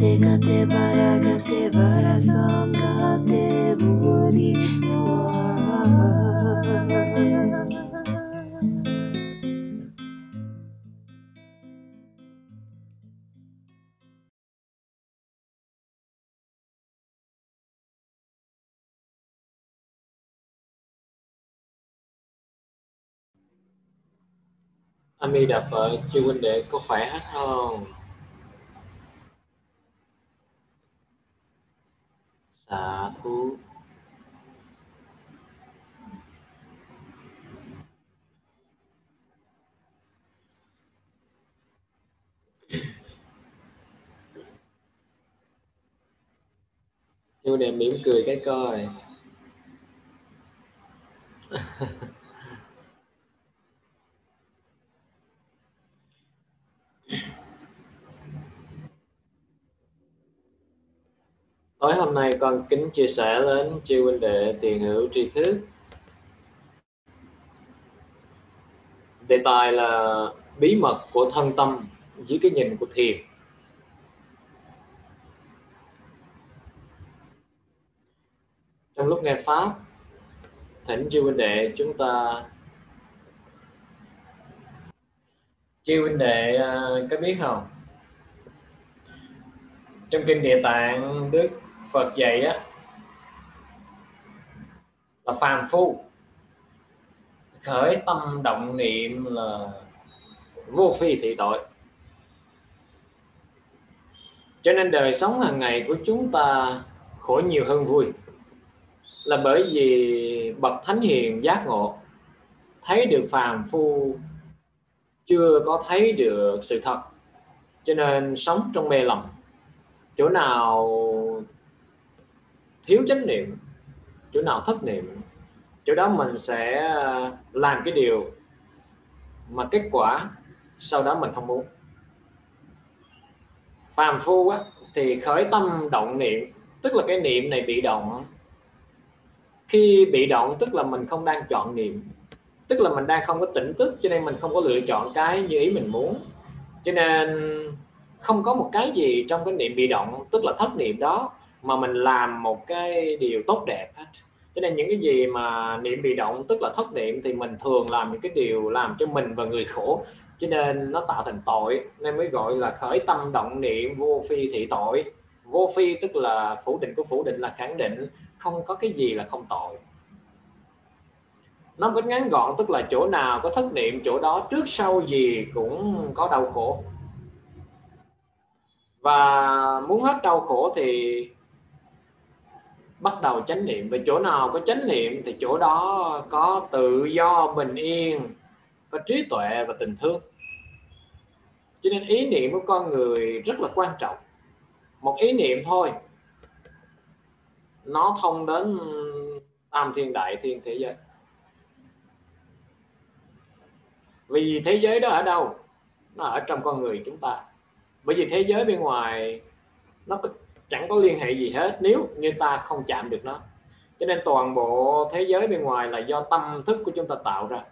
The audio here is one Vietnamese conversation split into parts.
gate bara sam gate budi swaha. A Di Đà Phật, chư huynh đệ có khỏe hết không? Xạ thú. Chư huynh đệ mỉm cười cái coi. Tối hôm nay con kính chia sẻ đến chư huynh đệ tiền hữu tri thức. Đề tài là bí mật của thân tâm dưới cái nhìn của thiền. Trong lúc nghe pháp, thỉnh chư huynh đệ chư huynh đệ có biết không? Trong kinh Địa Tạng, Đức Phật dạy á là phàm phu khởi tâm động niệm là vô phi thị tội. Cho nên đời sống hàng ngày của chúng ta khổ nhiều hơn vui, là bởi vì bậc thánh hiền giác ngộ thấy được phàm phu chưa có thấy được sự thật, cho nên sống trong mê lầm. Chỗ nào thiếu chánh niệm, chỗ nào thất niệm, chỗ đó mình sẽ làm cái điều mà kết quả sau đó mình không muốn. Phàm phu á, thì khởi tâm động niệm, tức là cái niệm này bị động. Khi bị động tức là mình không đang chọn niệm, tức là mình đang không có tỉnh thức, cho nên mình không có lựa chọn cái như ý mình muốn. Cho nên không có một cái gì trong cái niệm bị động, tức là thất niệm đó, mà mình làm một cái điều tốt đẹp hết. Cho nên những cái gì mà niệm bị động tức là thất niệm thì mình thường làm những cái điều làm cho mình và người khổ, cho nên nó tạo thành tội, nên mới gọi là khởi tâm động niệm vô phi thị tội. Vô phi tức là phủ định của phủ định là khẳng định, không có cái gì là không tội. Nó vẫn ngắn gọn, tức là chỗ nào có thất niệm chỗ đó trước sau gì cũng có đau khổ. Và muốn hết đau khổ thì bắt đầu chánh niệm. Và chỗ nào có chánh niệm thì chỗ đó có tự do, bình yên, có trí tuệ và tình thương. Cho nên ý niệm của con người rất là quan trọng. Một ý niệm thôi nó thông đến tam thiên đại thiên thế giới. Vì thế giới đó ở đâu? Nó ở trong con người chúng ta. Bởi vì thế giới bên ngoài nó chẳng có liên hệ gì hết nếu như ta không chạm được nó. Cho nên toàn bộ thế giới bên ngoài là do tâm thức của chúng ta tạo ra.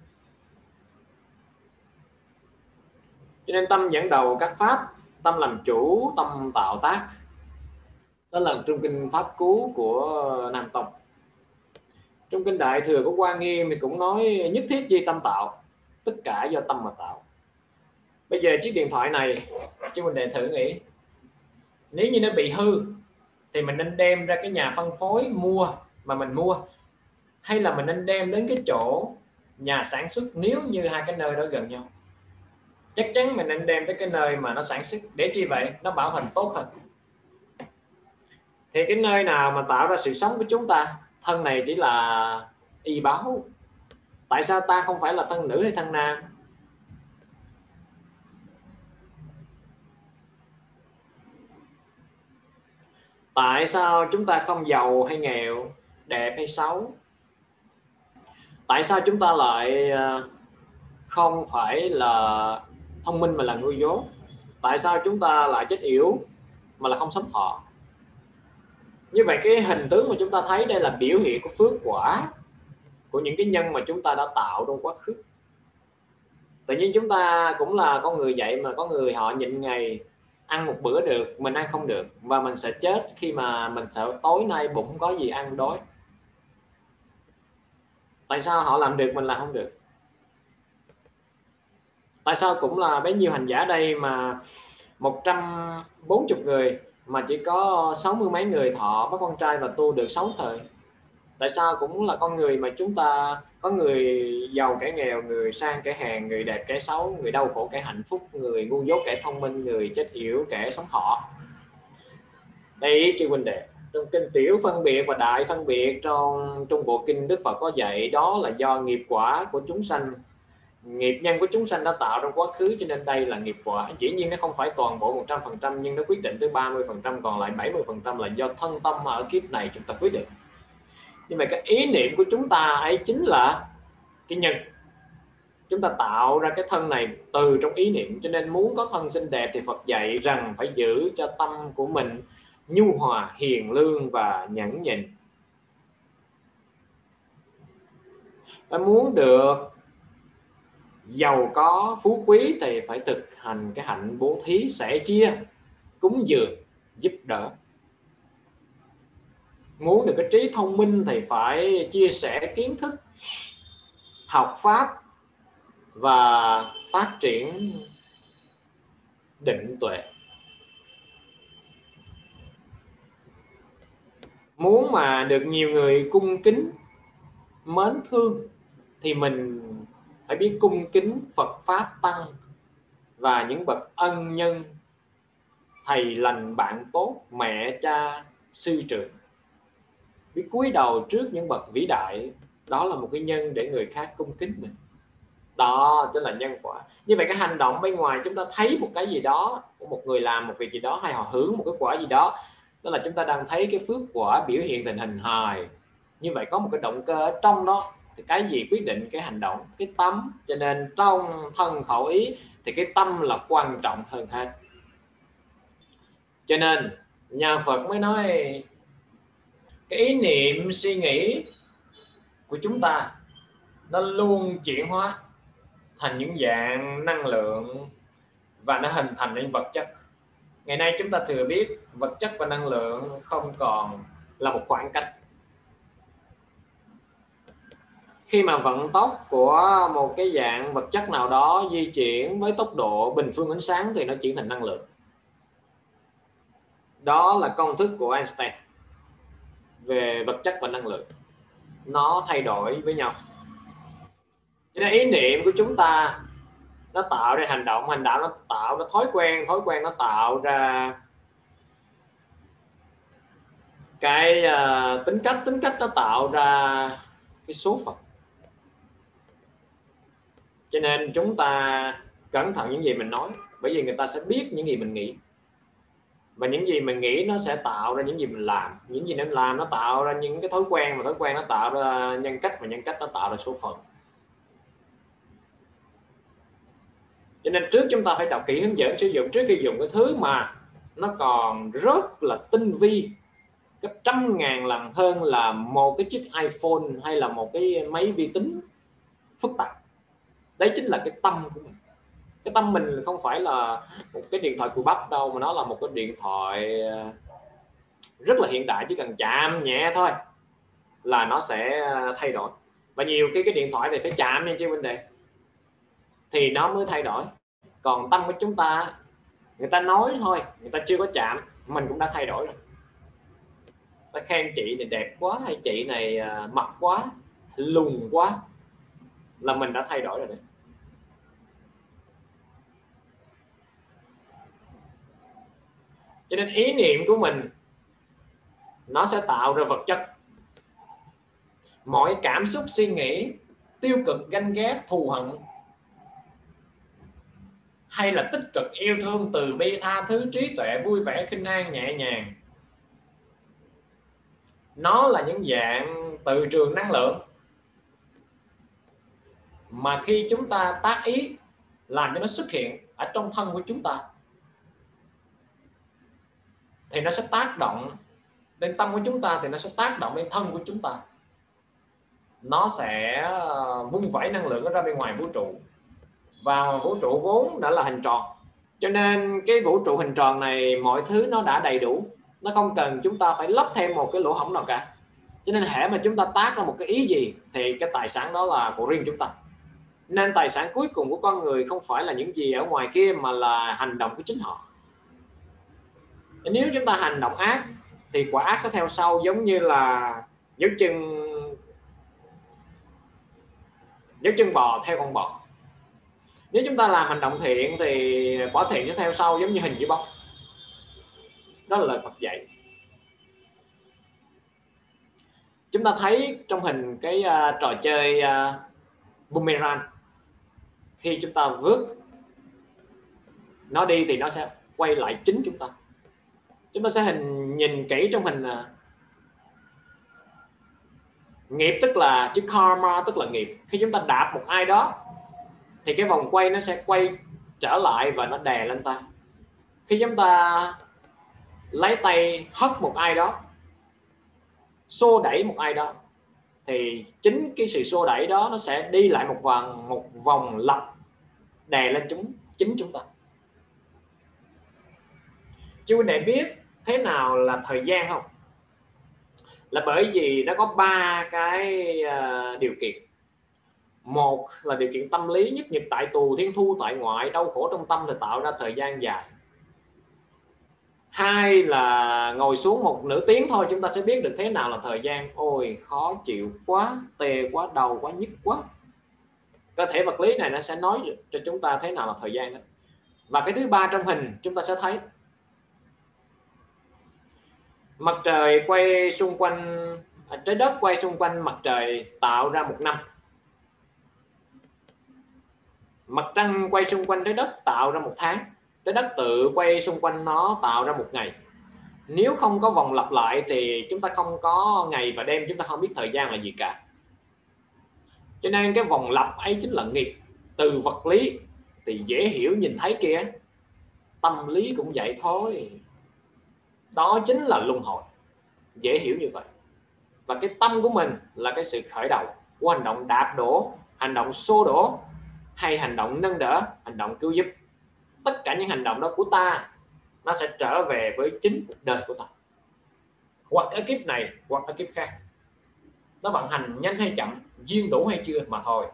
Cho nên tâm dẫn đầu các pháp, tâm làm chủ, tâm tạo tác. Đó là trong kinh Pháp Cú của Nam Tông. Trong kinh Đại Thừa của Hoa Nghiêm thì cũng nói nhất thiết duy tâm tạo, tất cả do tâm mà tạo. Bây giờ chiếc điện thoại này, chứ mình để thử nghĩ, nếu như nó bị hư thì mình nên đem ra cái nhà phân phối mua mà mình mua, hay là mình nên đem đến cái chỗ nhà sản xuất nếu như hai cái nơi đó gần nhau? Chắc chắn mình nên đem tới cái nơi mà nó sản xuất. Để chi vậy? Nó bảo hành tốt hơn. Thì cái nơi nào mà tạo ra sự sống của chúng ta, thân này chỉ là y báo. Tại sao ta không phải là thân nữ hay thân nam? Tại sao chúng ta không giàu hay nghèo, đẹp hay xấu? Tại sao chúng ta lại không phải là thông minh mà là ngu dốt? Tại sao chúng ta lại chết yểu mà là không sống thọ? Như vậy cái hình tướng mà chúng ta thấy đây là biểu hiện của phước quả của những cái nhân mà chúng ta đã tạo trong quá khứ. Tự nhiên chúng ta cũng là con người vậy mà có người họ nhịn ngày ăn một bữa được, mình ăn không được, và mình sẽ chết khi mà mình sợ tối nay bụng không có gì ăn đói. Tại sao họ làm được mình làm không được? Tại sao cũng là bấy nhiêu hành giả đây mà 140 người mà chỉ có 60 mấy người thọ có con trai và tu được 6 thời? Tại sao cũng là con người mà chúng ta có người giàu kẻ nghèo, người sang kẻ hèn, người đẹp kẻ xấu, người đau khổ kẻ hạnh phúc, người ngu dốt kẻ thông minh, người chết yểu kẻ sống thọ? Đây chư huynh đệ, trong kinh tiểu phân biệt và đại phân biệt trong Trung Bộ Kinh, Đức Phật có dạy đó là do nghiệp quả của chúng sanh, nghiệp nhân của chúng sanh đã tạo trong quá khứ, cho nên đây là nghiệp quả. Dĩ nhiên nó không phải toàn bộ 100%, nhưng nó quyết định tới 30%, còn lại 70% là do thân tâm ở kiếp này chúng ta quyết định. Nhưng mà cái ý niệm của chúng ta ấy chính là cái nhân. Chúng ta tạo ra cái thân này từ trong ý niệm, cho nên muốn có thân xinh đẹp thì Phật dạy rằng phải giữ cho tâm của mình nhu hòa, hiền lương và nhẫn nhịn. Và muốn được giàu có phú quý thì phải thực hành cái hạnh bố thí, sẻ chia, cúng dường, giúp đỡ. Muốn được cái trí thông minh thì phải chia sẻ kiến thức, học pháp và phát triển định tuệ. Muốn mà được nhiều người cung kính, mến thương thì mình phải biết cung kính Phật Pháp Tăng và những bậc ân nhân, thầy lành bạn tốt, mẹ cha sư trưởng. Biết cúi đầu trước những bậc vĩ đại, đó là một cái nhân để người khác cung kính mình. Đó chính là nhân quả. Như vậy cái hành động bên ngoài chúng ta thấy một cái gì đó, một người làm một việc gì đó hay họ hưởng một cái quả gì đó, đó là chúng ta đang thấy cái phước quả biểu hiện thành hình hài. Như vậy có một cái động cơ ở trong đó, thì cái gì quyết định cái hành động? Cái tâm. Cho nên trong thân khẩu ý thì cái tâm là quan trọng hơn hết. Cho nên nhà Phật mới nói cái ý niệm suy nghĩ của chúng ta nó luôn chuyển hóa thành những dạng năng lượng và nó hình thành nên vật chất. Ngày nay chúng ta thừa biết vật chất và năng lượng không còn là một khoảng cách. Khi mà vận tốc của một cái dạng vật chất nào đó di chuyển với tốc độ bình phương ánh sáng thì nó chuyển thành năng lượng. Đó là công thức của Einstein về vật chất và năng lượng. Nó thay đổi với nhau. Cho nên ý niệm của chúng ta nó tạo ra hành động, hành động nó tạo ra thói quen nó tạo ra cái tính cách nó tạo ra cái số phận. Cho nên chúng ta cẩn thận những gì mình nói, bởi vì người ta sẽ biết những gì mình nghĩ, và những gì mình nghĩ nó sẽ tạo ra những gì mình làm. Những gì mình làm nó tạo ra những cái thói quen, và thói quen nó tạo ra nhân cách, và nhân cách nó tạo ra số phận. Cho nên trước chúng ta phải đọc kỹ hướng dẫn sử dụng trước khi dùng cái thứ mà nó còn rất là tinh vi, gấp 100.000 lần hơn là một cái chiếc iPhone hay là một cái máy vi tính phức tạp. Đấy chính là cái tâm của mình. Cái tâm mình không phải là một cái điện thoại cùi bắp đâu, mà nó là một cái điện thoại rất là hiện đại, chỉ cần chạm nhẹ thôi là nó sẽ thay đổi. Và nhiều khi cái điện thoại này phải chạm lên trên bên đây thì nó mới thay đổi. Còn tâm của chúng ta, người ta nói thôi, người ta chưa có chạm, mình cũng đã thay đổi rồi. Ta khen chị này đẹp quá, hay chị này mập quá, lùn quá, là mình đã thay đổi rồi đấy. Cho nên ý niệm của mình nó sẽ tạo ra vật chất. Mọi cảm xúc suy nghĩ tiêu cực, ganh ghét, thù hận, hay là tích cực, yêu thương, từ bi, tha thứ, trí tuệ, vui vẻ, khinh an, nhẹ nhàng, nó là những dạng từ trường năng lượng mà khi chúng ta tác ý làm cho nó xuất hiện ở trong thân của chúng ta thì nó sẽ tác động lên tâm của chúng ta, thì nó sẽ tác động lên thân của chúng ta. Nó sẽ vung vẩy năng lượng ra bên ngoài vũ trụ, và vũ trụ vốn đã là hình tròn, Cho nên cái vũ trụ hình tròn này mọi thứ nó đã đầy đủ, nó không cần chúng ta phải lắp thêm một cái lỗ hổng nào cả. Cho nên hễ mà chúng ta tác ra một cái ý gì thì cái tài sản đó là của riêng chúng ta. Nên tài sản cuối cùng của con người không phải là những gì ở ngoài kia, mà là hành động của chính họ. Nếu chúng ta hành động ác thì quả ác sẽ theo sau, giống như là dấu chân bò theo con bò. Nếu chúng ta làm hành động thiện thì quả thiện sẽ theo sau, giống như hình với bóng. Đó là lời Phật dạy. Chúng ta thấy trong hình cái trò chơi boomerang, khi chúng ta vứt nó đi thì nó sẽ quay lại chính chúng ta. Chúng ta sẽ nhìn kỹ trong hình nghiệp, tức là chữ karma, tức là nghiệp. Khi chúng ta đạp một ai đó thì cái vòng quay nó sẽ quay trở lại và nó đè lên ta. Khi chúng ta lấy tay hất một ai đó, xô đẩy một ai đó, thì chính cái sự xô đẩy đó nó sẽ đi lại một vòng lặp đè lên chính chúng ta. Chú này biết thế nào là thời gian không? Là bởi vì nó có 3 cái điều kiện. Một là điều kiện tâm lý, nhất nhật tại tù, thiên thu tại ngoại, đau khổ trong tâm thì tạo ra thời gian dài. 2 là ngồi xuống một nửa tiếng thôi chúng ta sẽ biết được thế nào là thời gian. Ôi khó chịu quá, tê quá, đau quá, nhức quá. Cơ thể vật lý này nó sẽ nói cho chúng ta thế nào là thời gian đó. Và cái thứ 3 trong hình chúng ta sẽ thấy mặt trời quay xung quanh, trái đất quay xung quanh mặt trời tạo ra 1 năm. Mặt trăng quay xung quanh trái đất tạo ra 1 tháng. Trái đất tự quay xung quanh nó tạo ra 1 ngày. Nếu không có vòng lặp lại thì chúng ta không có ngày và đêm, chúng ta không biết thời gian là gì cả. Cho nên cái vòng lặp ấy chính là nghiệp. Từ vật lý thì dễ hiểu nhìn thấy kia, tâm lý cũng vậy thôi. Đó chính là luân hồi, dễ hiểu như vậy. Và cái tâm của mình là cái sự khởi đầu của hành động đạp đổ, hành động xô đổ, hay hành động nâng đỡ, hành động cứu giúp. Tất cả những hành động đó của ta nó sẽ trở về với chính cuộc đời của ta, hoặc ở kiếp này hoặc ở kiếp khác. Nó vận hành nhanh hay chậm, duyên đủ hay chưa mà thôi.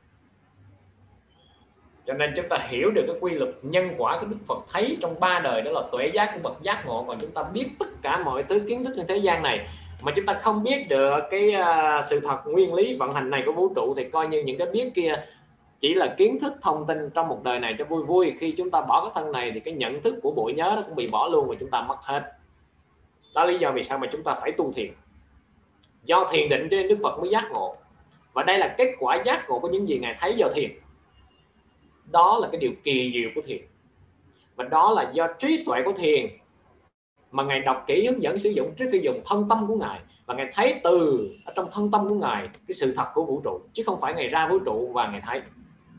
Cho nên chúng ta hiểu được cái quy luật nhân quả của Đức Phật thấy trong 3 đời, đó là tuệ giác của bậc giác ngộ. Còn chúng ta biết tất cả mọi thứ kiến thức trên thế gian này mà chúng ta không biết được cái sự thật nguyên lý vận hành này của vũ trụ, thì coi như những cái biết kia chỉ là kiến thức thông tin trong một đời này cho vui vui. Khi chúng ta bỏ cái thân này thì cái nhận thức của bộ nhớ nó cũng bị bỏ luôn và chúng ta mất hết. Đó là lý do vì sao mà chúng ta phải tu thiền. Do thiền định cho nên Đức Phật mới giác ngộ. Và đây là kết quả giác ngộ của những gì Ngài thấy do thiền. Đó là cái điều kỳ diệu của thiền. Và đó là do trí tuệ của thiền mà Ngài đọc kỹ hướng dẫn sử dụng trước khi dùng thân tâm của Ngài. Và Ngài thấy từ ở trong thân tâm của Ngài cái sự thật của vũ trụ, chứ không phải Ngài ra vũ trụ và Ngài thấy.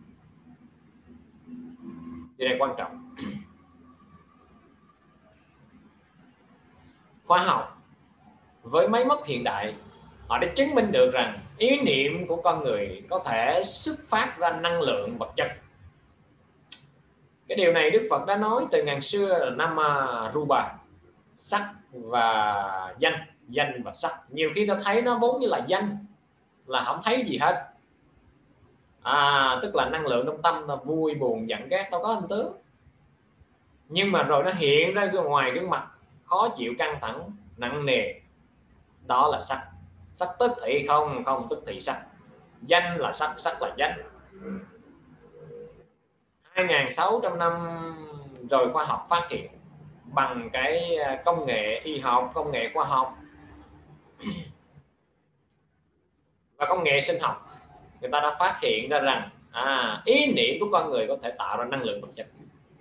Điều này quan trọng. Khoa học với máy móc hiện đại họ đã chứng minh được rằng ý niệm của con người có thể xuất phát ra năng lượng vật chất. Cái điều này Đức Phật đã nói từ ngàn xưa là Nama Rupa, sắc và danh, danh và sắc. Nhiều khi ta thấy nó vốn như là danh, là không thấy gì hết. Tức là năng lượng trong tâm là vui, buồn, giận, ghét, đâu có hình tướng. Nhưng mà rồi nó hiện ra ngoài gương mặt, khó chịu, căng thẳng, nặng nề. Đó là sắc. Sắc tức thị không, không tức thị sắc. Danh là sắc, sắc là danh. 2.600 năm rồi khoa học phát hiện bằng cái công nghệ y học, công nghệ khoa học và công nghệ sinh học, người ta đã phát hiện ra rằng ý niệm của con người có thể tạo ra năng lượng vật chất.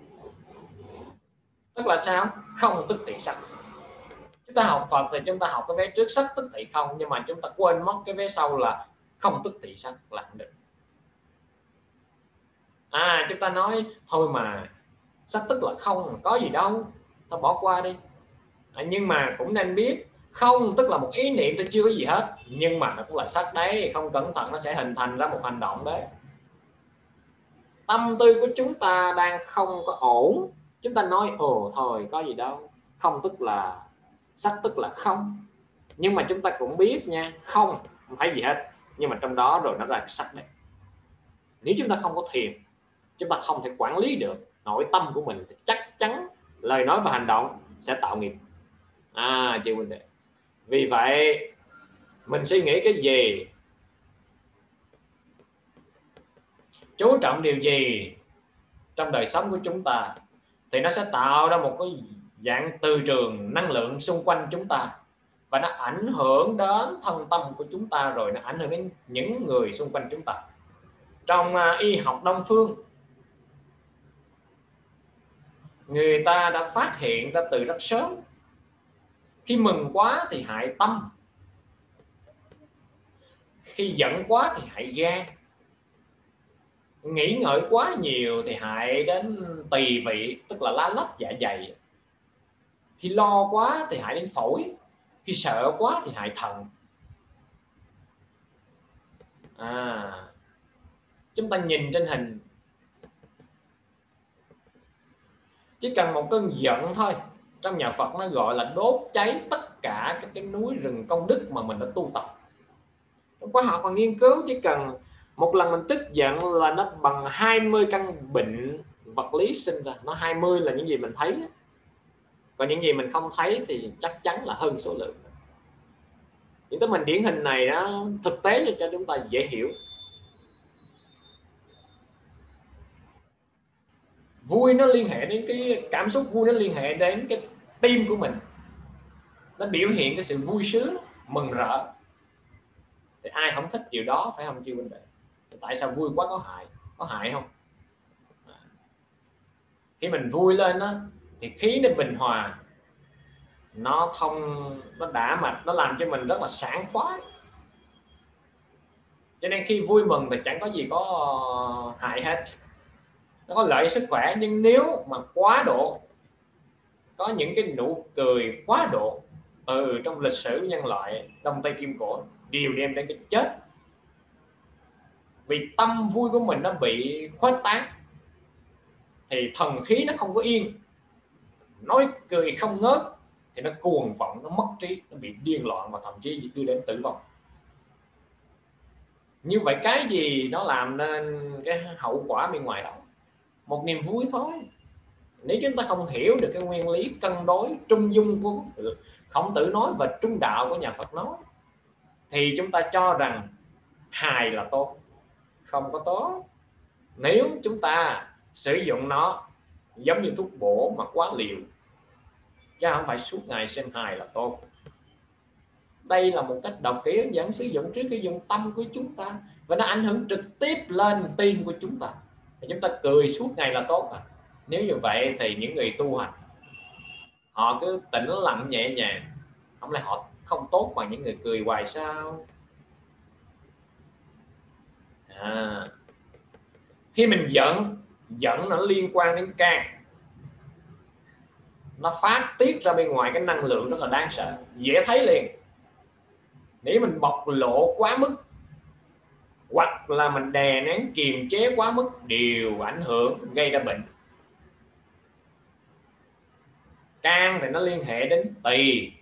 Tức là sao? Không tức thị sắc. Chúng ta học Phật thì chúng ta học cái vé trước sắc tức thị không, nhưng mà chúng ta quên mất cái vé sau là không tức thị sắc là không được. Chúng ta nói thôi mà sắc tức là không, có gì đâu, ta bỏ qua đi. Nhưng mà cũng nên biết không tức là một ý niệm, tôi chưa có gì hết, nhưng mà nó cũng là sắc đấy, không cẩn thận nó sẽ hình thành ra một hành động đấy. Tâm tư của chúng ta đang không có ổn, chúng ta nói ồ thôi có gì đâu, không tức là sắc tức là không, nhưng mà chúng ta cũng biết nha, không thấy gì hết, nhưng mà trong đó rồi nó ra sắc đấy. Nếu chúng ta không có thiền, chúng ta không thể quản lý được nội tâm của mình thì chắc chắn lời nói và hành động sẽ tạo nghiệp. Chị Quỳnh Đệ, vì vậy mình suy nghĩ cái gì, chú trọng điều gì trong đời sống của chúng ta thì nó sẽ tạo ra một cái dạng từ trường năng lượng xung quanh chúng ta, và nó ảnh hưởng đến thân tâm của chúng ta, rồi nó ảnh hưởng đến những người xung quanh chúng ta. Trong y học Đông phương, người ta đã phát hiện ra từ rất sớm, khi mừng quá thì hại tâm, khi giận quá thì hại gan, nghĩ ngợi quá nhiều thì hại đến tỳ vị, tức là lá lách dạ dày, khi lo quá thì hại đến phổi, khi sợ quá thì hại thận. Chúng ta nhìn trên hình, chỉ cần một cơn giận thôi, trong nhà Phật nó gọi là đốt cháy tất cả các cái núi rừng công đức mà mình đã tu tập. Trong khoa học còn nghiên cứu, chỉ cần một lần mình tức giận là nó bằng 20 căn bệnh vật lý sinh ra. Nó 20 là những gì mình thấy, còn những gì mình không thấy thì chắc chắn là hơn số lượng. Những cái mình điển hình này đó, thực tế cho chúng ta dễ hiểu. Vui nó liên hệ đến cái cảm xúc vui, nó liên hệ đến cái tim của mình, nó biểu hiện cái sự vui sướng mừng rỡ, thì ai không thích điều đó, phải không chị Minh Đệ? Tại sao vui quá có hại không? Khi mình vui lên đó, thì khí nó bình hòa, nó đã mạch, nó làm cho mình rất là sảng khoái, cho nên khi vui mừng thì chẳng có gì có hại hết, nó có lợi sức khỏe. Nhưng nếu mà quá độ, có những cái nụ cười quá độ trong lịch sử nhân loại Đông Tây Kim Cổ đều đem đến cái chết, vì tâm vui của mình nó bị khuếch tán, thì thần khí nó không có yên, nói cười không ngớt thì nó cuồng vọng, nó mất trí, nó bị điên loạn và thậm chí đưa đến tử vong. Như vậy cái gì nó làm nên cái hậu quả bên ngoài đó? Một niềm vui thôi. Nếu chúng ta không hiểu được cái nguyên lý cân đối trung dung của Khổng Tử nói và trung đạo của nhà Phật nói, thì chúng ta cho rằng hài là tốt, không có tốt. Nếu chúng ta sử dụng nó giống như thuốc bổ mà quá liều, chứ không phải suốt ngày xem hài là tốt. Đây là một cách đọc kỹ hướng dẫn sử dụng trước khi dùng tâm của chúng ta, và nó ảnh hưởng trực tiếp lên tim của chúng ta. Chúng ta cười suốt ngày là tốt à? Nếu như vậy thì những người tu hành họ cứ tĩnh lặng nhẹ nhàng, không lẽ họ không tốt bằng những người cười hoài sao? Khi mình giận nó liên quan đến can, nó phát tiết ra bên ngoài cái năng lượng rất là đáng sợ, dễ thấy liền. Nếu mình bộc lộ quá mức, hoặc là mình đè nén kiềm chế quá mức, đều ảnh hưởng gây ra bệnh. Can thì nó liên hệ đến tỳ,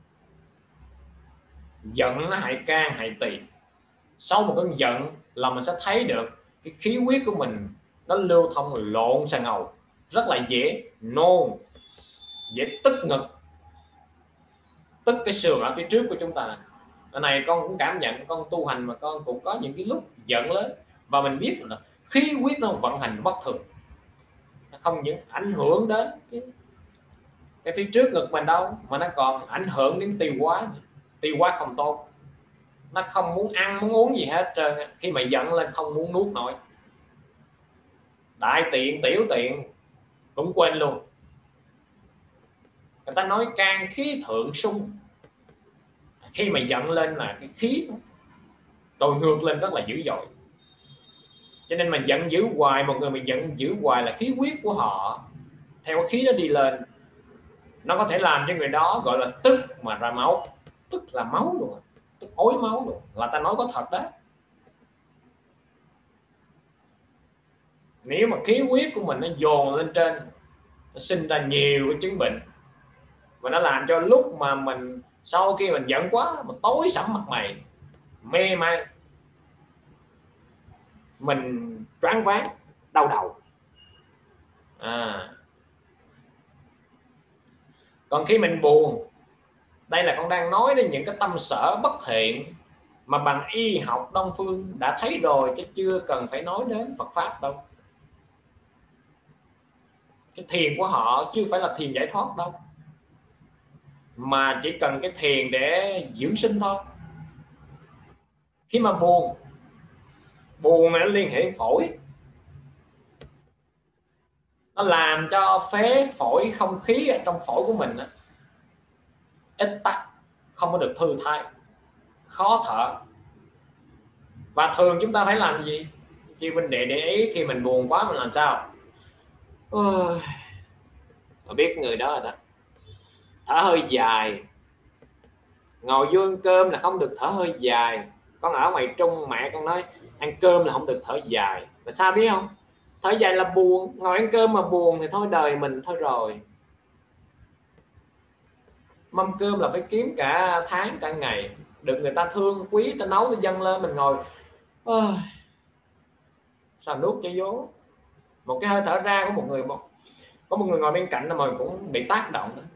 giận nó hại can hại tỳ. Sau một cơn giận là mình sẽ thấy được cái khí huyết của mình nó lưu thông lộn xà ngầu, rất là dễ nôn, dễ tức ngực, tức cái sườn ở phía trước của chúng ta. Cái này con cũng cảm nhận, con tu hành mà con cũng có những cái lúc giận lớn, và mình biết là khí huyết nó vận hành bất thường, nó không những ảnh hưởng đến cái phía trước ngực mình đâu, mà nó còn ảnh hưởng đến tiêu hóa. Tiêu hóa không tốt, nó không muốn ăn muốn uống gì hết trơn. Khi mà giận lên không muốn nuốt nổi, đại tiện tiểu tiện cũng quên luôn. Người ta nói can khí thượng xung, khi mà giận lên là cái khí trồi ngược lên rất là dữ dội. Cho nên mà giận dữ hoài, một người mà giận dữ hoài là khí huyết của họ theo khí nó đi lên, nó có thể làm cho người đó gọi là tức mà ra máu, tức là máu luôn, tức ối máu luôn, là ta nói có thật đó. Nếu mà khí huyết của mình nó dồn lên trên, nó sinh ra nhiều cái chứng bệnh, và nó làm cho lúc mà mình sau khi mình giận quá mà tối sẫm mặt mày, mê man, mình choáng váng, đau đầu. Còn khi mình buồn, đây là con đang nói đến những cái tâm sở bất thiện mà bằng y học Đông phương đã thấy rồi, chứ chưa cần phải nói đến Phật pháp đâu. Cái thiền của họ chưa phải là thiền giải thoát đâu, mà chỉ cần cái thiền để dưỡng sinh thôi. Khi mà buồn nó liên hệ phổi, nó làm cho phế phổi, không khí ở trong phổi của mình ít tắc, không có được thư thái, khó thở. Và thường chúng ta phải làm gì? Chị Minh để ý khi mình buồn quá mình làm sao? Biết người đó rồi đó, thở hơi dài. Ngồi vô ăn cơm là không được thở hơi dài. Con ở ngoài Trung mẹ con nói ăn cơm là không được thở dài. Mà sao biết không? Thở dài là buồn. Ngồi ăn cơm mà buồn thì thôi đời mình thôi rồi. Mâm cơm là phải kiếm cả tháng cả ngày, được người ta thương quý, ta nấu ta dâng lên, mình ngồi sao nuốt cho vô. Một cái hơi thở ra của có một người ngồi bên cạnh là mình cũng bị tác động đó.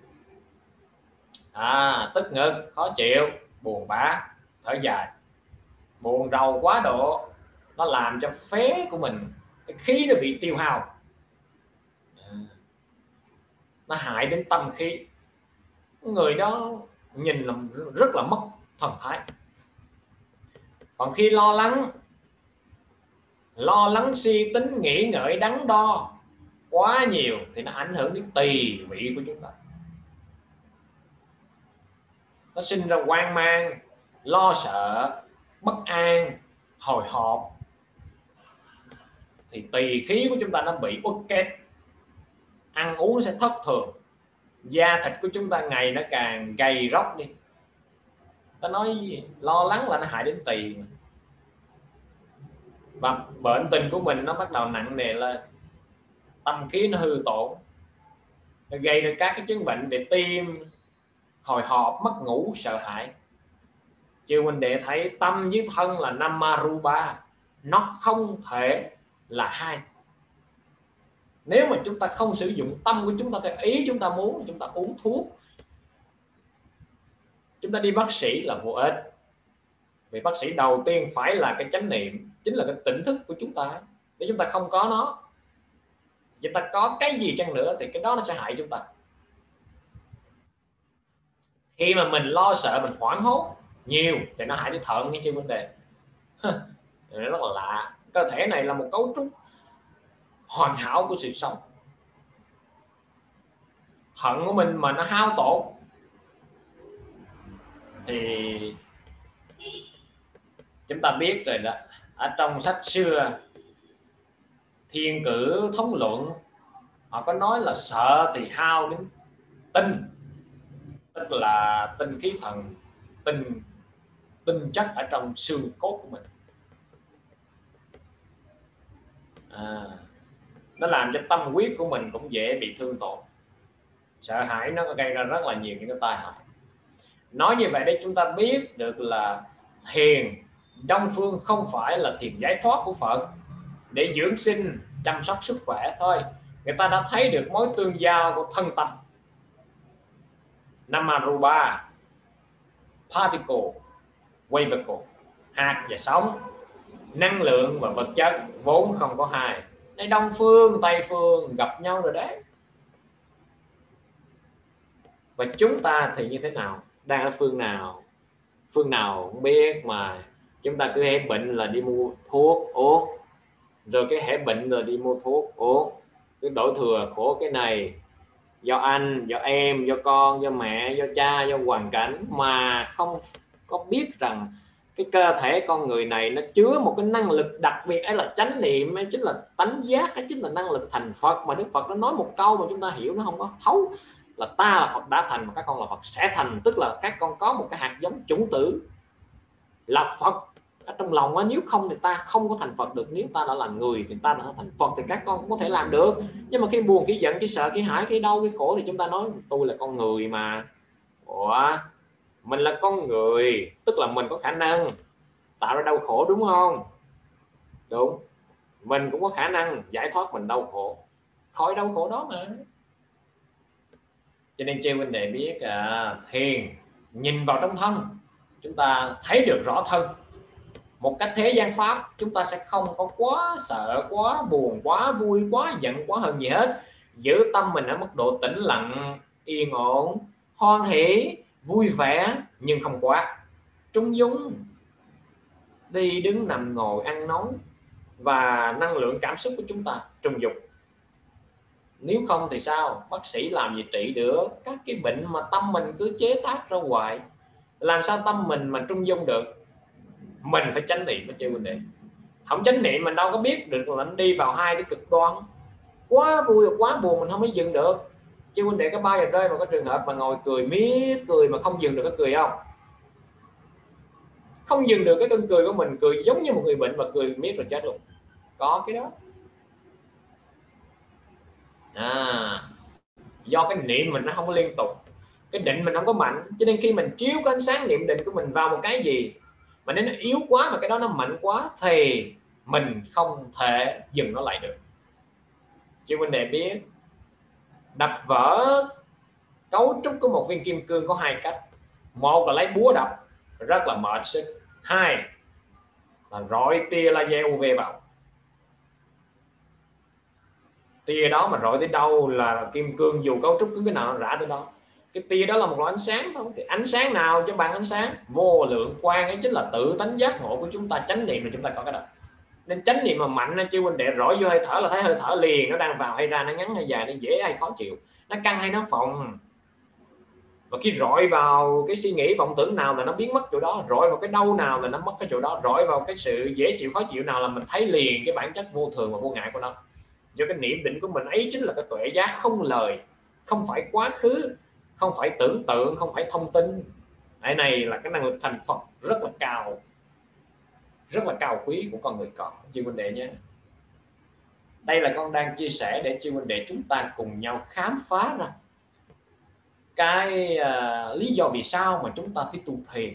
Tức ngực, khó chịu, buồn bã, thở dài. Buồn rầu quá độ, nó làm cho phế của mình, cái khí nó bị tiêu hao, nó hại đến tâm khí. Người đó nhìn là rất là mất thần thái. Còn khi lo lắng suy tính nghĩ ngợi đắn đo quá nhiều thì nó ảnh hưởng đến tỳ vị của chúng ta, nó sinh ra hoang mang, lo sợ, bất an, hồi hộp, thì tỳ khí của chúng ta nó bị uất kết, ăn uống sẽ thất thường, da thịt của chúng ta ngày nó càng gầy róc đi. Ta nói lo lắng là nó hại đến tỳ, và bệnh tình của mình nó bắt đầu nặng nề lên, tâm khí nó hư tổn, nó gây ra các cái chứng bệnh về tim, hồi hộp, mất ngủ, sợ hãi. Chư huynh đệ thấy tâm với thân là Namarupa, nó không thể là hai. Nếu mà chúng ta không sử dụng tâm của chúng ta theo ý chúng ta muốn, chúng ta uống thuốc, chúng ta đi bác sĩ là vô ích. Vì bác sĩ đầu tiên phải là cái chánh niệm, chính là cái tỉnh thức của chúng ta. Nếu chúng ta không có nó, chúng ta có cái gì chăng nữa thì cái đó nó sẽ hại chúng ta. Khi mà mình lo sợ, mình hoảng hốt nhiều thì nó hại đến thận nghe chưa vấn đề. Rất là lạ. Cơ thể này là một cấu trúc hoàn hảo của sự sống. Thận của mình mà nó hao tổn thì chúng ta biết rồi đó. Ở trong sách xưa Thiên Cử Thống Luận họ có nói là sợ thì hao đến tinh, tức là tinh khí thần, tinh chất ở trong xương cốt của mình. Nó làm cho tâm huyết của mình cũng dễ bị thương tổn. Sợ hãi nó gây ra rất là nhiều những cái tai hại. Nói như vậy để chúng ta biết được là thiền Đông phương không phải là thiền giải thoát của Phật để dưỡng sinh, chăm sóc sức khỏe thôi. Người ta đã thấy được mối tương giao của thân tâm, Namarupa, particle, wavicle, hạt và sóng, năng lượng và vật chất vốn không có hai. Đây Đông phương, Tây phương gặp nhau rồi đấy. Và chúng ta thì như thế nào? Đang ở phương nào? Phương nào không biết, mà chúng ta cứ hết bệnh là đi mua thuốc uống, rồi cái hết bệnh rồi đi mua thuốc uống, cứ đổ thừa khổ cái này do anh, do em, do con, do mẹ, do cha, do hoàn cảnh, mà không có biết rằng cái cơ thể con người này nó chứa một cái năng lực đặc biệt, ấy là chánh niệm, ấy chính là tánh giác, ấy chính là năng lực thành Phật. Mà Đức Phật nó nói một câu mà chúng ta hiểu nó không có thấu, là ta là Phật đã thành mà các con là Phật sẽ thành, tức là các con có một cái hạt giống chủng tử là Phật ở trong lòng á, nếu không thì ta không có thành Phật được. Nếu ta đã là người thì ta đã thành Phật, thì các con cũng có thể làm được. Nhưng mà khi buồn, khi giận, khi sợ, khi hãi, khi đau, khi khổ thì chúng ta nói tôi là con người mà. Ủa, mình là con người tức là mình có khả năng tạo ra đau khổ, đúng không? Đúng, mình cũng có khả năng giải thoát mình đau khổ khỏi đau khổ đó mà. Cho nên chư huynh đệ biết thiền nhìn vào trong thân, chúng ta thấy được rõ thân. Một cách thế gian pháp, chúng ta sẽ không có quá sợ, quá buồn, quá vui, quá giận, quá hờn gì hết. Giữ tâm mình ở mức độ tĩnh lặng, yên ổn, hoan hỷ, vui vẻ, nhưng không quá trung dung. Đi đứng nằm ngồi ăn nói và năng lượng cảm xúc của chúng ta trung dục. Nếu không thì sao? Bác sĩ làm gì trị được các cái bệnh mà tâm mình cứ chế tác ra hoài. Làm sao tâm mình mà trung dung được? Mình phải chánh niệm với chư huynh đệ. Không chánh niệm mình đâu có biết được là nó đi vào hai cái cực đoan, quá vui và quá buồn, mình không có dừng được. Chư huynh đệ có bao giờ rơi vào cái trường hợp mà ngồi cười miết cười mà không dừng được cái cười không? Không dừng được cái cơn cười của mình, cười giống như một người bệnh mà cười miết rồi chết luôn. Có cái đó. Do cái niệm mình nó không có liên tục, cái định mình không có mạnh, cho nên khi mình chiếu cái ánh sáng niệm định của mình vào một cái gì mà nếu nó yếu quá mà cái đó nó mạnh quá thì mình không thể dừng nó lại được. Chứ vấn đề biết đập vỡ cấu trúc của một viên kim cương có hai cách. Một là lấy búa đập rất là mệt sức, hai là rọi tia laser UV vào. Tia đó mà rọi tới đâu là kim cương dù cấu trúc cứng cái nào nó rã tới đó. Cái tia đó là một loại ánh sáng không? Cái ánh sáng nào cho bằng ánh sáng vô lượng quang, ấy chính là tự tánh giác ngộ của chúng ta. Chánh niệm là chúng ta có cái đó. Nên chánh niệm mà mạnh chứ huynh đệ, rọi vô hơi thở là thấy hơi thở liền, nó đang vào hay ra, nó ngắn hay dài, nó dễ hay khó chịu, nó căng hay nó phồng. Và khi rọi vào cái suy nghĩ vọng tưởng nào là nó biến mất chỗ đó, rọi vào cái đau nào là nó mất cái chỗ đó, rọi vào cái sự dễ chịu khó chịu nào là mình thấy liền cái bản chất vô thường và vô ngại của nó. Do cái niệm định của mình ấy chính là cái tuệ giác không lời, không phải quá khứ, không phải tưởng tượng, không phải thông tin. Cái này là cái năng lực thành Phật rất là cao, rất là cao quý của con người có, chư huynh đệ nhé. Đây là con đang chia sẻ để chư huynh đệ chúng ta cùng nhau khám phá ra cái lý do vì sao mà chúng ta phải tu thiền.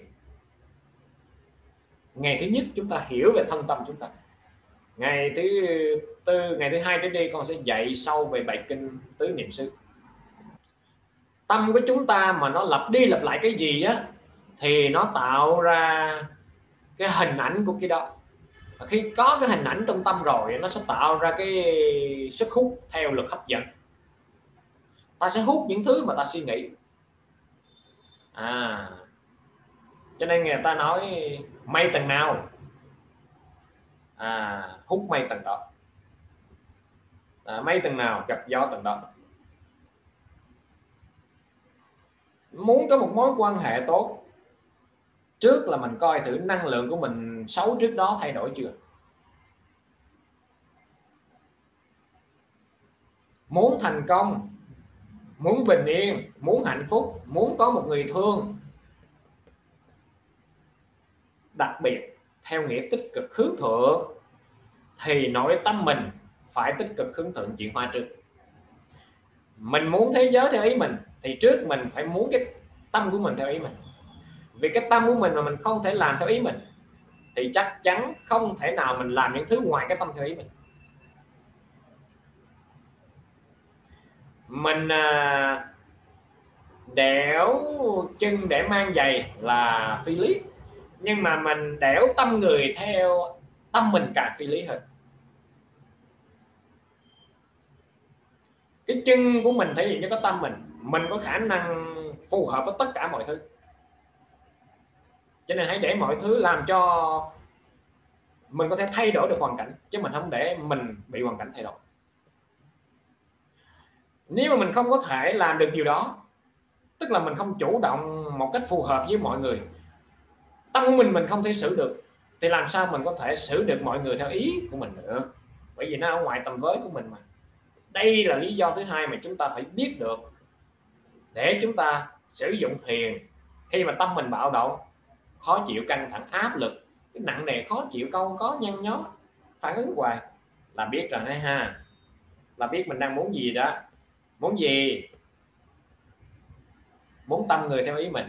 Ngày thứ nhất chúng ta hiểu về thân tâm chúng ta. Ngày thứ tư, ngày thứ hai tới đây con sẽ dạy sâu về bài kinh tứ niệm xứ. Tâm của chúng ta mà nó lặp đi lặp lại cái gì á thì nó tạo ra cái hình ảnh của cái đó. Và khi có cái hình ảnh trong tâm rồi, nó sẽ tạo ra cái sức hút theo lực hấp dẫn. Ta sẽ hút những thứ mà ta suy nghĩ. Cho nên người ta nói mây tầng nào hút mây tầng đó, mây tầng nào gặp gió tầng đó. Muốn có một mối quan hệ tốt, trước là mình coi thử năng lượng của mình xấu trước đó thay đổi chưa. Muốn thành công, muốn bình yên, muốn hạnh phúc, muốn có một người thương, đặc biệt theo nghĩa tích cực hướng thượng, thì nội tâm mình phải tích cực hướng thượng chuyển hóa trước. Mình muốn thế giới theo ý mình thì trước mình phải muốn cái tâm của mình theo ý mình. Vì cái tâm của mình mà mình không thể làm theo ý mình thì chắc chắn không thể nào mình làm những thứ ngoài cái tâm theo ý mình. Mình đẽo chân để mang giày là phi lý, nhưng mà mình đẽo tâm người theo tâm mình càng phi lý hơn. Cái chân của mình thể hiện cho cái tâm mình có khả năng phù hợp với tất cả mọi thứ. Cho nên hãy để mọi thứ làm cho mình có thể thay đổi được hoàn cảnh, chứ mình không để mình bị hoàn cảnh thay đổi. Nếu mà mình không có thể làm được điều đó, tức là mình không chủ động một cách phù hợp với mọi người, tâm của mình không thể xử được, thì làm sao mình có thể xử được mọi người theo ý của mình được? Bởi vì nó ở ngoài tầm với của mình mà. Đây là lý do thứ hai mà chúng ta phải biết được để chúng ta sử dụng thiền khi mà tâm mình bạo động, khó chịu, căng thẳng, áp lực, cái nặng nề khó chịu, câu có nhăn nhó, phản ứng hoài, là biết rồi đấy ha, là biết mình đang muốn gì đó. Muốn gì? Muốn tâm người theo ý mình.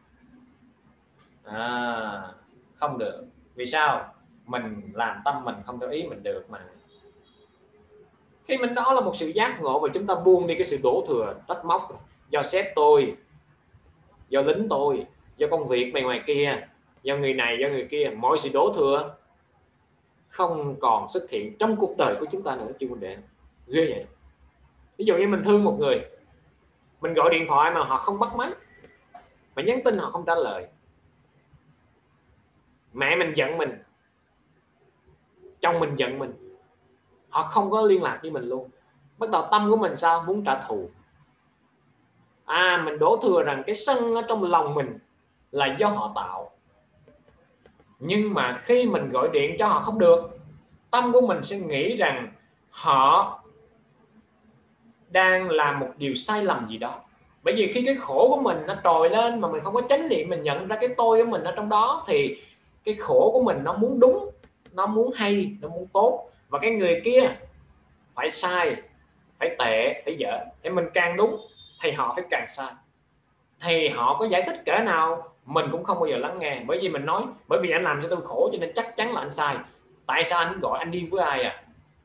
Không được. Vì sao? Mình làm tâm mình không theo ý mình được mà. Khi mình đó là một sự giác ngộ, và chúng ta buông đi cái sự đổ thừa trách móc do sếp tôi, do lính tôi, do công việc bên ngoài kia, do người này, do người kia. Mọi sự đổ thừa không còn xuất hiện trong cuộc đời của chúng ta nữa. Chứ đệ ghê vậy. Ví dụ như mình thương một người, mình gọi điện thoại mà họ không bắt máy, mà nhắn tin họ không trả lời, mẹ mình giận mình, chồng mình giận mình, họ không có liên lạc với mình luôn. Bắt đầu tâm của mình sao? Muốn trả thù. Mình đổ thừa rằng cái sân ở trong lòng mình là do họ tạo. Nhưng mà khi mình gọi điện cho họ không được, tâm của mình sẽ nghĩ rằng họ đang làm một điều sai lầm gì đó. Bởi vì khi cái khổ của mình nó trồi lên mà mình không có chánh niệm, mình nhận ra cái tôi của mình ở trong đó, thì cái khổ của mình nó muốn đúng, nó muốn hay, nó muốn tốt, và cái người kia phải sai, phải tệ, phải dở. Thì mình càng đúng thì họ phải càng sai. Thì họ có giải thích cỡ nào mình cũng không bao giờ lắng nghe. Bởi vì mình nói, bởi vì anh làm cho tôi khổ cho nên chắc chắn là anh sai. Tại sao anh gọi, anh đi với ai à?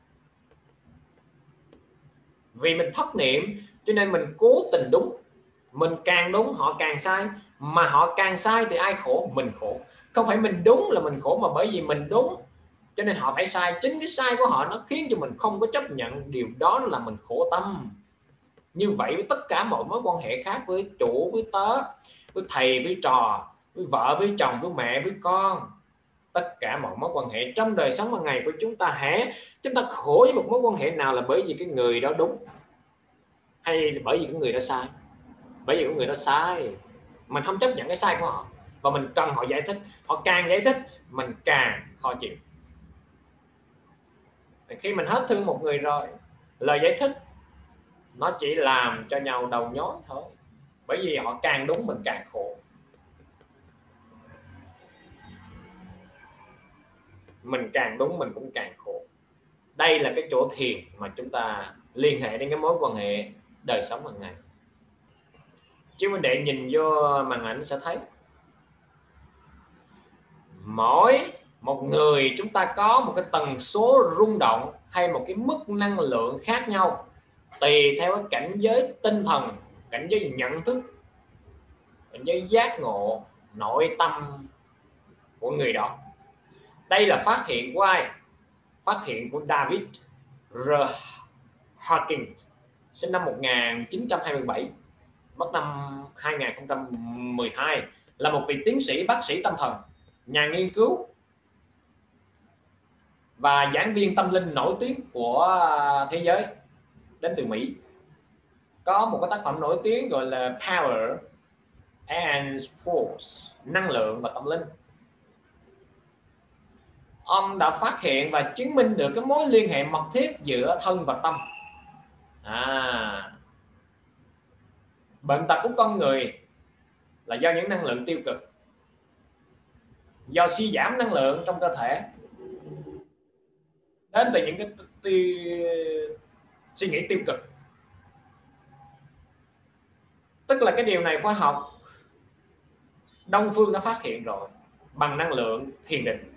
Vì mình thất niệm cho nên mình cố tình đúng. Mình càng đúng họ càng sai, mà họ càng sai thì ai khổ? Mình khổ. Không phải mình đúng là mình khổ, mà bởi vì mình đúng cho nên họ phải sai. Chính cái sai của họ nó khiến cho mình không có chấp nhận điều đó, là mình khổ tâm. Như vậy với tất cả mọi mối quan hệ khác, với chủ, với tớ, với thầy, với trò, với vợ, với chồng, với mẹ, với con, tất cả mọi mối quan hệ trong đời sống hàng ngày của chúng ta, chúng ta khổ với một mối quan hệ nào là bởi vì cái người đó đúng, hay là bởi vì cái người đó sai? Bởi vì cái người đó sai, mình không chấp nhận cái sai của họ và mình cần họ giải thích. Họ càng giải thích mình càng khó chịu. Khi mình hết thương một người rồi, lời giải thích nó chỉ làm cho nhau đầu nhói thôi. Bởi vì họ càng đúng mình càng khổ. Mình càng đúng mình cũng càng khổ. Đây là cái chỗ thiền mà chúng ta liên hệ đến cái mối quan hệ đời sống hàng ngày. Chứ mình để nhìn vô màn ảnh sẽ thấy mỗi một người chúng ta có một cái tần số rung động hay một cái mức năng lượng khác nhau, tùy theo cái cảnh giới tinh thần, cảnh giới nhận thức, cảnh giới giác ngộ, nội tâm của người đó. Đây là phát hiện của ai? Phát hiện của David R. Hawkins, sinh năm 1927, mất năm 2012, là một vị tiến sĩ bác sĩ tâm thần, nhà nghiên cứu và giảng viên tâm linh nổi tiếng của thế giới, đến từ Mỹ. Có một cái tác phẩm nổi tiếng gọi là Power and Force, năng lượng và tâm linh. Ông đã phát hiện và chứng minh được cái mối liên hệ mật thiết giữa thân và tâm. Bệnh tật của con người là do những năng lượng tiêu cực, do suy giảm năng lượng trong cơ thể, đến từ những cái suy nghĩ tiêu cực. Tức là cái điều này khoa học Đông phương đã phát hiện rồi bằng năng lượng thiền định.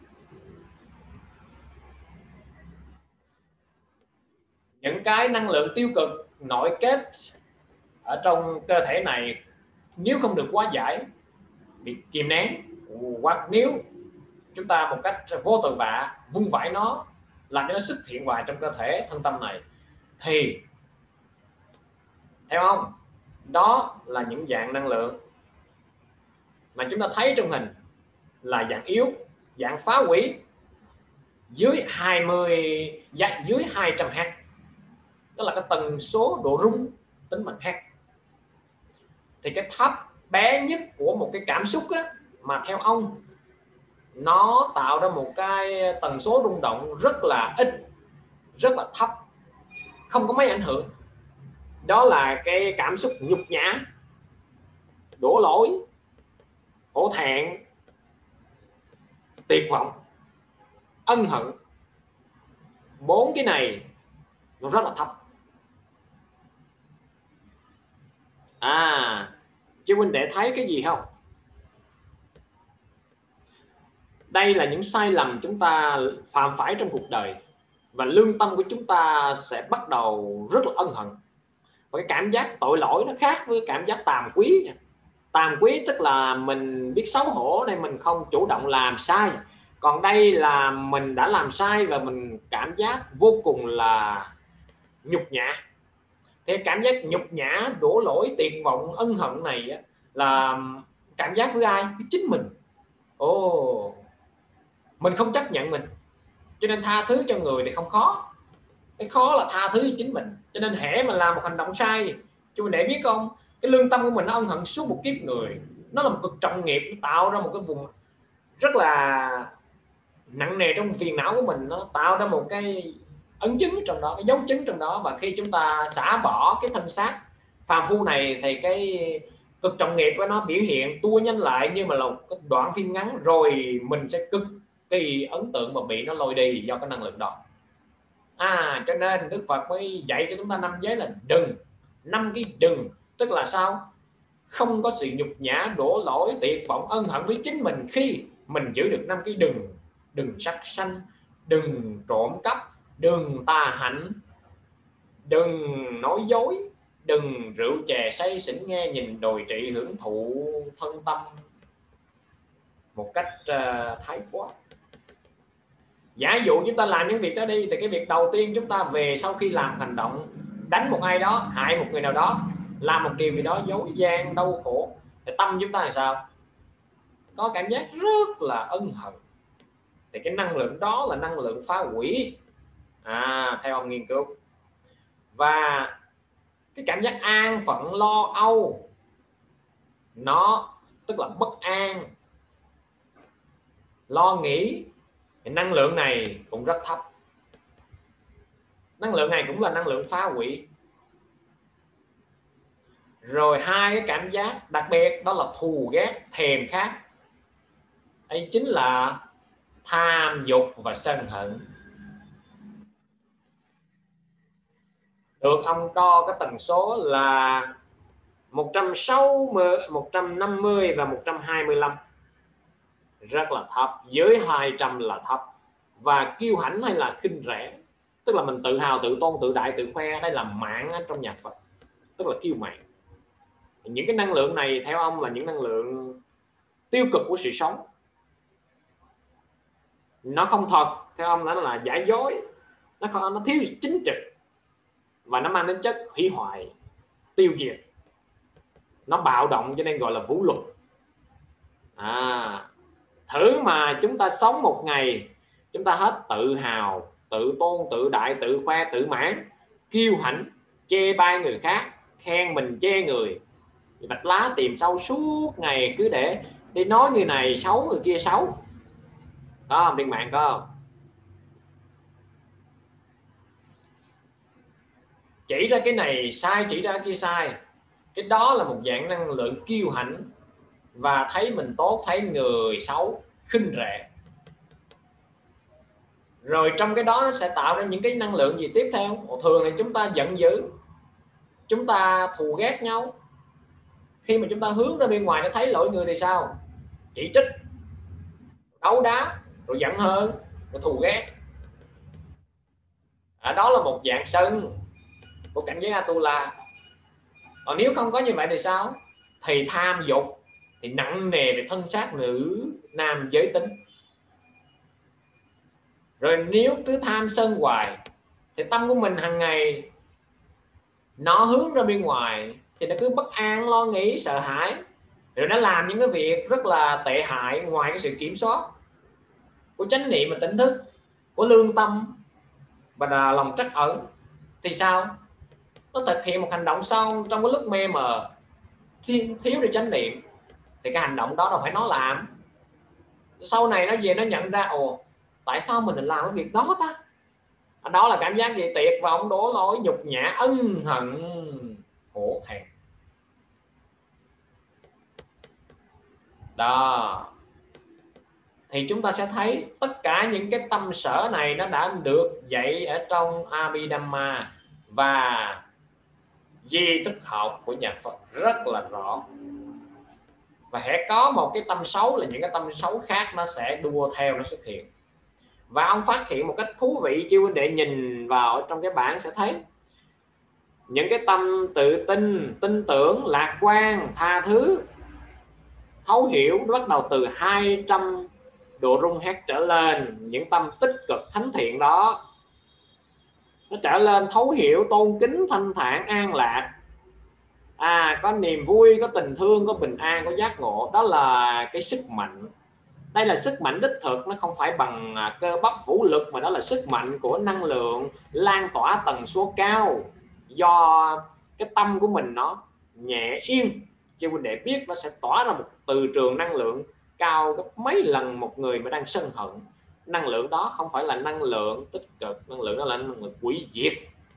Những cái năng lượng tiêu cực nội kết ở trong cơ thể này, nếu không được hóa giải, bị kìm nén, hoặc nếu chúng ta một cách vô tội vạ vung vãi nó, làm cho nó xuất hiện ngoài trong cơ thể thân tâm này, thì theo ông, đó là những dạng năng lượng mà chúng ta thấy trong hình là dạng yếu, dạng phá hủy, dưới 200 Hz. Đó là cái tần số độ rung tính bằng Hz. Thì cái thấp bé nhất của một cái cảm xúc á, mà theo ông nó tạo ra một cái tần số rung động rất là ít, rất là thấp, không có mấy ảnh hưởng, đó là cái cảm xúc nhục nhã, đổ lỗi, hổ thẹn, tuyệt vọng. ân hận. 4 cái này nó rất là thấp. Chứ huynh đệ thấy cái gì không? Đây là những sai lầm chúng ta phạm phải trong cuộc đời, và lương tâm của chúng ta sẽ bắt đầu rất là ân hận. Và cái cảm giác tội lỗi nó khác với cảm giác tàm quý nha. Tàm quý tức là mình biết xấu hổ nên mình không chủ động làm sai. Còn đây là mình đã làm sai và mình cảm giác vô cùng là nhục nhã. Thì cảm giác nhục nhã, đổ lỗi, tuyệt vọng, ân hận này là cảm giác với ai? Với chính mình. Mình không chấp nhận mình, cho nên tha thứ cho người thì không khó. Cái khó là tha thứ cho chính mình. Cho nên hễ mà làm một hành động sai, cho mình để biết không, cái lương tâm của mình nó ân hận suốt một kiếp người. Nó là một cực trọng nghiệp, nó tạo ra một cái vùng rất là nặng nề trong phiền não của mình. Nó tạo ra một cái ấn chứng trong đó, cái dấu chứng trong đó. Và khi chúng ta xả bỏ cái thân xác phàm phu này thì cái cực trọng nghiệp của nó biểu hiện tua nhanh lại như mà là một cái đoạn phim ngắn, rồi mình sẽ cực kỳ ấn tượng và bị nó lôi đi do cái năng lượng đó. Cho nên Đức Phật mới dạy cho chúng ta 5 giới là đừng. 5 cái đừng tức là sao? Không có sự nhục nhã, đổ lỗi, tuyệt vọng, ân hận với chính mình. Khi mình giữ được 5 cái đừng: đừng sát sanh, đừng trộm cắp, đừng tà hạnh, đừng nói dối, đừng rượu chè say xỉn nghe nhìn đồi trị hưởng thụ thân tâm một cách thái quá. Giả dụ chúng ta làm những việc đó đi, thì cái việc đầu tiên chúng ta về sau khi làm hành động đánh một ai đó, hại một người nào đó, làm một điều gì đó dối gian đau khổ, thì tâm chúng ta là sao? Có cảm giác rất là ân hận. Thì cái năng lượng đó là năng lượng phá hủy, theo ông nghiên cứu. Và cái cảm giác an phận lo âu, nó tức là bất an, lo nghĩ, thì năng lượng này cũng rất thấp. Năng lượng này cũng là năng lượng phá hủy. Rồi 2 cái cảm giác đặc biệt đó là thù ghét, thèm khát. Đây chính là tham dục và sân hận. Được ông đo cái tần số là 160, 150 và 125, rất là thấp. Dưới 200 là thấp. Và kiêu hãnh hay là khinh rẻ, tức là mình tự hào, tự tôn, tự đại, tự khoe. Đây là mạn trong nhà Phật, tức là kiêu mạn. Những cái năng lượng này theo ông là những năng lượng tiêu cực của sự sống. Nó không thật, theo ông nó là giả dối, nó thiếu chính trực, và nó mang đến chất hủy hoại, tiêu diệt. Nó bạo động cho nên gọi là vũ luật. Thử mà chúng ta sống một ngày, chúng ta hết tự hào, tự tôn, tự đại, tự khoe, tự mãn, kiêu hãnh, chê bai người khác, khen mình chê người, vạch lá tìm sâu suốt ngày, cứ để đi nói người này xấu, người kia xấu. Có không? Trên mạng có không? Chỉ ra cái này sai, chỉ ra cái kia sai. Cái đó là một dạng năng lượng kiêu hãnh và thấy mình tốt, thấy người xấu, khinh rẻ. Rồi trong cái đó nó sẽ tạo ra những cái năng lượng gì tiếp theo? Thường thì chúng ta giận dữ, chúng ta thù ghét nhau. Khi mà chúng ta hướng ra bên ngoài nó thấy lỗi người thì sao? Chỉ trích, đấu đá, rồi giận hơn, rồi thù ghét. Đó là một dạng sân của cảnh giới Atula. Còn nếu không có như vậy thì sao? Thì tham dục thì nặng nề về thân xác nữ nam giới tính. Rồi nếu cứ tham sân hoài thì tâm của mình hàng ngày nó hướng ra bên ngoài thì nó cứ bất an, lo nghĩ, sợ hãi, rồi nó làm những cái việc rất là tệ hại ngoài cái sự kiểm soát của chánh niệm và tỉnh thức, của lương tâm và là lòng trắc ẩn. Thì sao? Nó thực hiện một hành động xong trong cái lúc mê mờ, thiếu đi chánh niệm, thì cái hành động đó là phải nó làm. Sau này nó về nó nhận ra, tại sao mình làm cái việc đó ta? Đó là cảm giác gì? Tuyệt vọng, đổ lỗi, nhục nhã, ân hận, khổ thẹn. Đó. thì chúng ta sẽ thấy tất cả những cái tâm sở này nó đã được dạy ở trong Abhidhamma và di thức học của nhà Phật rất là rõ. Và hễ có một cái tâm xấu là những cái tâm xấu khác nó sẽ đua theo, nó xuất hiện. Và ông phát hiện một cách thú vị, chư huynh đệ nhìn vào trong cái bảng sẽ thấy những cái tâm tự tin, tin tưởng, lạc quan, tha thứ, thấu hiểu bắt đầu từ 200 độ rung hertz trở lên. Những tâm tích cực thánh thiện đó nó trở lên thấu hiểu, tôn kính, thanh thản, an lạc, có niềm vui, có tình thương, có bình an, có giác ngộ. Đó là cái sức mạnh. Đây là sức mạnh đích thực, nó không phải bằng cơ bắp vũ lực, mà đó là sức mạnh của năng lượng lan tỏa tần số cao, do cái tâm của mình nó nhẹ yên. Chứ huynh đệ biết nó sẽ tỏa ra một từ trường năng lượng cao gấp mấy lần một người mà đang sân hận. Năng lượng đó không phải là năng lượng tích cực, năng lượng đó là năng lượng hủy diệt.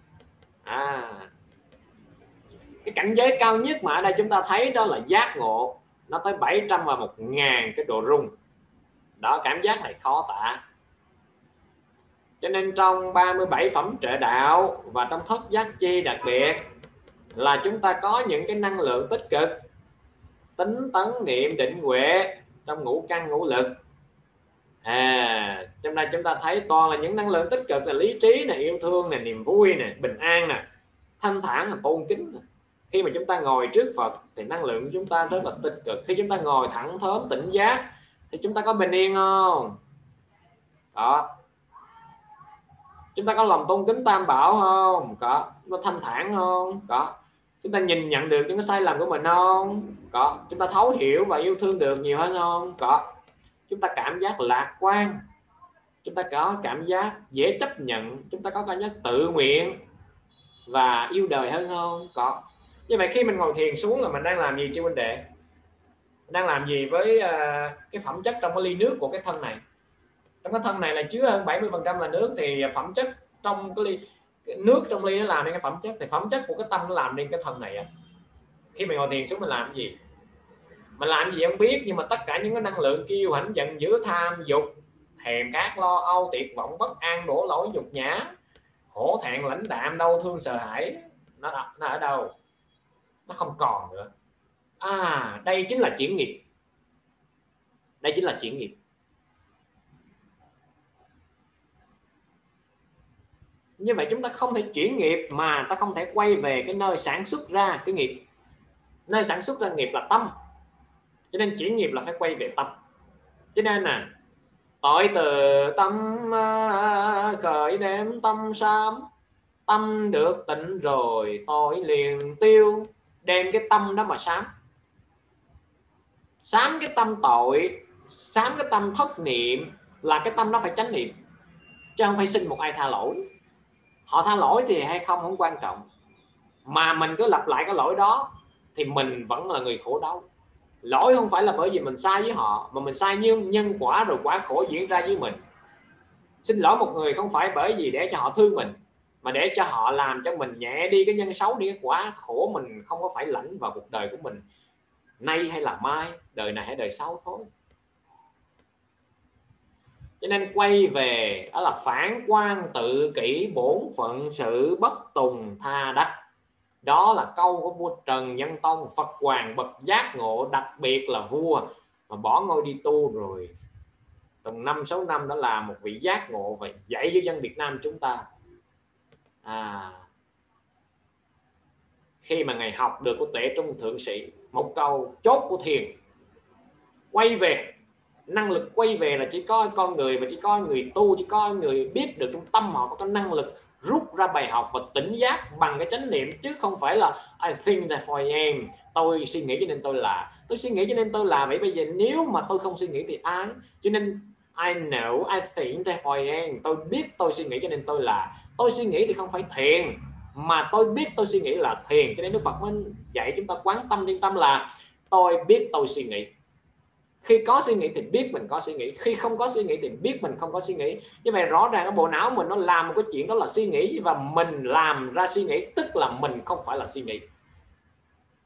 Cái cảnh giới cao nhất mà ở đây chúng ta thấy đó là giác ngộ, nó tới 700 và 1000 cái độ rung đó. Cảm giác này khó tả. Cho nên trong 37 phẩm trợ đạo và trong thất giác chi đặc biệt là chúng ta có những cái năng lượng tích cực, tính tấn niệm định huệ trong ngũ căn ngũ lực. Trong đây chúng ta thấy toàn là những năng lượng tích cực, là lý trí này, yêu thương này, niềm vui này, bình an này, thanh thản là tôn kính này. Khi mà chúng ta ngồi trước Phật thì năng lượng của chúng ta rất là tích cực. Khi chúng ta ngồi thẳng thớm tỉnh giác thì chúng ta có bình yên không? Đó. Chúng ta có lòng tôn kính Tam Bảo không? Có. Nó thanh thản không? Có. Chúng ta nhìn nhận được những cái sai lầm của mình không? Có. Chúng ta thấu hiểu và yêu thương được nhiều hơn không? Có. Chúng ta cảm giác lạc quan, chúng ta có cảm giác dễ chấp nhận, chúng ta có cảm giác tự nguyện và yêu đời hơn không? Có. Như vậy khi mình ngồi thiền xuống là mình đang làm gì chư huynh đệ? Đang làm gì với cái phẩm chất trong cái ly nước của cái thân này? Trong cái thân này là chứa hơn 70% là nước, thì phẩm chất trong cái ly, cái nước trong ly nó làm nên cái phẩm chất, thì phẩm chất của cái tâm nó làm nên cái thân này. Khi mình ngồi thiền xuống mình làm cái gì? Mình làm gì không biết, nhưng mà tất cả những cái năng lượng kiêu hãnh, giận dữ, tham dục, thèm khát, lo âu, tuyệt vọng, bất an, đổ lỗi, nhục nhã, hổ thẹn, lãnh đạm, đau thương, sợ hãi, nó ở đâu? Nó không còn nữa. Đây chính là chuyển nghiệp. Đây chính là chuyển nghiệp. Như vậy chúng ta không thể chuyển nghiệp mà ta không thể quay về cái nơi sản xuất ra cái nghiệp. Nơi sản xuất ra nghiệp là tâm, cho nên chuyển nghiệp là phải quay về tâm. Cho nên là tội từ tâm khởi đem tâm sám, tâm được tịnh rồi tội liền tiêu. Đem cái tâm đó mà sám, sám cái tâm tội, sám cái tâm thất niệm, là cái tâm nó phải chánh niệm, chứ không phải xin một ai tha lỗi. Họ tha lỗi thì hay không quan trọng, mà mình cứ lặp lại cái lỗi đó thì mình vẫn là người khổ đau. Lỗi không phải là bởi vì mình sai với họ, mà mình sai như nhân quả rồi quả khổ diễn ra với mình. Xin lỗi một người không phải bởi vì để cho họ thương mình, mà để cho họ làm cho mình nhẹ đi cái nhân xấu, đi cái quả khổ mình không có phải lãnh vào cuộc đời của mình, nay hay là mai, đời này hay đời sau thôi. Cho nên quay về đó là phản quan tự kỷ, bổn phận sự bất tùng tha đắc. Đó là câu của vua Trần Nhân Tông, Phật Hoàng bậc giác ngộ, đặc biệt là vua mà bỏ ngôi đi tu rồi trong 5-6 năm đó là một vị giác ngộ và dạy cho dân Việt Nam chúng ta. Khi mà Ngài học được của Tuệ Trung Thượng Sĩ một câu chốt của thiền, quay về, năng lực quay về là chỉ có con người, và chỉ có người tu, chỉ có người biết được trong tâm họ có năng lực rút ra bài học và tỉnh giác bằng cái chánh niệm, chứ không phải là I think therefore I am, tôi suy nghĩ cho nên tôi là, tôi suy nghĩ cho nên tôi là. Vậy bây giờ nếu mà tôi không suy nghĩ thì ai? Cho nên I know I think therefore I am, tôi biết tôi suy nghĩ cho nên tôi là. Tôi suy nghĩ thì không phải thiền, mà tôi biết tôi suy nghĩ là thiền. Cho nên Đức Phật mới dạy chúng ta quán tâm liên tâm là tôi biết tôi suy nghĩ. Khi có suy nghĩ thì biết mình có suy nghĩ, khi không có suy nghĩ thì biết mình không có suy nghĩ. Như vậy rõ ràng cái bộ não mình nó làm một cái chuyện đó là suy nghĩ, và mình làm ra suy nghĩ, tức là mình không phải là suy nghĩ.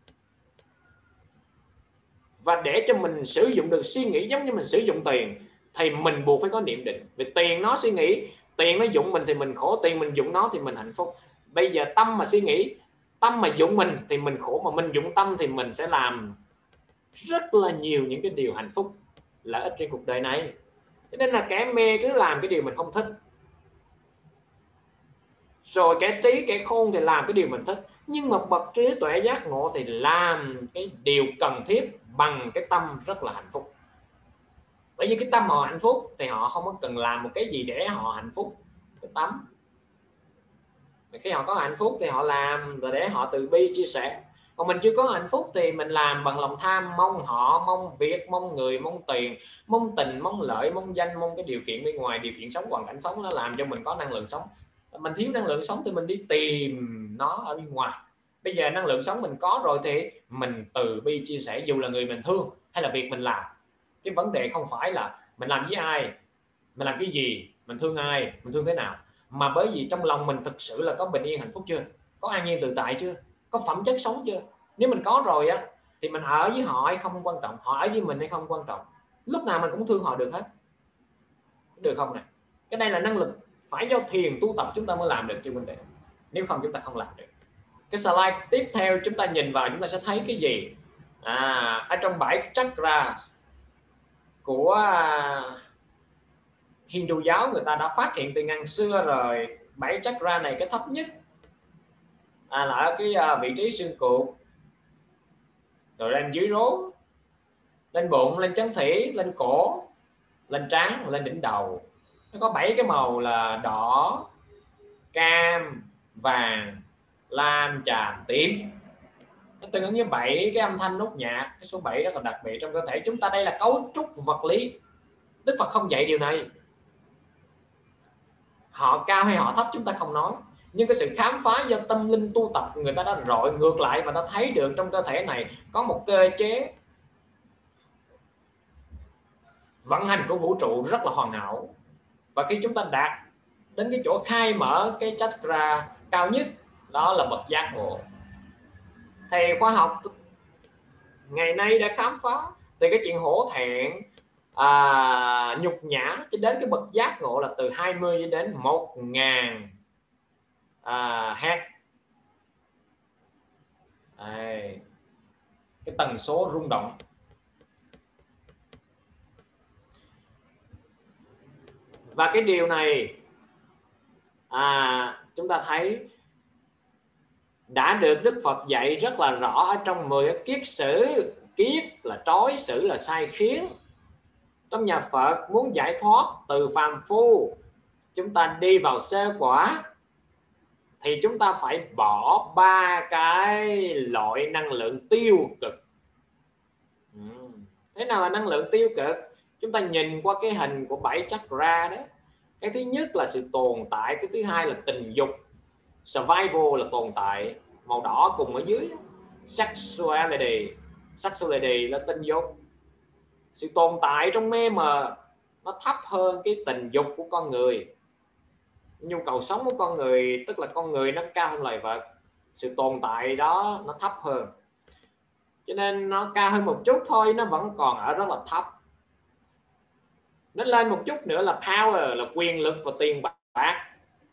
Và để cho mình sử dụng được suy nghĩ giống như mình sử dụng tiền, thì mình buộc phải có niệm định. Vì tiền nó suy nghĩ, tiền nó dụng mình thì mình khổ, tiền mình dụng nó thì mình hạnh phúc. Bây giờ tâm mà suy nghĩ, tâm mà dụng mình thì mình khổ, mà mình dụng tâm thì mình sẽ làm rất là nhiều những cái điều hạnh phúc, lợi ích trên cuộc đời này. Cho nên là kẻ mê cứ làm cái điều mình không thích, rồi kẻ trí kẻ khôn thì làm cái điều mình thích. Nhưng mà bậc trí tuệ giác ngộ thì làm cái điều cần thiết bằng cái tâm rất là hạnh phúc. Bởi vì cái tâm họ hạnh phúc thì họ không có cần làm một cái gì để họ hạnh phúc cái tâm. Khi họ có hạnh phúc thì họ làm rồi để họ từ bi chia sẻ. Còn mình chưa có hạnh phúc thì mình làm bằng lòng tham, mong họ, mong việc, mong người, mong tiền, mong tình, mong lợi, mong danh, mong cái điều kiện bên ngoài, điều kiện sống, hoàn cảnh sống, nó làm cho mình có năng lượng sống. Mình thiếu năng lượng sống thì mình đi tìm nó ở bên ngoài. Bây giờ năng lượng sống mình có rồi thì mình từ bi chia sẻ, dù là người mình thương hay là việc mình làm. Cái vấn đề không phải là mình làm với ai, mình làm cái gì, mình thương ai, mình thương thế nào, mà bởi vì trong lòng mình thực sự là có bình yên hạnh phúc chưa, có an nhiên tự tại chưa, có phẩm chất sống chưa. Nếu mình có rồi á thì mình ở với họ hay không quan trọng, họ ở với mình hay không quan trọng, lúc nào mình cũng thương họ được hết, được không này? Cái đây là năng lực phải do thiền tu tập chúng ta mới làm được chứ vấn đề, nếu không chúng ta không làm được. Cái slide tiếp theo chúng ta nhìn vào chúng ta sẽ thấy cái gì? Ở trong 7 chakra của Hindu giáo người ta đã phát hiện từ ngàn xưa rồi. 7 chakra này cái thấp nhất là ở cái vị trí xương cụt, rồi lên dưới rốn, lên bụng, lên chấn thủy, lên cổ, lên trán, lên đỉnh đầu. Nó có 7 cái màu là đỏ, cam, vàng, lam, chàm, tím. Nó tương ứng với 7 cái âm thanh nốt nhạc. Cái số 7 rất là đặc biệt trong cơ thể chúng ta. Đây là cấu trúc vật lý. Đức Phật không dạy điều này. Họ cao hay họ thấp chúng ta không nói, nhưng cái sự khám phá do tâm linh tu tập người ta đã rọi ngược lại và ta thấy được trong cơ thể này có một cơ chế vận hành của vũ trụ rất là hoàn hảo. Và khi chúng ta đạt đến cái chỗ khai mở cái chakra cao nhất, đó là bậc giác ngộ, thì khoa học ngày nay đã khám phá từ cái chuyện hổ thẹn, nhục nhã cho đến cái bậc giác ngộ là từ 20 đến 1000 Hz. Cái tần số rung động. Và cái điều này chúng ta thấy đã được Đức Phật dạy rất là rõ ở trong 10 kiết sử. Kiết là trói, sử là sai khiến. Trong nhà Phật muốn giải thoát từ phàm phu, chúng ta đi vào sơ quả, thì chúng ta phải bỏ 3 cái loại năng lượng tiêu cực. Thế nào là năng lượng tiêu cực? Chúng ta nhìn qua cái hình của 7 chakra đó. Cái thứ nhất là sự tồn tại, cái thứ hai là tình dục, survival là tồn tại, màu đỏ cùng ở dưới, sexuality là tình dục. Sự tồn tại trong mê mờ nó thấp hơn cái tình dục của con người. Nhu cầu sống của con người, tức là con người nó cao hơn loài vật, sự tồn tại đó nó thấp hơn, cho nên nó cao hơn một chút thôi, nó vẫn còn ở rất là thấp. Nó lên một chút nữa là power, là quyền lực và tiền bạc.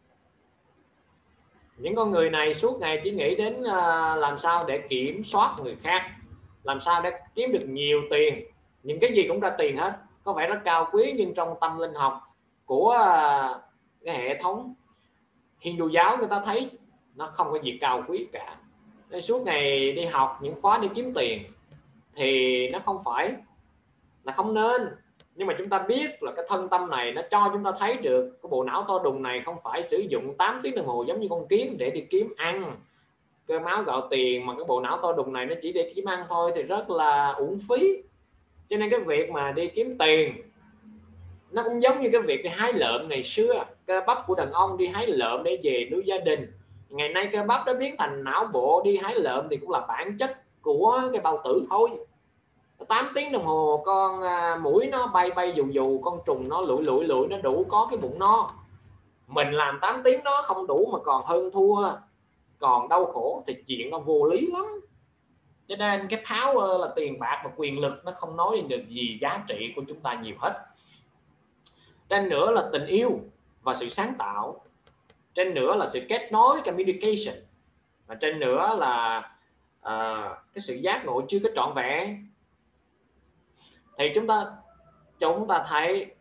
Những con người này suốt ngày chỉ nghĩ đến làm sao để kiểm soát người khác, làm sao để kiếm được nhiều tiền. Những cái gì cũng ra tiền hết, có vẻ rất cao quý, nhưng trong tâm linh học của cái hệ thống Hindu giáo người ta thấy nó không có gì cao quý cả. Nên suốt ngày đi học những khóa để kiếm tiền thì nó không phải là không nên, nhưng mà chúng ta biết là cái thân tâm này nó cho chúng ta thấy được cái bộ não to đùng này không phải sử dụng 8 tiếng đồng hồ giống như con kiến để đi kiếm ăn cơm áo gạo tiền, mà cái bộ não to đùng này nó chỉ để kiếm ăn thôi thì rất là uổng phí. Cho nên cái việc mà đi kiếm tiền nó cũng giống như cái việc đi hái lượm ngày xưa, cơ bắp của đàn ông đi hái lượm để về nuôi gia đình. Ngày nay cơ bắp nó biến thành não bộ đi hái lượm thì cũng là bản chất của cái bao tử thôi. 8 tiếng đồng hồ con mũi nó bay bay dù dù, con trùng nó lủi nó đủ có cái bụng no. Mình làm 8 tiếng đó không đủ mà còn hơn thua, còn đau khổ thì chuyện nó vô lý lắm. Cho nên cái power là tiền bạc và quyền lực nó không nói được gì giá trị của chúng ta nhiều hết. trên nữa là tình yêu và sự sáng tạo, trên nữa là sự kết nối communication, và trên nữa là cái sự giác ngộ chưa có trọn vẹn. Thì chúng ta thấy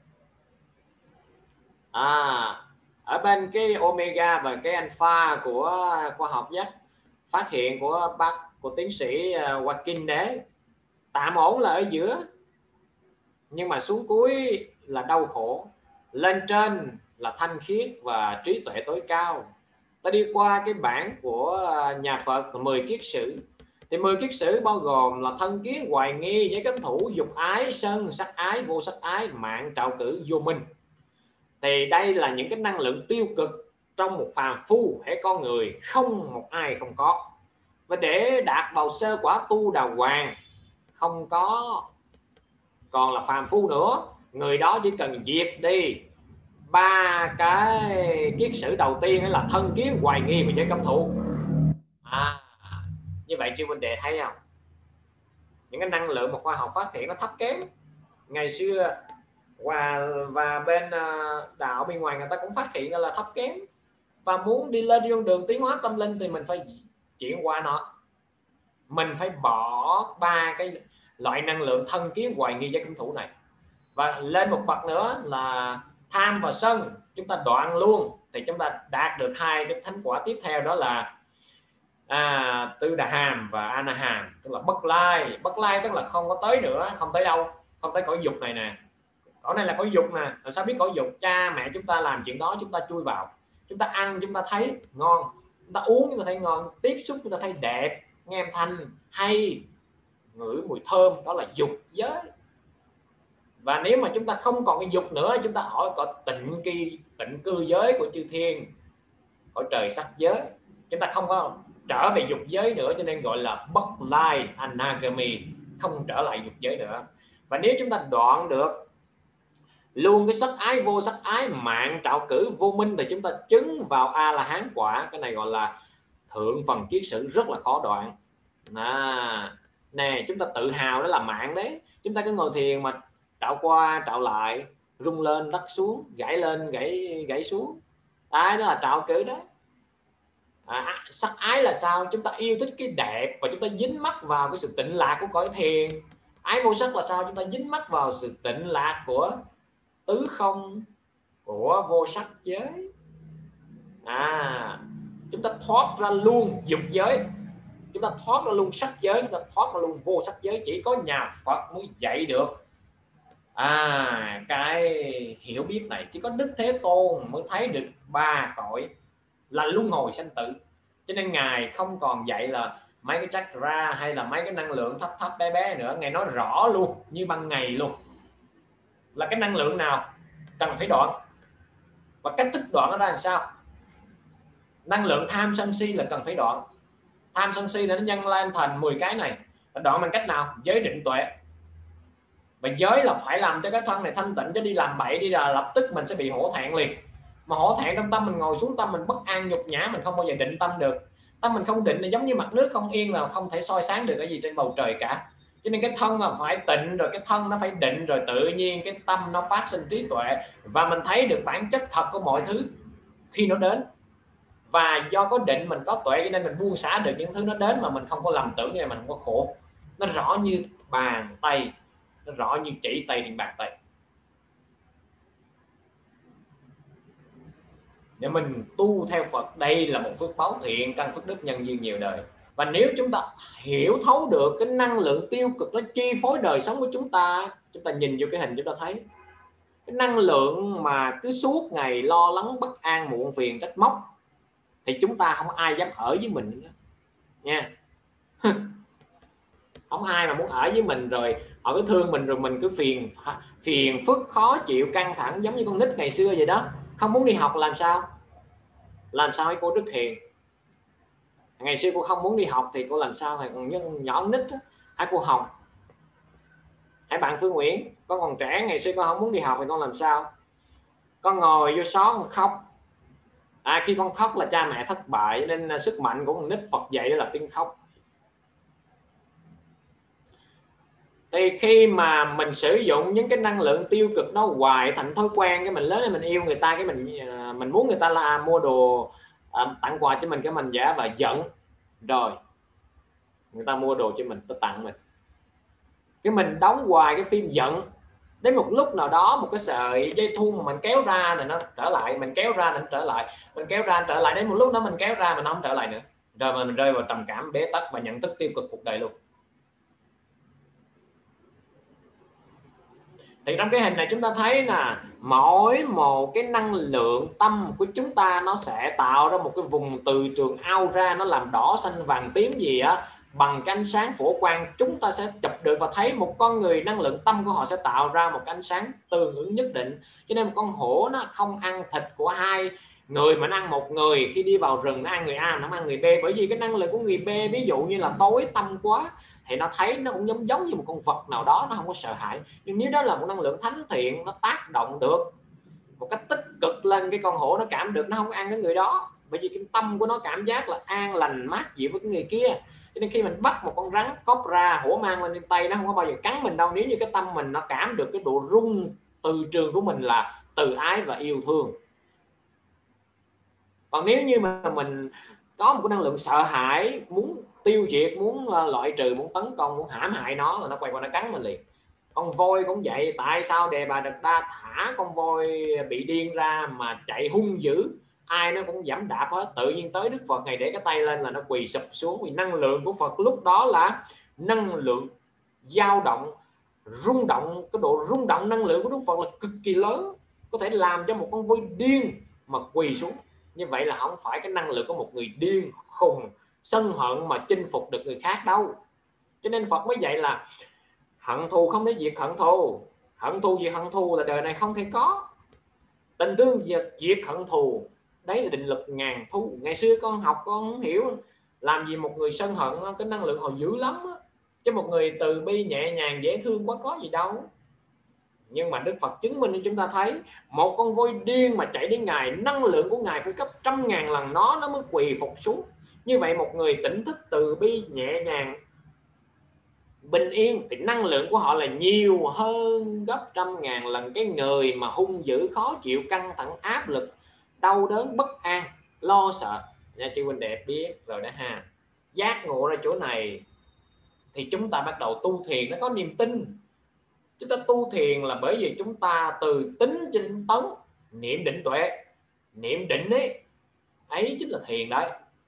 ở bên cái omega và cái alpha của khoa học giác phát hiện của tiến sĩ Joaquin đấy, tạm ổn là ở giữa, nhưng mà xuống cuối là đau khổ, lên trên là thanh khiết và trí tuệ tối cao. Ta đi qua cái bản của nhà Phật 10 kiết sử, thì 10 kiết sử bao gồm là thân kiến, hoài nghi, giới cấm thủ, dục ái, sân, sắc ái, vô sắc ái, mạng, trạo cử, vô minh. Thì đây là những cái năng lượng tiêu cực trong một phàm phu hay con người, không một ai không có. Và để đạt vào sơ quả tu đà hoàng không có còn là phàm phu nữa, người đó chỉ cần diệt đi 3 cái kiết sử đầu tiên là thân kiến, hoài nghi và giới cấm thủ. Như vậy chư huynh đệ thấy không, những cái năng lượng mà khoa học phát hiện nó thấp kém. Ngày xưa và bên đạo bên ngoài người ta cũng phát hiện ra là thấp kém, và muốn đi lên con đường tiến hóa tâm linh thì mình phải chuyển qua nó, mình phải bỏ 3 cái loại năng lượng thân kiến, hoài nghi, giới cấm thủ này, và lên một bậc nữa là tham và sân, chúng ta đoạn luôn thì chúng ta đạt được 2 cái thánh quả tiếp theo, đó là tư đà hàm và ana hàm, tức là bất lai. Bất lai tức là không có tới nữa, không tới đâu, không tới cõi dục này nè. Cõi này là cõi dục nè, làm sao biết cõi dục? Cha mẹ chúng ta làm chuyện đó chúng ta chui vào, chúng ta ăn chúng ta thấy ngon, chúng ta uống chúng ta thấy ngon, tiếp xúc chúng ta thấy đẹp, nghe âm thanh hay, ngửi mùi thơm, đó là dục giới. Và nếu mà chúng ta không còn cái dục nữa, chúng ta hỏi có tịnh cư giới của chư thiên, cõi trời sắc giới, chúng ta không có trở về dục giới nữa, cho nên gọi là bất lai anagami, không trở lại dục giới nữa. Và nếu chúng ta đoạn được luôn cái sắc ái, vô sắc ái, mạng, trạo cử, vô minh, thì chúng ta chứng vào A La Hán quả. Cái này gọi là thượng phần kiết sử, rất là khó đoạn. Nè, chúng ta tự hào đó là mạng đấy, chúng ta cứ ngồi thiền mà trạo qua trạo lại, rung lên đất xuống, gãy lên gãy xuống, đó là trạo cử đó. Sắc ái là sao? Chúng ta yêu thích cái đẹp và chúng ta dính mắc vào cái sự tịnh lạc của cõi thiền. Ái vô sắc là sao? Chúng ta dính mắc vào sự tịnh lạc của tứ không, của vô sắc giới. Chúng ta thoát ra luôn dục giới, chúng ta thoát ra luôn sắc giới, chúng ta thoát ra luôn vô sắc giới. Chỉ có nhà Phật mới dạy được cái hiểu biết này. Chỉ có Đức Thế Tôn mới thấy được 3 cõi là luân hồi sanh tử. Cho nên Ngài không còn dạy là mấy cái chakra hay là mấy cái năng lượng thấp thấp bé bé nữa. Ngài nói rõ luôn như ban ngày luôn là cái năng lượng nào cần phải đoạn, và cách thức đoạn nó ra làm sao. Năng lượng tham sân si là cần phải đoạn. Tham sân si nó nhân lên thành 10 cái này, đoạn bằng cách nào? Giới định tuệ. Và giới là phải làm cho cái thân này thanh tịnh, chứ đi làm bậy đi là lập tức mình sẽ bị hổ thẹn liền. Mà hổ thẹn trong tâm, mình ngồi xuống tâm mình bất an nhục nhã, mình không bao giờ định tâm được. Tâm mình không định là giống như mặt nước không yên, là không thể soi sáng được cái gì trên bầu trời cả. Cho nên cái thân là phải tịnh, rồi cái thân nó phải định, rồi tự nhiên cái tâm nó phát sinh trí tuệ, và mình thấy được bản chất thật của mọi thứ khi nó đến. Và do có định mình có tuệ, cho nên mình buông xả được những thứ nó đến mà mình không có lầm tưởng, như mình không có khổ. Nó rõ như bàn tay, nó rõ như chỉ tay trên bàn tay. Để mình tu theo Phật, đây là một phước báo thiện, căn phước đức, nhân duyên nhiều đời. Và nếu chúng ta hiểu thấu được cái năng lượng tiêu cực nó chi phối đời sống của chúng ta nhìn vô cái hình chúng ta thấy cái năng lượng mà cứ suốt ngày lo lắng, bất an, muộn phiền, trách móc, thì chúng ta không ai dám ở với mình nữa nha. Không ai mà muốn ở với mình, rồi họ cứ thương mình, rồi mình cứ phiền phức, khó chịu, căng thẳng, giống như con nít ngày xưa vậy đó. Không muốn đi học làm sao ấy cô Đức Hiền, ngày xưa cô không muốn đi học thì cô làm sao? Thì còn nhỏ nít đó. Hả cô Hồng, hãy bạn Phương Nguyễn, con còn trẻ, ngày xưa con không muốn đi học thì con làm sao? Con ngồi vô xó con khóc. Khi con khóc là cha mẹ thất bại, nên sức mạnh của con nít Phật dạy đó là tiếng khóc. Thì khi mà mình sử dụng những cái năng lượng tiêu cực đó hoài thành thói quen, cái mình lớn lên mình yêu người ta, cái mình muốn người ta là mua đồ, tặng quà cho mình, cái mình giả và giận, rồi người ta mua đồ cho mình, ta tặng mình, cái mình đóng hoài cái phim giận. Đến một lúc nào đó, một cái sợi dây thun mà mình kéo ra thì nó trở lại, mình kéo ra nó trở lại, mình kéo ra trở lại, đến một lúc đó mình kéo ra mình không trở lại nữa, rồi mình rơi vào trầm cảm, bế tắc và nhận thức tiêu cực cuộc đời luôn. Thì trong cái hình này chúng ta thấy là mỗi một cái năng lượng tâm của chúng ta nó sẽ tạo ra một cái vùng từ trường aura, nó làm đỏ xanh vàng tím gì á, bằng cái ánh sáng phổ quang chúng ta sẽ chụp được và thấy một con người năng lượng tâm của họ sẽ tạo ra một cái ánh sáng tương ứng nhất định. Cho nên một con hổ nó không ăn thịt của hai người mà nó ăn một người. Khi đi vào rừng nó ăn người A, nó không ăn người B, bởi vì cái năng lượng của người B ví dụ như là tối tâm quá thì nó thấy nó cũng giống như một con vật nào đó, nó không có sợ hãi. Nhưng nếu đó là một năng lượng thánh thiện, nó tác động được một cách tích cực lên cái con hổ, nó cảm được, nó không có ăn cái người đó, bởi vì cái tâm của nó cảm giác là an lành mát dịu với cái người kia. Cho nên khi mình bắt một con rắn cobra hổ mang lên trên tay, nó không có bao giờ cắn mình đâu, nếu như cái tâm mình nó cảm được cái độ rung từ trường của mình là từ ái và yêu thương. Còn nếu như mà mình có một cái năng lượng sợ hãi, muốn tiêu diệt, muốn loại trừ, muốn tấn công, muốn hãm hại nó, là nó quay qua nó cắn mình liền. Con voi cũng vậy. Tại sao Đề Bà Đạt Đa thả con voi bị điên ra mà chạy hung dữ, ai nó cũng giẫm đạp hết, tự nhiên tới Đức Phật ngày để cái tay lên là nó quỳ sụp xuống. Vì năng lượng của Phật lúc đó là năng lượng dao động, rung động. Cái độ rung động năng lượng của Đức Phật là cực kỳ lớn, có thể làm cho một con voi điên mà quỳ xuống. Như vậy là không phải cái năng lượng của một người điên khùng sân hận mà chinh phục được người khác đâu. Cho nên Phật mới dạy là hận thù không thể diệt hận thù, hận thù diệt hận thù là đời này không thể có. Tình thương diệt hận thù, đấy là định lực ngàn thu. Ngày xưa con học con không hiểu làm gì một người sân hận, cái năng lượng họ dữ lắm á. Chứ một người từ bi nhẹ nhàng dễ thương quá có gì đâu. Nhưng mà Đức Phật chứng minh cho chúng ta thấy một con voi điên mà chạy đến Ngài, năng lượng của Ngài phải gấp 100.000 lần nó mới quỳ phục xuống. Như vậy một người tỉnh thức từ bi nhẹ nhàng bình yên thì năng lượng của họ là nhiều hơn gấp 100.000 lần cái người mà hung dữ, khó chịu, căng thẳng, áp lực, đau đớn, bất an, lo sợ nha. Chị Quỳnh đẹp biết rồi đó ha. Giác ngộ ra chỗ này thì chúng ta bắt đầu tu thiền, nó có niềm tin. Chúng ta tu thiền là bởi vì chúng ta từ tính tinh tấn, niệm định tuệ. Niệm định ấy chính là thiền đấy.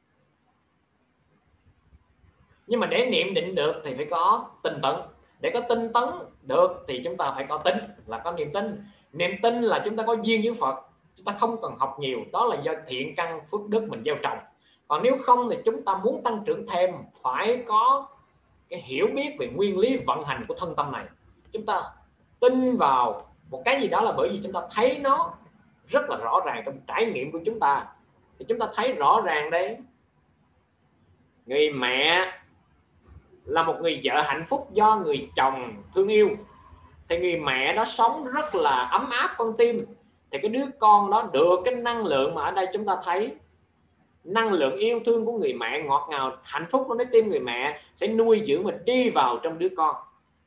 Nhưng mà để niệm định được thì phải có tinh tấn. Để có tinh tấn được thì chúng ta phải có tính, là có niềm tin. Niềm tin là chúng ta có duyên với Phật, chúng ta không cần học nhiều, đó là do thiện căn phước đức mình gieo trồng. Còn nếu không thì chúng ta muốn tăng trưởng thêm phải có cái hiểu biết về nguyên lý vận hành của thân tâm này. Chúng ta tin vào một cái gì đó là bởi vì chúng ta thấy nó rất là rõ ràng trong trải nghiệm của chúng ta. Thì chúng ta thấy rõ ràng đấy, người mẹ là một người vợ hạnh phúc do người chồng thương yêu, thì người mẹ đó sống rất là ấm áp con tim, thì cái đứa con đó được cái năng lượng mà ở đây chúng ta thấy, năng lượng yêu thương của người mẹ ngọt ngào hạnh phúc trong trái tim người mẹ sẽ nuôi dưỡng mình đi vào trong đứa con.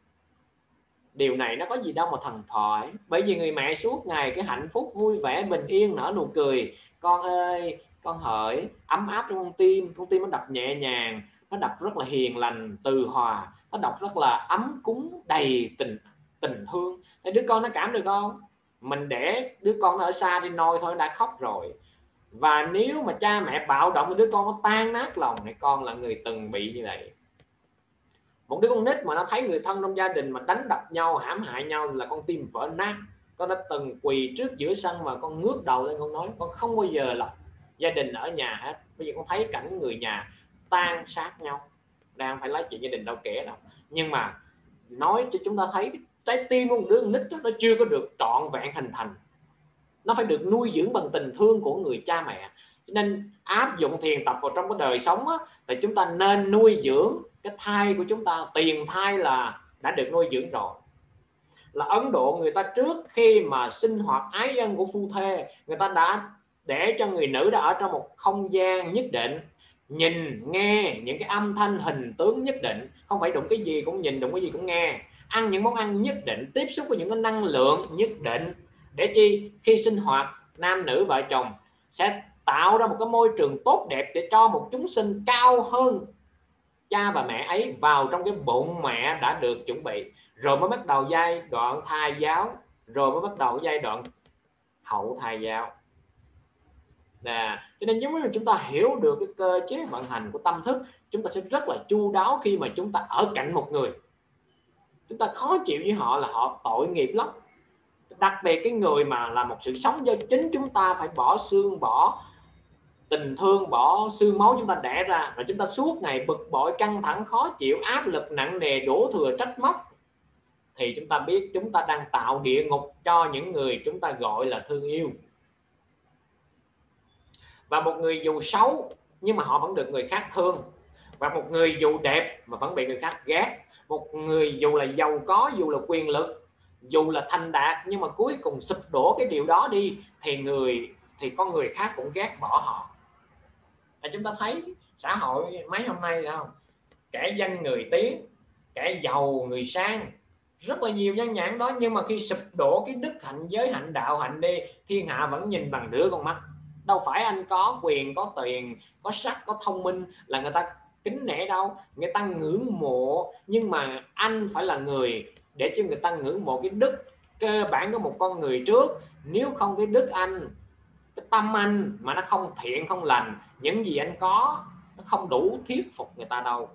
Điều này nó có gì đâu mà thần thoại, bởi vì người mẹ suốt ngày cái hạnh phúc vui vẻ bình yên nở nụ cười, con ơi con hỡi, ấm áp trong con tim nó đập nhẹ nhàng, nó đập rất là hiền lành từ hòa, nó đập rất là ấm cúng đầy tình thương. Thế đứa con nó cảm được không? Mình để đứa con nó ở xa đi nôi thôi đã khóc rồi. Và nếu mà cha mẹ bạo động thì đứa con nó tan nát lòng. Này con là người từng bị như vậy. Một đứa con nít mà nó thấy người thân trong gia đình mà đánh đập nhau, hãm hại nhau là con tim vỡ nát. Con đã từng quỳ trước giữa sân mà con ngước đầu lên con nói con không bao giờ là gia đình ở nhà hết. Bây giờ con thấy cảnh người nhà tan sát nhau, đang phải lấy chuyện gia đình đâu kể đâu. Nhưng mà nói cho chúng ta thấy trái tim của một đứa con nít đó, nó chưa có được trọn vẹn hình thành, nó phải được nuôi dưỡng bằng tình thương của người cha mẹ. Cho nên áp dụng thiền tập vào trong cái đời sống á, thì chúng ta nên nuôi dưỡng cái thai của chúng ta. Tiền thai là đã được nuôi dưỡng rồi. Là Ấn Độ người ta trước khi mà sinh hoạt ái ân của phu thê, người ta đã để cho người nữ đã ở trong một không gian nhất định, nhìn nghe những cái âm thanh hình tướng nhất định, không phải đụng cái gì cũng nhìn, đụng cái gì cũng nghe, ăn những món ăn nhất định, tiếp xúc với những cái năng lượng nhất định, để chi khi sinh hoạt nam nữ vợ chồng sẽ tạo ra một cái môi trường tốt đẹp để cho một chúng sinh cao hơn cha và mẹ ấy vào trong cái bụng mẹ đã được chuẩn bị, rồi mới bắt đầu giai đoạn thai giáo, rồi mới bắt đầu giai đoạn hậu thai giáo. Cho nên nếu như chúng ta hiểu được cái cơ chế vận hành của tâm thức, chúng ta sẽ rất là chu đáo khi mà chúng ta ở cạnh một người. Chúng ta khó chịu với họ là họ tội nghiệp lắm, đặc biệt cái người mà là một sự sống do chính chúng ta phải bỏ xương, bỏ tình thương, bỏ xương máu chúng ta đẻ ra, rồi chúng ta suốt ngày bực bội, căng thẳng, khó chịu, áp lực nặng nề, đổ thừa trách móc, thì chúng ta biết chúng ta đang tạo địa ngục cho những người chúng ta gọi là thương yêu. Và một người dù xấu nhưng mà họ vẫn được người khác thương, và một người dù đẹp mà vẫn bị người khác ghét, một người dù là giàu có, dù là quyền lực, dù là thành đạt, nhưng mà cuối cùng sụp đổ cái điều đó đi thì con người khác cũng ghét bỏ họ. Chúng ta thấy xã hội mấy hôm nay là không, kẻ danh người tiếng, kẻ giàu người sang, rất là nhiều nhân nhãn đó, nhưng mà khi sụp đổ cái đức hạnh, giới hạnh, đạo hạnh đi, thiên hạ vẫn nhìn bằng nửa con mắt. Đâu phải anh có quyền, có tiền, có sắc, có thông minh là người ta kính nể đâu, người ta ngưỡng mộ, nhưng mà anh phải là người để cho người ta ngưỡng mộ cái đức cơ bản của một con người trước. Nếu không cái đức anh, cái tâm anh mà nó không thiện không lành, những gì anh có nó không đủ thuyết phục người ta đâu.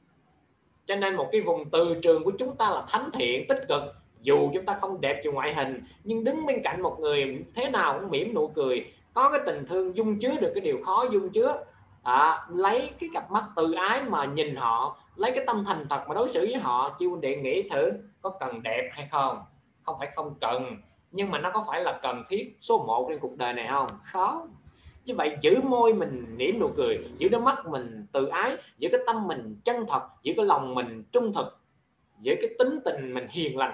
Cho nên một cái vùng từ trường của chúng ta là thánh thiện, tích cực. Dù chúng ta không đẹp về ngoại hình, nhưng đứng bên cạnh một người thế nào cũng mỉm nụ cười, có cái tình thương dung chứa được cái điều khó dung chứa. Lấy cái cặp mắt từ ái mà nhìn họ, lấy cái tâm thành thật mà đối xử với họ. Chiêu Đệ nghĩ thử có cần đẹp hay không? Không phải không cần, nhưng mà nó có phải là cần thiết số 1 trên cuộc đời này không? Không. Như vậy giữ môi mình nỉm nụ cười, giữ đôi mắt mình từ ái, giữ cái tâm mình chân thật, giữ cái lòng mình trung thực, giữ cái tính tình mình hiền lành,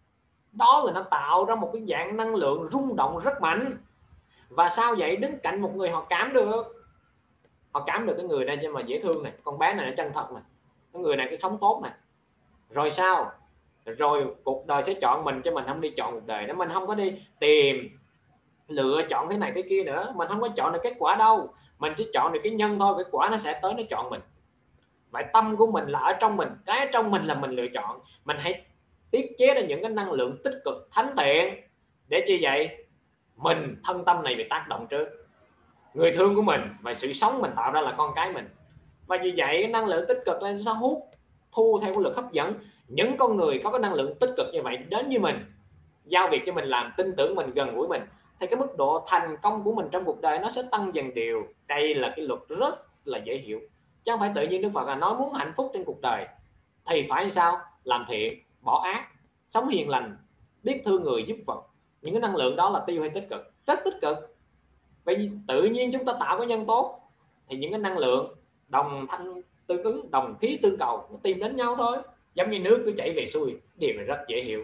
đó là nó tạo ra một cái dạng năng lượng rung động rất mạnh. Và sao vậy? Đứng cạnh một người họ cảm được, họ cảm được cái người này nhưng mà dễ thương này, con bé này nó chân thật này, cái người này cái sống tốt này. Rồi sao? Rồi cuộc đời sẽ chọn mình, chứ mình không đi chọn cuộc đời đó. Mình không có đi tìm lựa chọn thế này thế kia nữa, mình không có chọn được kết quả đâu, mình chỉ chọn được cái nhân thôi, cái quả nó sẽ tới nó chọn mình. Vậy tâm của mình là ở trong mình, cái trong mình là mình lựa chọn. Mình hãy tiết chế ra những cái năng lượng tích cực thánh thiện, để chi vậy? Mình thân tâm này bị tác động trước, người thương của mình và sự sống mình tạo ra là con cái mình. Và vì vậy cái năng lượng tích cực lên sẽ hút, thu theo cái lực hấp dẫn những con người có cái năng lượng tích cực như vậy đến với mình, giao việc cho mình làm, tin tưởng mình, gần gũi mình, thì cái mức độ thành công của mình trong cuộc đời nó sẽ tăng dần đều. Đây là cái luật rất là dễ hiểu, chứ không phải tự nhiên Đức Phật là nói muốn hạnh phúc trên cuộc đời thì phải sao? Làm thiện, bỏ ác, sống hiền lành, biết thương người, giúp vật. Những cái năng lượng đó là tiêu hay tích cực? Rất tích cực. Vậy tự nhiên chúng ta tạo cái nhân tốt thì những cái năng lượng đồng thanh tương ứng, đồng khí tương cầu, nó tìm đến nhau thôi, giống như nước cứ chảy về xuôi. Điều này rất dễ hiểu.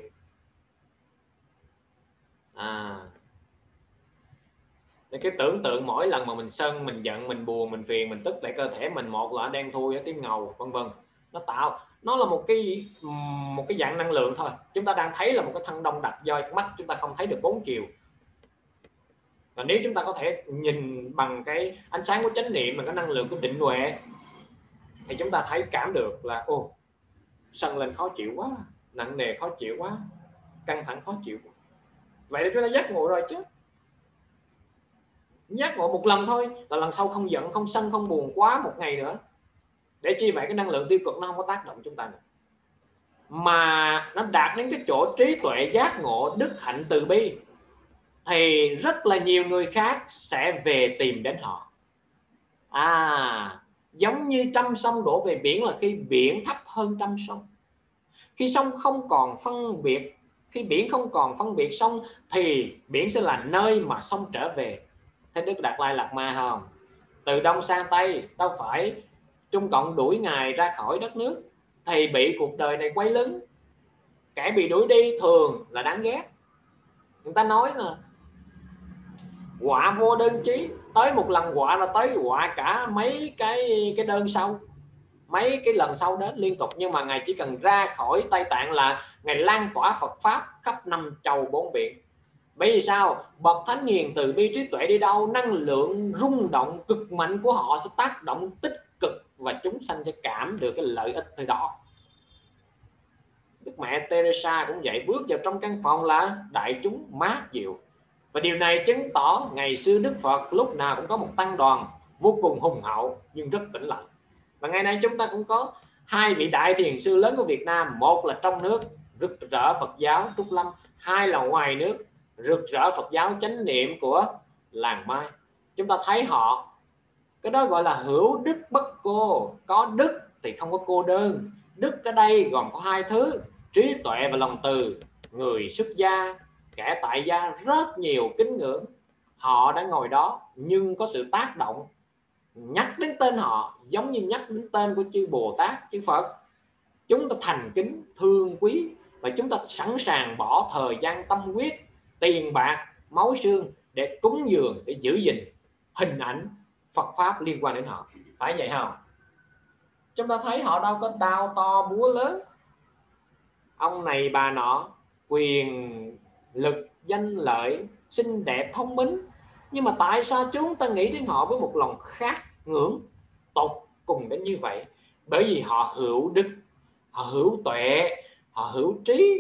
Cái tưởng tượng mỗi lần mà mình sân, mình giận, mình buồn, mình phiền, mình tức tại cơ thể mình, một là đen thui, tím ngầu, vân vân, nó là một cái dạng năng lượng thôi. Chúng ta đang thấy là một cái thân đông đặc, do mắt chúng ta không thấy được 4 chiều. Và nếu chúng ta có thể nhìn bằng cái ánh sáng của chánh niệm, bằng cái năng lượng của định huệ, thì chúng ta thấy cảm được là sân lên khó chịu quá, nặng nề khó chịu quá, căng thẳng khó chịu quá. Vậy là chúng ta giác ngộ rồi chứ. Giác ngộ một lần thôi là lần sau không giận, không sân, không buồn quá một ngày nữa. Để chi vậy? Cái năng lượng tiêu cực nó không có tác động chúng ta nữa, mà nó đạt đến cái chỗ trí tuệ, giác ngộ, đức hạnh, từ bi, thì rất là nhiều người khác sẽ về tìm đến họ. Giống như trăm sông đổ về biển là khi biển thấp hơn trăm sông. Khi sông không còn phân biệt, khi biển không còn phân biệt sông, thì biển sẽ là nơi mà sông trở về. Thế Đức Đạt Lai Lạt Ma không? Từ Đông sang Tây, đâu phải Trung Cộng đuổi Ngài ra khỏi đất nước thì bị cuộc đời này quay lưng. Kẻ bị đuổi đi thường là đáng ghét. Người ta nói là quả vô đơn chí, tới một lần quả là tới quả cả mấy cái đơn sau. mấy cái lần sau đến liên tục, nhưng mà Ngài chỉ cần ra khỏi Tây Tạng là Ngài lan tỏa Phật pháp khắp năm châu bốn biển. Bởi vì sao? Bậc thánh hiền từ bi trí tuệ đi đâu, năng lượng rung động cực mạnh của họ sẽ tác động tích cực và chúng sanh sẽ cảm được cái lợi ích từ đó. Đức mẹ Teresa cũng vậy, bước vào trong căn phòng là đại chúng mát dịu. Và điều này chứng tỏ ngày xưa Đức Phật lúc nào cũng có một tăng đoàn vô cùng hùng hậu nhưng rất tĩnh lặng. Và ngày nay chúng ta cũng có hai vị đại thiền sư lớn của Việt Nam, một là trong nước rực rỡ Phật giáo Trúc Lâm, hai là ngoài nước rực rỡ Phật giáo chánh niệm của làng Mai. Chúng ta thấy họ, cái đó gọi là hữu đức bất cô. Có đức thì không có cô đơn. Đức ở đây gồm có hai thứ: trí tuệ và lòng từ. Người xuất gia, kẻ tại gia rất nhiều kính ngưỡng. Họ đã ngồi đó nhưng có sự tác động, nhắc đến tên họ giống như nhắc đến tên của chư Bồ Tát, chư Phật. Chúng ta thành kính, thương quý, và chúng ta sẵn sàng bỏ thời gian, tâm huyết, tiền bạc, máu xương để cúng dường, để giữ gìn hình ảnh Phật pháp liên quan đến họ. Phải vậy không? Chúng ta thấy họ đâu có đao to búa lớn, ông này bà nọ, quyền lực, danh lợi, xinh đẹp, thông minh. Nhưng mà tại sao chúng ta nghĩ đến họ với một lòng khát ngưỡng tột cùng đến như vậy? Bởi vì họ hữu đức, họ hữu tuệ, họ hữu trí.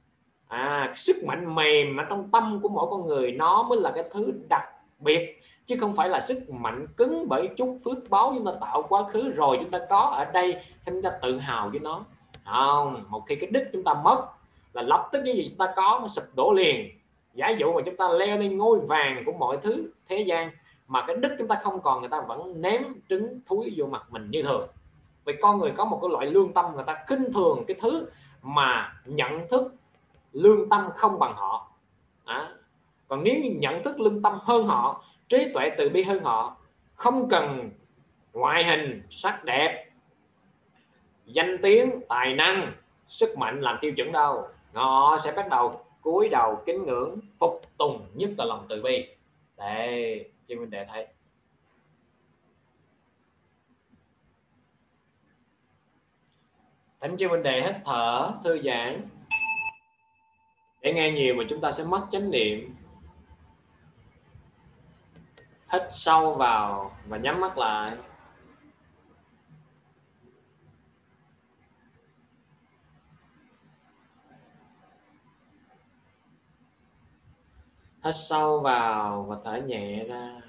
Sức mạnh mềm ở trong tâm của mỗi con người, nó mới là cái thứ đặc biệt, chứ không phải là sức mạnh cứng bởi chút phước báo chúng ta tạo quá khứ rồi chúng ta có ở đây chúng ta tự hào với nó. Không, một khi cái đức chúng ta mất là lập tức cái gì chúng ta có nó sụp đổ liền. Giả dụ mà chúng ta leo lên ngôi vàng của mọi thứ thế gian mà cái đức chúng ta không còn, người ta vẫn ném trứng thúi vô mặt mình như thường. Vì con người có một cái loại lương tâm, người ta khinh thường cái thứ mà nhận thức lương tâm không bằng họ. Còn nếu như nhận thức lương tâm hơn họ, trí tuệ từ bi hơn họ, không cần ngoại hình sắc đẹp, danh tiếng, tài năng, sức mạnh làm tiêu chuẩn đâu, họ sẽ bắt đầu cúi đầu kính ngưỡng, phục tùng, nhất là lòng từ bi. Đây, chư huynh đệ thấy. Thỉnh chư huynh đệ hít thở thư giãn. Để nghe nhiều mà chúng ta sẽ mất chánh niệm. Hít sâu vào và nhắm mắt lại. Hít sâu vào và thở nhẹ ra.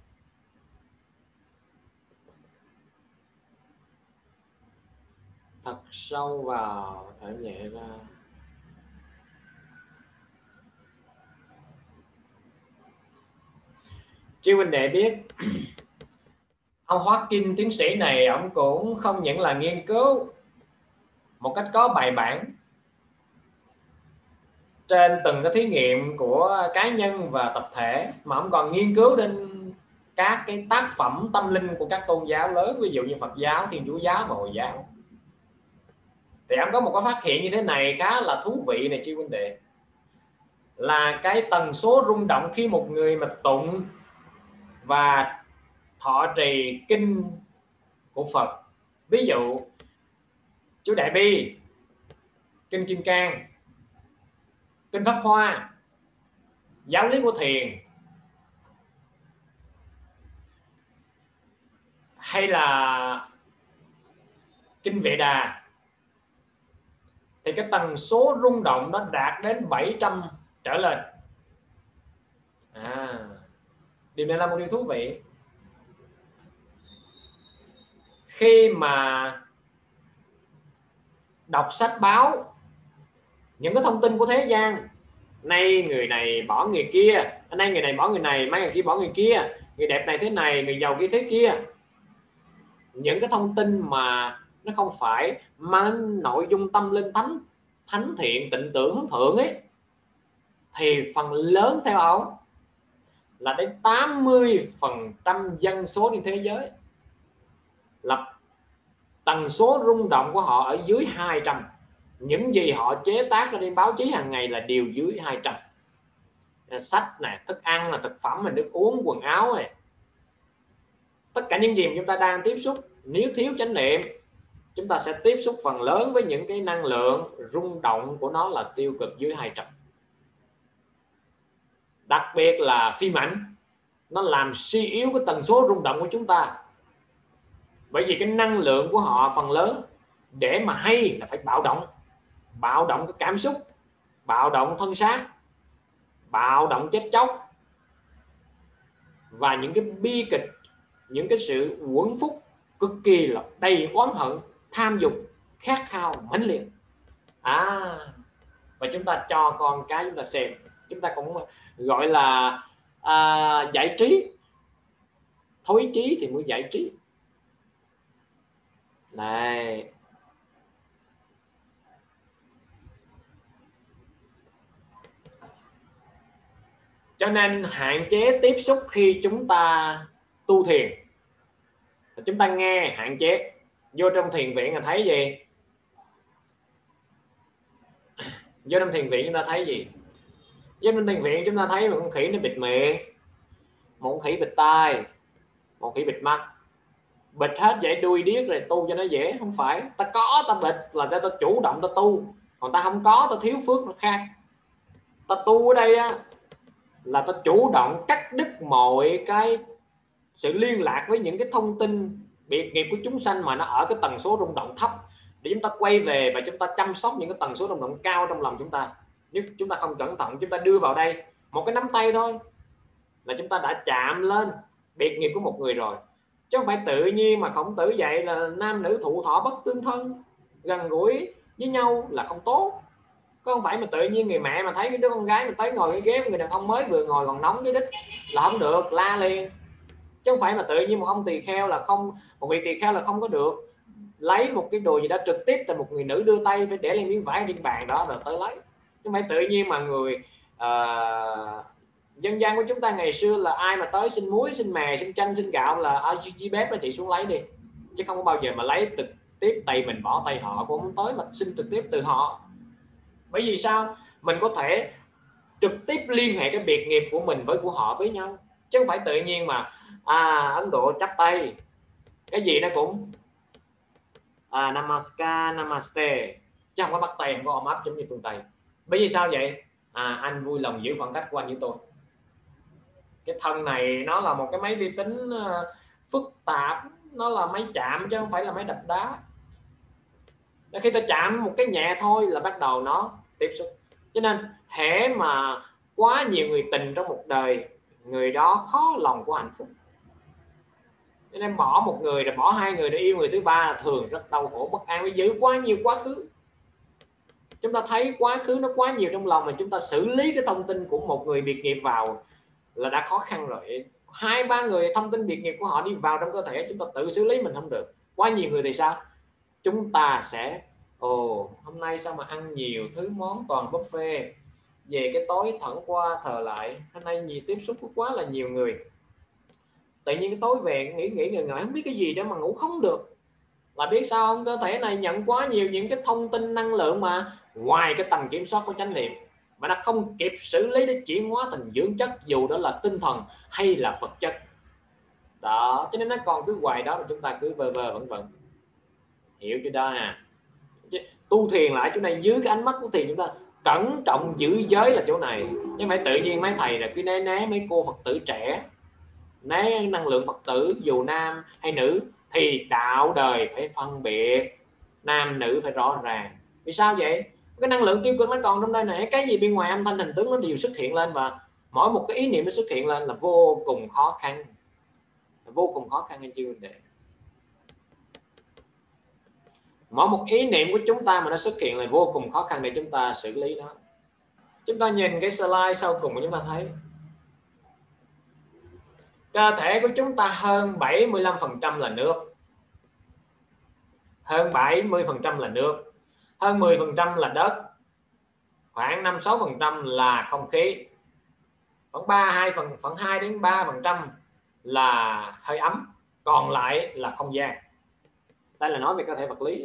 Thật sâu vào, thở nhẹ ra. Chứ huynh đệ biết ông Hawking tiến sĩ này, ông cũng không những là nghiên cứu một cách có bài bản trên từng cái thí nghiệm của cá nhân và tập thể, mà ông còn nghiên cứu đến các cái tác phẩm tâm linh của các tôn giáo lớn, ví dụ như Phật giáo, Thiên Chúa giáo và Hồi giáo. Thì ông có một cái phát hiện như thế này khá là thú vị này chư huynh đệ, là cái tần số rung động khi một người mà tụng và thọ trì kinh của Phật, ví dụ chú Đại Bi, kinh Kim Cang, kinh Pháp Hoa, giáo lý của thiền, hay là kinh Vệ Đà, thì cái tần số rung động nó đạt đến 700 trở lên. Điều này là một điều thú vị. Khi mà đọc sách báo, những cái thông tin của thế gian, nay người này bỏ người kia, nay người này bỏ người này, mấy người kia bỏ người kia, người đẹp này thế này, người giàu kia thế kia, những cái thông tin mà nó không phải mang nội dung tâm linh thánh thiện, tịnh tưởng, hướng thượng ấy, thì phần lớn theo ông là đến 80% dân số trên thế giới là tần số rung động của họ ở dưới 200. Những gì họ chế tác ra trên báo chí hàng ngày là đều dưới 200. Sách này, thức ăn, là thực phẩm, là nước uống, quần áo này, tất cả những gì mà chúng ta đang tiếp xúc, nếu thiếu chánh niệm chúng ta sẽ tiếp xúc phần lớn với những cái năng lượng rung động của nó là tiêu cực dưới 200. Đặc biệt là phim ảnh, nó làm suy yếu cái tần số rung động của chúng ta. Bởi vì cái năng lượng của họ phần lớn để mà hay là phải bạo động cái cảm xúc, bạo động thân xác, bạo động chết chóc, và những cái bi kịch, những cái sự uẩn phúc cực kỳ là đầy oán hận, tham dục, khát khao mãnh liệt. Và chúng ta cho con cái chúng ta xem, chúng ta cũng gọi là giải trí, thối trí thì mới giải trí này. Cho nên hạn chế tiếp xúc khi chúng ta tu thiền. Chúng ta nghe hạn chế. Vô trong thiền viện là thấy gì? Vô trong thiền viện chúng ta thấy gì? Vô trong thiền viện chúng ta thấy một con khỉ nó bịt miệng, một con khỉ bịt tai, một con khỉ bịt mắt. Bịt hết vậy đuôi điếc rồi tu cho nó dễ. Không phải, ta có ta bịt là ta chủ động ta tu, còn ta không có ta thiếu phước nó khác. Ta tu ở đây á là ta chủ động cắt đứt mọi cái sự liên lạc với những cái thông tin biệt nghiệp của chúng sanh mà nó ở cái tần số rung động thấp, để chúng ta quay về và chúng ta chăm sóc những cái tần số rung động cao trong lòng chúng ta. Nếu chúng ta không cẩn thận, chúng ta đưa vào đây một cái nắm tay thôi là chúng ta đã chạm lên biệt nghiệp của một người rồi. Chứ không phải tự nhiên mà Khổng Tử dạy là nam nữ thụ thọ bất tương thân, gần gũi với nhau là không tốt. Có không phải mà tự nhiên người mẹ mà thấy cái đứa con gái mà tới ngồi cái ghế người đàn ông mới vừa ngồi còn nóng với đít là không được, la liền. Chứ không phải mà tự nhiên một ông tỳ kheo là không, một vị tỳ kheo là không có được lấy một cái đồ gì đó trực tiếp từ một người nữ đưa tay phải để lên miếng vải trên bàn đó rồi tới lấy. Chứ không phải tự nhiên mà người dân gian của chúng ta ngày xưa là ai mà tới xin muối, xin mè, xin chanh, xin gạo là dưới bếp là chị xuống lấy đi, chứ không có bao giờ mà lấy trực tiếp tay mình bỏ tay họ, cũng không tới mà xin trực tiếp từ họ. Bởi vì sao? Mình có thể trực tiếp liên hệ cái biệt nghiệp của mình với của họ với nhau, chứ không phải tự nhiên mà Ấn Độ chắp tay cái gì nó cũng Namaskar, Namaste, chứ không có bắt tay, không có ôm ấp giống như phương Tây. Bởi vì sao vậy? Anh vui lòng giữ khoảng cách của anh với tôi. Cái thân này nó là một cái máy vi tính phức tạp, nó là máy chạm chứ không phải là máy đập đá. Khi ta chạm một cái nhẹ thôi là bắt đầu nó tiếp xúc. Cho nên hễ mà quá nhiều người tình trong một đời, người đó khó lòng của hạnh phúc. Cho nên bỏ một người rồi bỏ hai người để yêu người thứ ba là thường rất đau khổ bất an, vì giữ quá nhiều quá khứ. Chúng ta thấy quá khứ nó quá nhiều trong lòng, mà chúng ta xử lý cái thông tin của một người biệt nghiệp vào là đã khó khăn rồi. 2-3 người thông tin biệt nghiệp của họ đi vào trong cơ thể, chúng ta tự xử lý mình không được. Quá nhiều người thì sao? Chúng ta sẽ hôm nay sao mà ăn nhiều thứ món toàn buffet, về cái tối thẫn qua thờ lại, hôm nay nhiều tiếp xúc quá là nhiều người, tự nhiên cái tối về nghĩ ngợi không biết cái gì đó mà ngủ không được. Là biết sao không? Cơ thể này nhận quá nhiều những cái thông tin năng lượng mà ngoài cái tầm kiểm soát của chánh niệm, mà nó không kịp xử lý để chuyển hóa thành dưỡng chất, dù đó là tinh thần hay là vật chất đó. Cho nên nó còn cứ hoài đó mà chúng ta cứ vơ vơ vẩn vẩn. Hiểu chưa đó nè? Tu thiền lại chỗ này, dưới cái ánh mắt của thiền chúng ta cẩn trọng giữ giới là chỗ này, chứ không phải tự nhiên mấy thầy là cứ né mấy cô Phật tử trẻ, né năng lượng Phật tử dù nam hay nữ. Thì đạo đời phải phân biệt nam nữ phải rõ ràng. Vì sao vậy? Cái năng lượng tiêu cực nó còn trong đây này, cái gì bên ngoài âm thanh hình tướng nó đều xuất hiện lên, và mỗi một cái ý niệm nó xuất hiện lên là vô cùng khó khăn, vô cùng khó khăn anh chưa để mỗi một ý niệm của chúng ta mà nó xuất hiện là vô cùng khó khăn để chúng ta xử lý nó. Chúng ta nhìn cái slide sau cùng của chúng ta thấy cơ thể của chúng ta hơn 75% là nước, hơn 70% là nước, hơn 10% là đất, khoảng 5-6% là không khí, khoảng 2 đến 3% là hơi ấm, còn lại là không gian. Đây là nói về cơ thể vật lý.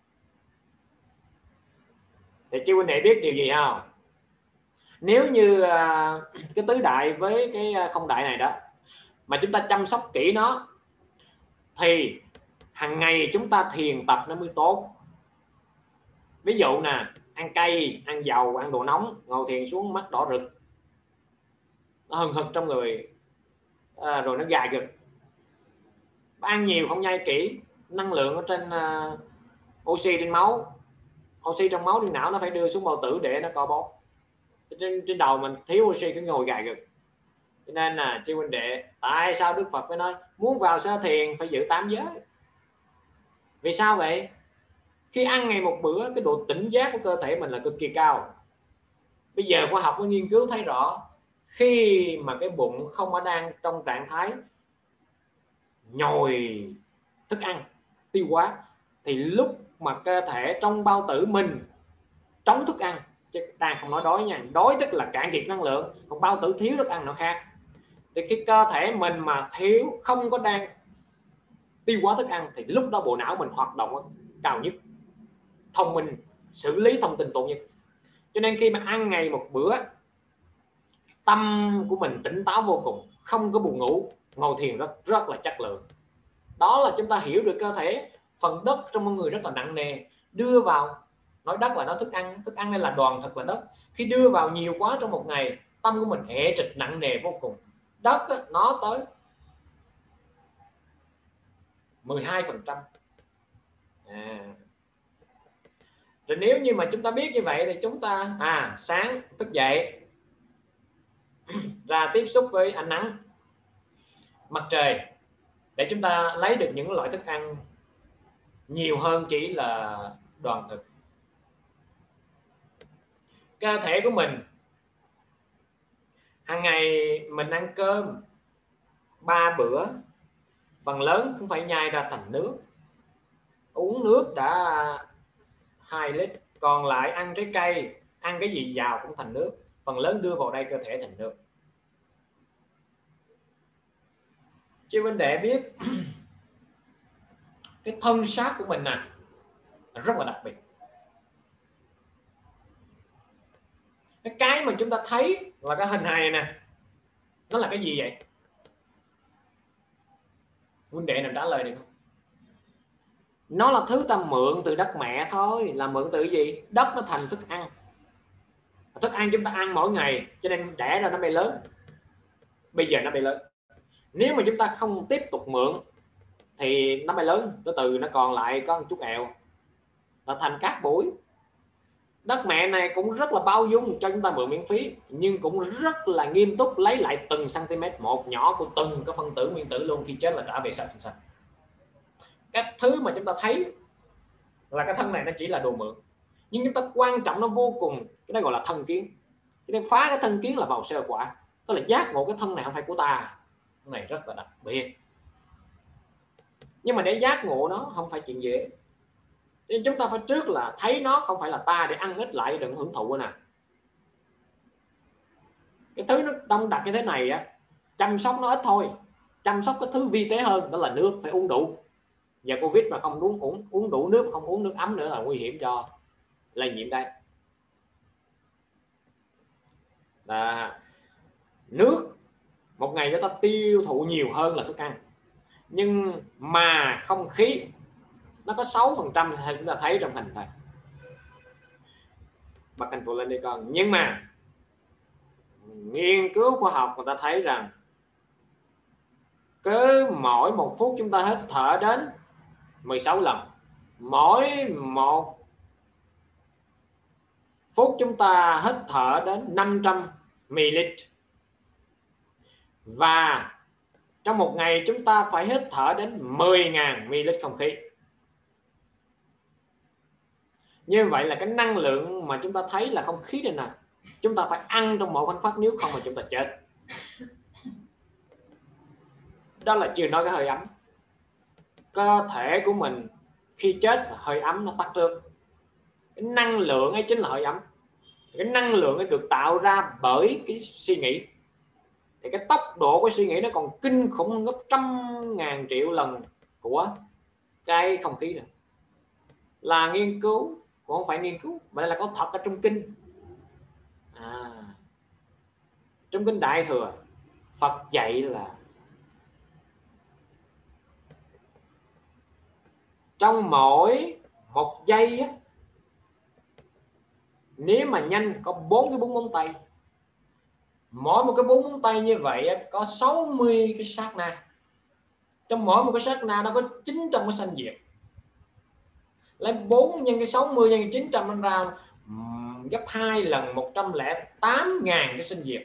Thì chư huynh đệ biết điều gì không? Nếu như cái tứ đại với cái không đại này đó mà chúng ta chăm sóc kỹ nó, thì hàng ngày chúng ta thiền tập nó mới tốt. Ví dụ nè, ăn cay, ăn dầu, ăn đồ nóng, ngồi thiền xuống mắt đỏ rực, nó hừng hực trong người, rồi nó gài gật. Ăn nhiều không nhai kỹ, năng lượng ở trên oxy trên máu, oxy trong máu đi não nó phải đưa xuống bao tử để nó co bóp. Trên đầu mình thiếu oxy cứ ngồi gài gật. Cho nên là chư huynh đệ, tại sao Đức Phật phải nói muốn vào sở thiền phải giữ 8 giới? Vì sao vậy? Khi ăn ngày một bữa, cái độ tỉnh giác của cơ thể mình là cực kỳ cao. Bây giờ khoa học mới nghiên cứu thấy rõ, khi mà cái bụng không ở đang trong trạng thái nhồi thức ăn, tiêu hóa, thì lúc mà cơ thể trong bao tử mình trống thức ăn, chứ đang không nói đói nha, đói tức là cạn kiệt năng lượng, còn bao tử thiếu thức ăn nó khác. Thì khi cơ thể mình mà thiếu, không có đang tiêu hóa thức ăn, thì lúc đó bộ não mình hoạt động cao nhất, thông minh, xử lý thông tin tốt nhất. Cho nên khi mà ăn ngày một bữa, tâm của mình tỉnh táo vô cùng, không có buồn ngủ, ngồi thiền rất là chất lượng. Đó là chúng ta hiểu được cơ thể, phần đất trong con người rất là nặng nề, đưa vào, nói đất là nó thức ăn này là đoàn thật là đất. Khi đưa vào nhiều quá trong một ngày, tâm của mình hệ trịch nặng nề vô cùng. Đất nó tới 12%. Rồi nếu như mà chúng ta biết như vậy thì chúng ta sáng thức dậy ra tiếp xúc với ánh nắng mặt trời để chúng ta lấy được những loại thức ăn nhiều hơn chỉ là đoàn thực. Cơ thể của mình hàng ngày mình ăn cơm 3 bữa, phần lớn cũng phải nhai ra thành nước. Uống nước đã 2 lít, còn lại ăn trái cây, ăn cái gì vào cũng thành nước, phần lớn đưa vào đây cơ thể thành nước. Chứ vấn đề biết cái thân xác của mình rất là đặc biệt. Cái mà chúng ta thấy là cái hình hài này nè, nó là cái gì vậy? Huynh đệ nào trả lời được không? Nó là thứ ta mượn từ đất mẹ thôi. Là mượn từ gì? Đất nó thành thức ăn. Thức ăn chúng ta ăn mỗi ngày, cho nên đẻ ra nó bay lớn. Bây giờ nó bay lớn. Nếu mà chúng ta không tiếp tục mượn thì nó bay lớn, từ nó còn lại có một chút ẹo, nó thành cát bụi. Đất mẹ này cũng rất là bao dung cho chúng ta mượn miễn phí, nhưng cũng rất là nghiêm túc lấy lại từng cm một nhỏ của từng cái phân tử nguyên tử luôn, khi chết là trả về sạch sạch. Cái thứ mà chúng ta thấy là cái thân này nó chỉ là đồ mượn, nhưng chúng ta quan trọng nó vô cùng, cái đó gọi là thân kiến. Cái phá cái thân kiến là vào sơ quả, tức là giác ngộ cái thân này không phải của ta, cái này rất là đặc biệt. Nhưng mà để giác ngộ nó không phải chuyện dễ, nên chúng ta phải trước là thấy nó không phải là ta để ăn ít lại đừng hưởng thụ nè. Cái thứ nó đông đặc như thế này chăm sóc nó ít thôi, chăm sóc cái thứ vi tế hơn, đó là nước phải uống đủ. Giờ Covid mà không uống đủ nước, không uống nước ấm nữa là nguy hiểm cho lây nhiễm đây. Là nước một ngày chúng ta tiêu thụ nhiều hơn là thức ăn, nhưng mà không khí nó có 6% hay chúng ta thấy trong hình thôi. Bật thành phụ lên đi con. Nhưng mà nghiên cứu khoa học người ta thấy rằng cứ mỗi 1 phút chúng ta hít thở đến 16 lần, mỗi 1 phút chúng ta hít thở đến 500 ml, và trong một ngày chúng ta phải hít thở đến 10.000 ml không khí. Như vậy là cái năng lượng mà chúng ta thấy là không khí này nè, chúng ta phải ăn trong mỗi khoảnh khắc, nếu không mà chúng ta chết. Đó là chưa nói cái hơi ấm. Cơ thể của mình khi chết hơi ấm nó tắt trước. Cái năng lượng ấy chính là hơi ấm. Cái năng lượng ấy được tạo ra bởi cái suy nghĩ. Thì cái tốc độ của suy nghĩ nó còn kinh khủng gấp 100.000 triệu lần của cái không khí này. Là nghiên cứu, cũng không phải nghiên cứu, mà đây là có thật ở trong kinh. Trong kinh Đại Thừa, Phật dạy là trong mỗi một giây á, nếu mà nhanh có 4 cái búng móng tay, mỗi một cái búng móng tay như vậy á, có 60 cái sát na. Trong mỗi một cái sát na nó có 900 cái sanh diệt. Lấy 4 nhân cái 60 nhân cái 900 nó ra gấp 2 lần 108.000 cái sinh diệt.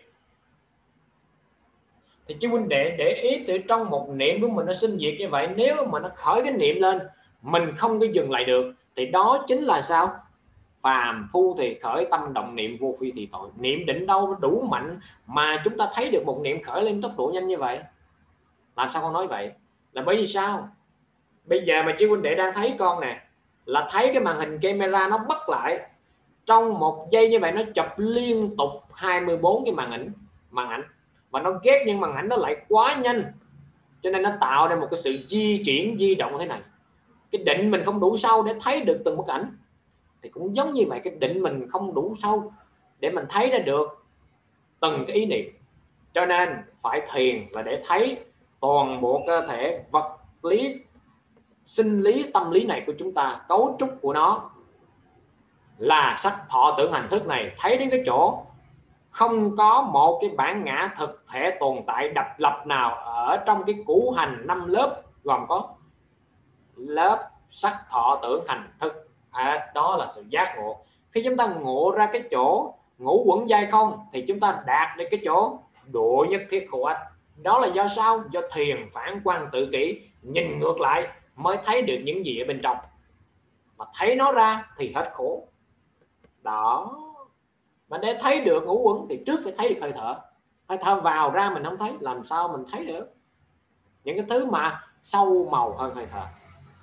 Thì chư huynh đệ để ý từ trong một niệm của mình nó sinh diệt như vậy, nếu mà nó khởi cái niệm lên mình không có dừng lại được thì đó chính là sao? Phàm phu thì khởi tâm động niệm, vô phi thì tội. Niệm định đâu đủ mạnh mà chúng ta thấy được một niệm khởi lên tốc độ nhanh như vậy? Làm sao con nói vậy? Là bởi vì sao? Bây giờ mà chư huynh đệ đang thấy con nè, là thấy cái màn hình camera nó bắt lại trong một giây như vậy, nó chụp liên tục 24 cái màn ảnh và nó ghép những màn ảnh nó lại quá nhanh, cho nên nó tạo ra một cái sự di chuyển di động thế này. Cái định mình không đủ sâu để thấy được từng bức ảnh, thì cũng giống như vậy, cái định mình không đủ sâu để mình thấy ra được từng cái ý niệm. Cho nên phải thiền là để thấy toàn bộ cơ thể, vật lý, sinh lý, tâm lý này của chúng ta, cấu trúc của nó là sắc thọ tưởng hành thức này, thấy đến cái chỗ không có một cái bản ngã thực thể tồn tại độc lập nào ở trong cái củ hành 5 lớp, gồm có lớp sắc thọ tưởng hành thức. Đó là sự giác ngộ. Khi chúng ta ngộ ra cái chỗ ngũ uẩn giai không thì chúng ta đạt đến cái chỗ độ nhất thiết khổ ách. Đó là do sao? Do thiền phản quan tự kỷ, nhìn ngược lại mới thấy được những gì ở bên trong, mà thấy nó ra thì hết khổ. Đó, mà để thấy được ngũ uẩn thì trước phải thấy được hơi thở. Hơi thở vào ra mình không thấy, làm sao mình thấy được những cái thứ mà sâu màu hơn hơi thở?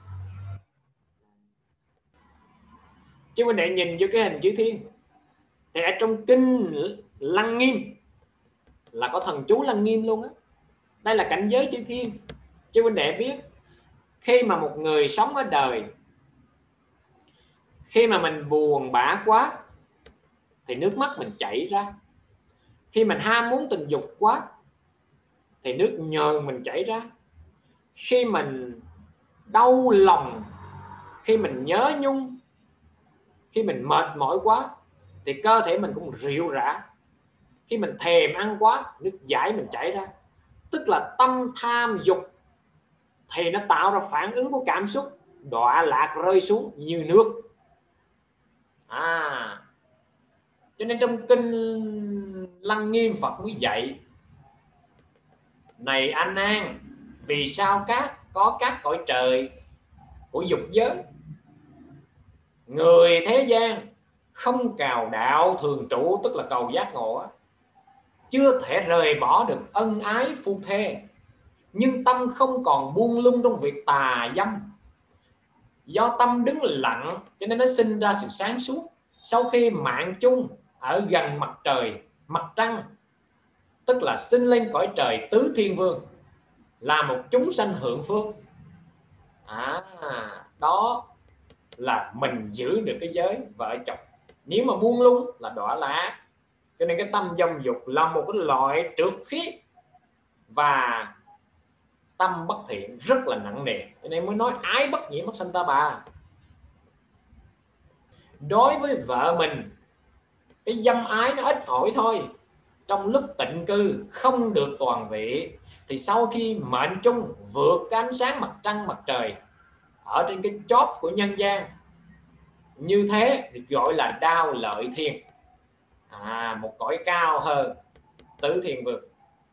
Chứ mình để nhìn vô cái hình chữ thiên thì ở trong kinh Lăng Nghiêm là có thần chú Lăng Nghiêm luôn á. Đây là cảnh giới chữ thiên. Chứ huynh đệ biết, khi mà một người sống ở đời, khi mà mình buồn bã quá thì nước mắt mình chảy ra. Khi mình ham muốn tình dục quá thì nước nhờn mình chảy ra. Khi mình đau lòng, khi mình nhớ nhung, khi mình mệt mỏi quá thì cơ thể mình cũng rệu rã. Khi mình thèm ăn quá, nước dãi mình chảy ra. Tức là tâm tham dục thì nó tạo ra phản ứng của cảm xúc, đọa lạc rơi xuống như nước. Cho nên trong kinh Lăng Nghiêm Phật mới dạy: này A Nan, vì sao có các cõi trời của dục giới, người thế gian không cào đạo thường trụ, tức là cầu giác ngộ, chưa thể rời bỏ được ân ái phu thê, nhưng tâm không còn buông lung trong việc tà dâm. Do tâm đứng lặng cho nên nó sinh ra sự sáng suốt. Sau khi mạng chung ở gần mặt trời, mặt trăng, tức là sinh lên cõi trời tứ thiên vương, là một chúng sanh hưởng phước. Đó là mình giữ được cái giới vợ chồng. Nếu mà buông lung là đọa lạc. Cho nên cái tâm dâm dục là một cái loại trượt khí và tâm bất thiện rất là nặng nề. Cho nên mới nói ái bất nhiễm bất sanh ta bà. Đối với vợ mình, cái dâm ái nó ít ỏi thôi, trong lúc tịnh cư không được toàn vị, thì sau khi mệnh chung vượt cái ánh sáng mặt trăng mặt trời ở trên cái chóp của nhân gian, như thế được gọi là đao lợi thiên, một cõi cao hơn tứ thiên vương.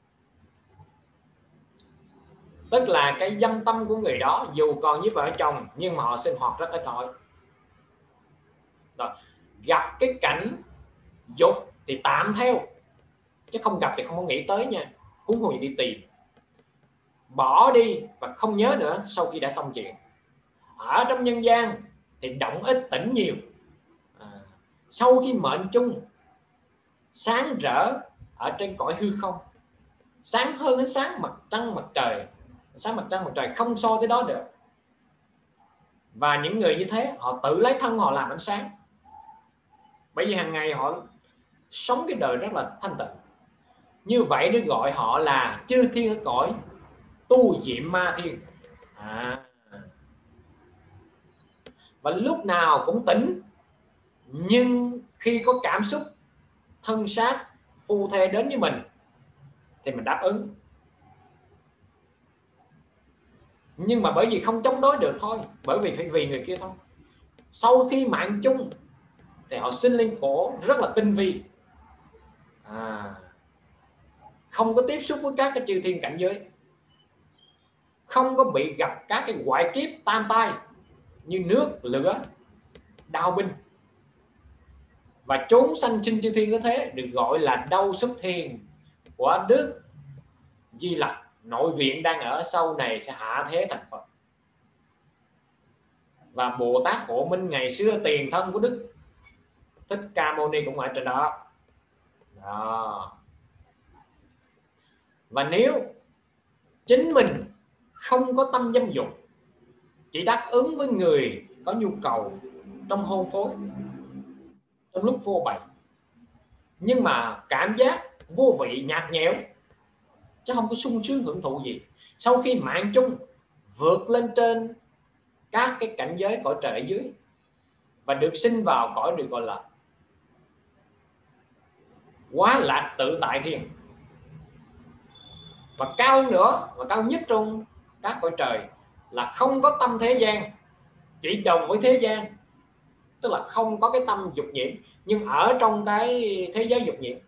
Tức là cái dâm tâm của người đó dù còn với vợ chồng nhưng mà họ sinh hoạt rất ít ỏi. Rồi, gặp cái cảnh dục thì tạm theo, chứ không gặp thì không có nghĩ tới nha, huống hồ đi tìm. Bỏ đi và không nhớ nữa sau khi đã xong chuyện. Ở trong nhân gian thì động ít tỉnh nhiều. Sau khi mệnh chung sáng rỡ ở trên cõi hư không, sáng hơn đến sáng mặt trăng mặt trời. Sáng mặt trăng mặt trời không so tới đó được. Và những người như thế họ tự lấy thân họ làm ánh sáng, bởi vì hàng ngày họ sống cái đời rất là thanh tịnh. Như vậy được gọi họ là chư thiên ở cõi tu diệm ma thiên. và lúc nào cũng tỉnh, nhưng khi có cảm xúc thân xác phu thê đến với mình thì mình đáp ứng. Nhưng mà bởi vì không chống đối được thôi, bởi vì phải vì người kia thôi. Sau khi mạng chung thì họ sinh lên khổ rất là tinh vi, không có tiếp xúc với các cái chư thiên cảnh giới, không có bị gặp các cái ngoại kiếp tam tai như nước, lửa, đao binh. Và chốn sanh sinh chư thiên có thế được gọi là đâu xuất thiền của Đức Di Lặc nội viện đang ở, sau này sẽ hạ thế thành Phật. Và Bồ Tát Hộ Minh ngày xưa tiền thân của Đức Thích Ca Mâu Ni cũng ở trên đó. Và nếu chính mình không có tâm dâm dục, chỉ đáp ứng với người có nhu cầu trong hôn phối, trong lúc vô bày, nhưng mà cảm giác vô vị nhạt nhẽo chứ không có sung sướng hưởng thụ gì, sau khi mạng chung vượt lên trên các cái cảnh giới cõi trời ở dưới và được sinh vào cõi được gọi là Quá Lạc Tự Tại Thiên. Và cao hơn nữa, và cao nhất trong các cõi trời là không có tâm thế gian, chỉ đồng với thế gian, tức là không có cái tâm dục nhiễm, nhưng ở trong cái thế giới dục nhiễm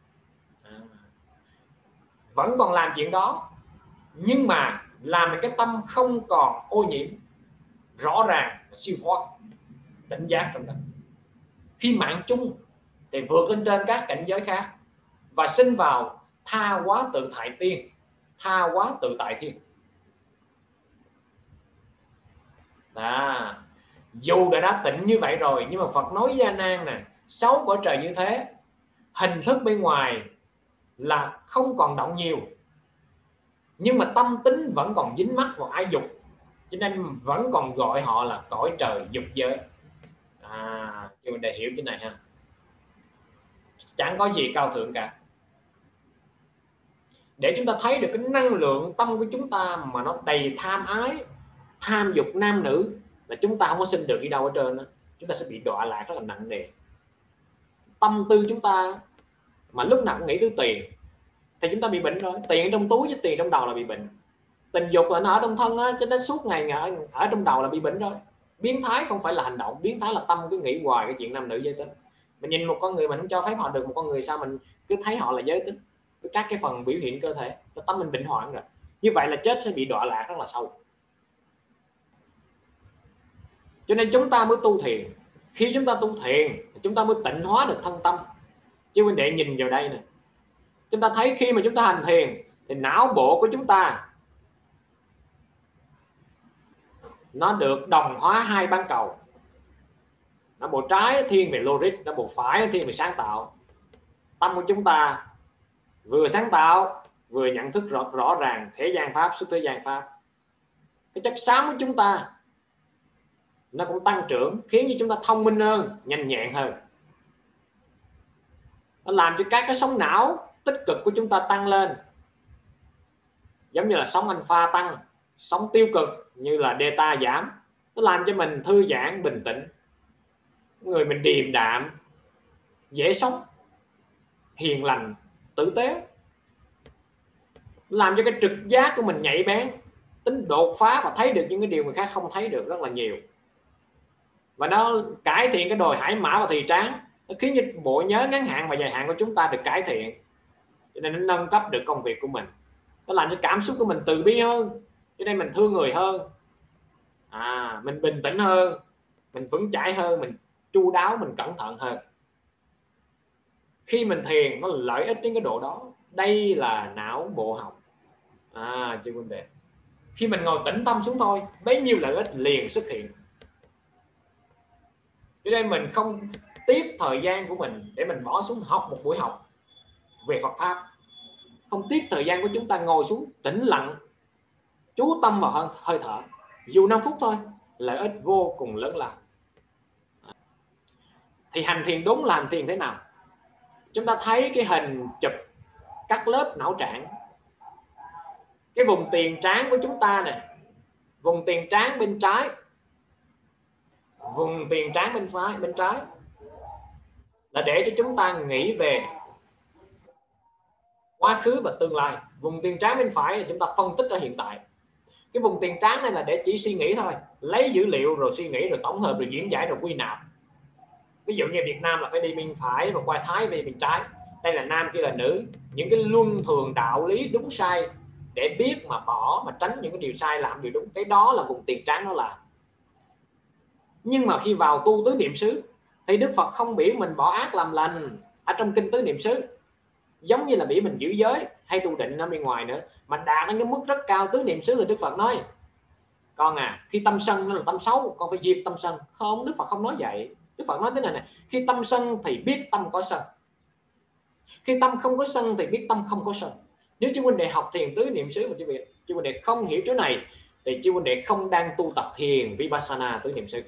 vẫn còn làm chuyện đó, nhưng mà làm cái tâm không còn ô nhiễm, rõ ràng, siêu thoát, tỉnh giác trong đó. Khi mạng chung thì vượt lên trên các cảnh giới khác và sinh vào Tha Hóa Tự Tại Tiên, Tha Hóa Tự Tại Thiên. Dù đã tỉnh như vậy rồi, nhưng mà Phật nói với A Nan nè, 6 cõi trời như thế, hình thức bên ngoài là không còn động nhiều, nhưng mà tâm tính vẫn còn dính mắc vào ái dục, cho nên vẫn còn gọi họ là cõi trời dục giới. Cho mình để hiểu cái này ha. Chẳng có gì cao thượng cả. Để chúng ta thấy được cái năng lượng tâm của chúng ta mà nó đầy tham ái, tham dục nam nữ, là chúng ta không có sinh được đi đâu ở trên đó. Chúng ta sẽ bị đọa lạc rất là nặng nề. Tâm tư chúng ta mà lúc nào cũng nghĩ tới tiền thì chúng ta bị bệnh rồi. Tiền trong túi với tiền trong đầu là bị bệnh. Tình dục là nó ở trong thân á, cho nên suốt ngày ở trong đầu là bị bệnh rồi. Biến thái không phải là hành động, biến thái là tâm cứ nghĩ hoài cái chuyện nam nữ giới tính. Mình nhìn một con người mình không cho phép họ được một con người, sao mình cứ thấy họ là giới tính với các cái phần biểu hiện cơ thể, tâm mình bệnh hoạn rồi. Như vậy là chết sẽ bị đọa lạc rất là sâu. Cho nên chúng ta mới tu thiền. Khi chúng ta tu thiền, chúng ta mới tịnh hóa được thân tâm. Chứ huynh đệ nhìn vào đây nè, chúng ta thấy khi mà chúng ta hành thiền thì não bộ của chúng ta nó được đồng hóa hai bán cầu. Não bộ trái thiên về logic, não bộ phải thiên về sáng tạo. Tâm của chúng ta vừa sáng tạo vừa nhận thức rõ ràng thế gian pháp, xuất thế gian pháp. Cái chất xám của chúng ta nó cũng tăng trưởng, khiến cho chúng ta thông minh hơn, nhanh nhẹn hơn. Nó làm cho các cái sóng não tích cực của chúng ta tăng lên, giống như là sóng alpha tăng, sóng tiêu cực như là delta giảm. Nó làm cho mình thư giãn, bình tĩnh, người mình điềm đạm, dễ sống, hiền lành, tử tế. Làm cho cái trực giác của mình nhạy bén, tính đột phá và thấy được những cái điều người khác không thấy được rất là nhiều. Và nó cải thiện cái đồi hải mã và thùy tráng, nó khiến cho bộ nhớ ngắn hạn và dài hạn của chúng ta được cải thiện, cho nên nó nâng cấp được công việc của mình. Nó làm cho cảm xúc của mình từ bi hơn, cho nên mình thương người hơn, mình bình tĩnh hơn, mình vững chãi hơn, mình chu đáo, mình cẩn thận hơn. Khi mình thiền nó lợi ích đến cái độ đó. Đây là não bộ học. Chứ vấn đề khi mình ngồi tĩnh tâm xuống thôi, bấy nhiêu lợi ích liền xuất hiện. Cho nên mình không tiếc thời gian của mình để mình bỏ xuống học một buổi học về Phật Pháp. Không tiếc thời gian của chúng ta ngồi xuống tĩnh lặng, chú tâm vào hơi thở, dù 5 phút thôi, lợi ích vô cùng lớn lao. Thì hành thiền đúng là hành thiền thế nào? Chúng ta thấy cái hình chụp các lớp não trạng. Cái vùng tiền trán của chúng ta nè, vùng tiền trán bên trái Vùng tiền trán bên trái là để cho chúng ta nghĩ về quá khứ và tương lai. Vùng tiền trán bên phải là chúng ta phân tích ở hiện tại. Cái vùng tiền trán này là để chỉ suy nghĩ thôi, lấy dữ liệu rồi suy nghĩ, rồi tổng hợp, rồi diễn giải, rồi quy nạp. Ví dụ như Việt Nam là phải đi bên phải và qua Thái đi bên trái, đây là nam kia là nữ. Những cái luân thường đạo lý đúng sai để biết mà bỏ, mà tránh những cái điều sai, làm điều đúng, cái đó là vùng tiền trán nó làm. Nhưng mà khi vào tu tứ niệm xứ thì Đức Phật không biểu mình bỏ ác làm lành ở trong kinh tứ niệm xứ, giống như là biểu mình giữ giới hay tu định ở bên ngoài nữa, mà đạt đến cái mức rất cao. Tứ niệm xứ là Đức Phật nói con à, khi tâm sân nó là tâm xấu, con phải diệt tâm sân. Không, Đức Phật không nói vậy. Đức Phật nói thế này này: khi tâm sân thì biết tâm có sân, khi tâm không có sân thì biết tâm không có sân. Nếu chư huynh đệ học thiền tứ niệm xứ mà chư huynh đệ không hiểu chỗ này thì chư huynh đệ không đang tu tập thiền vipassana tứ niệm xứ.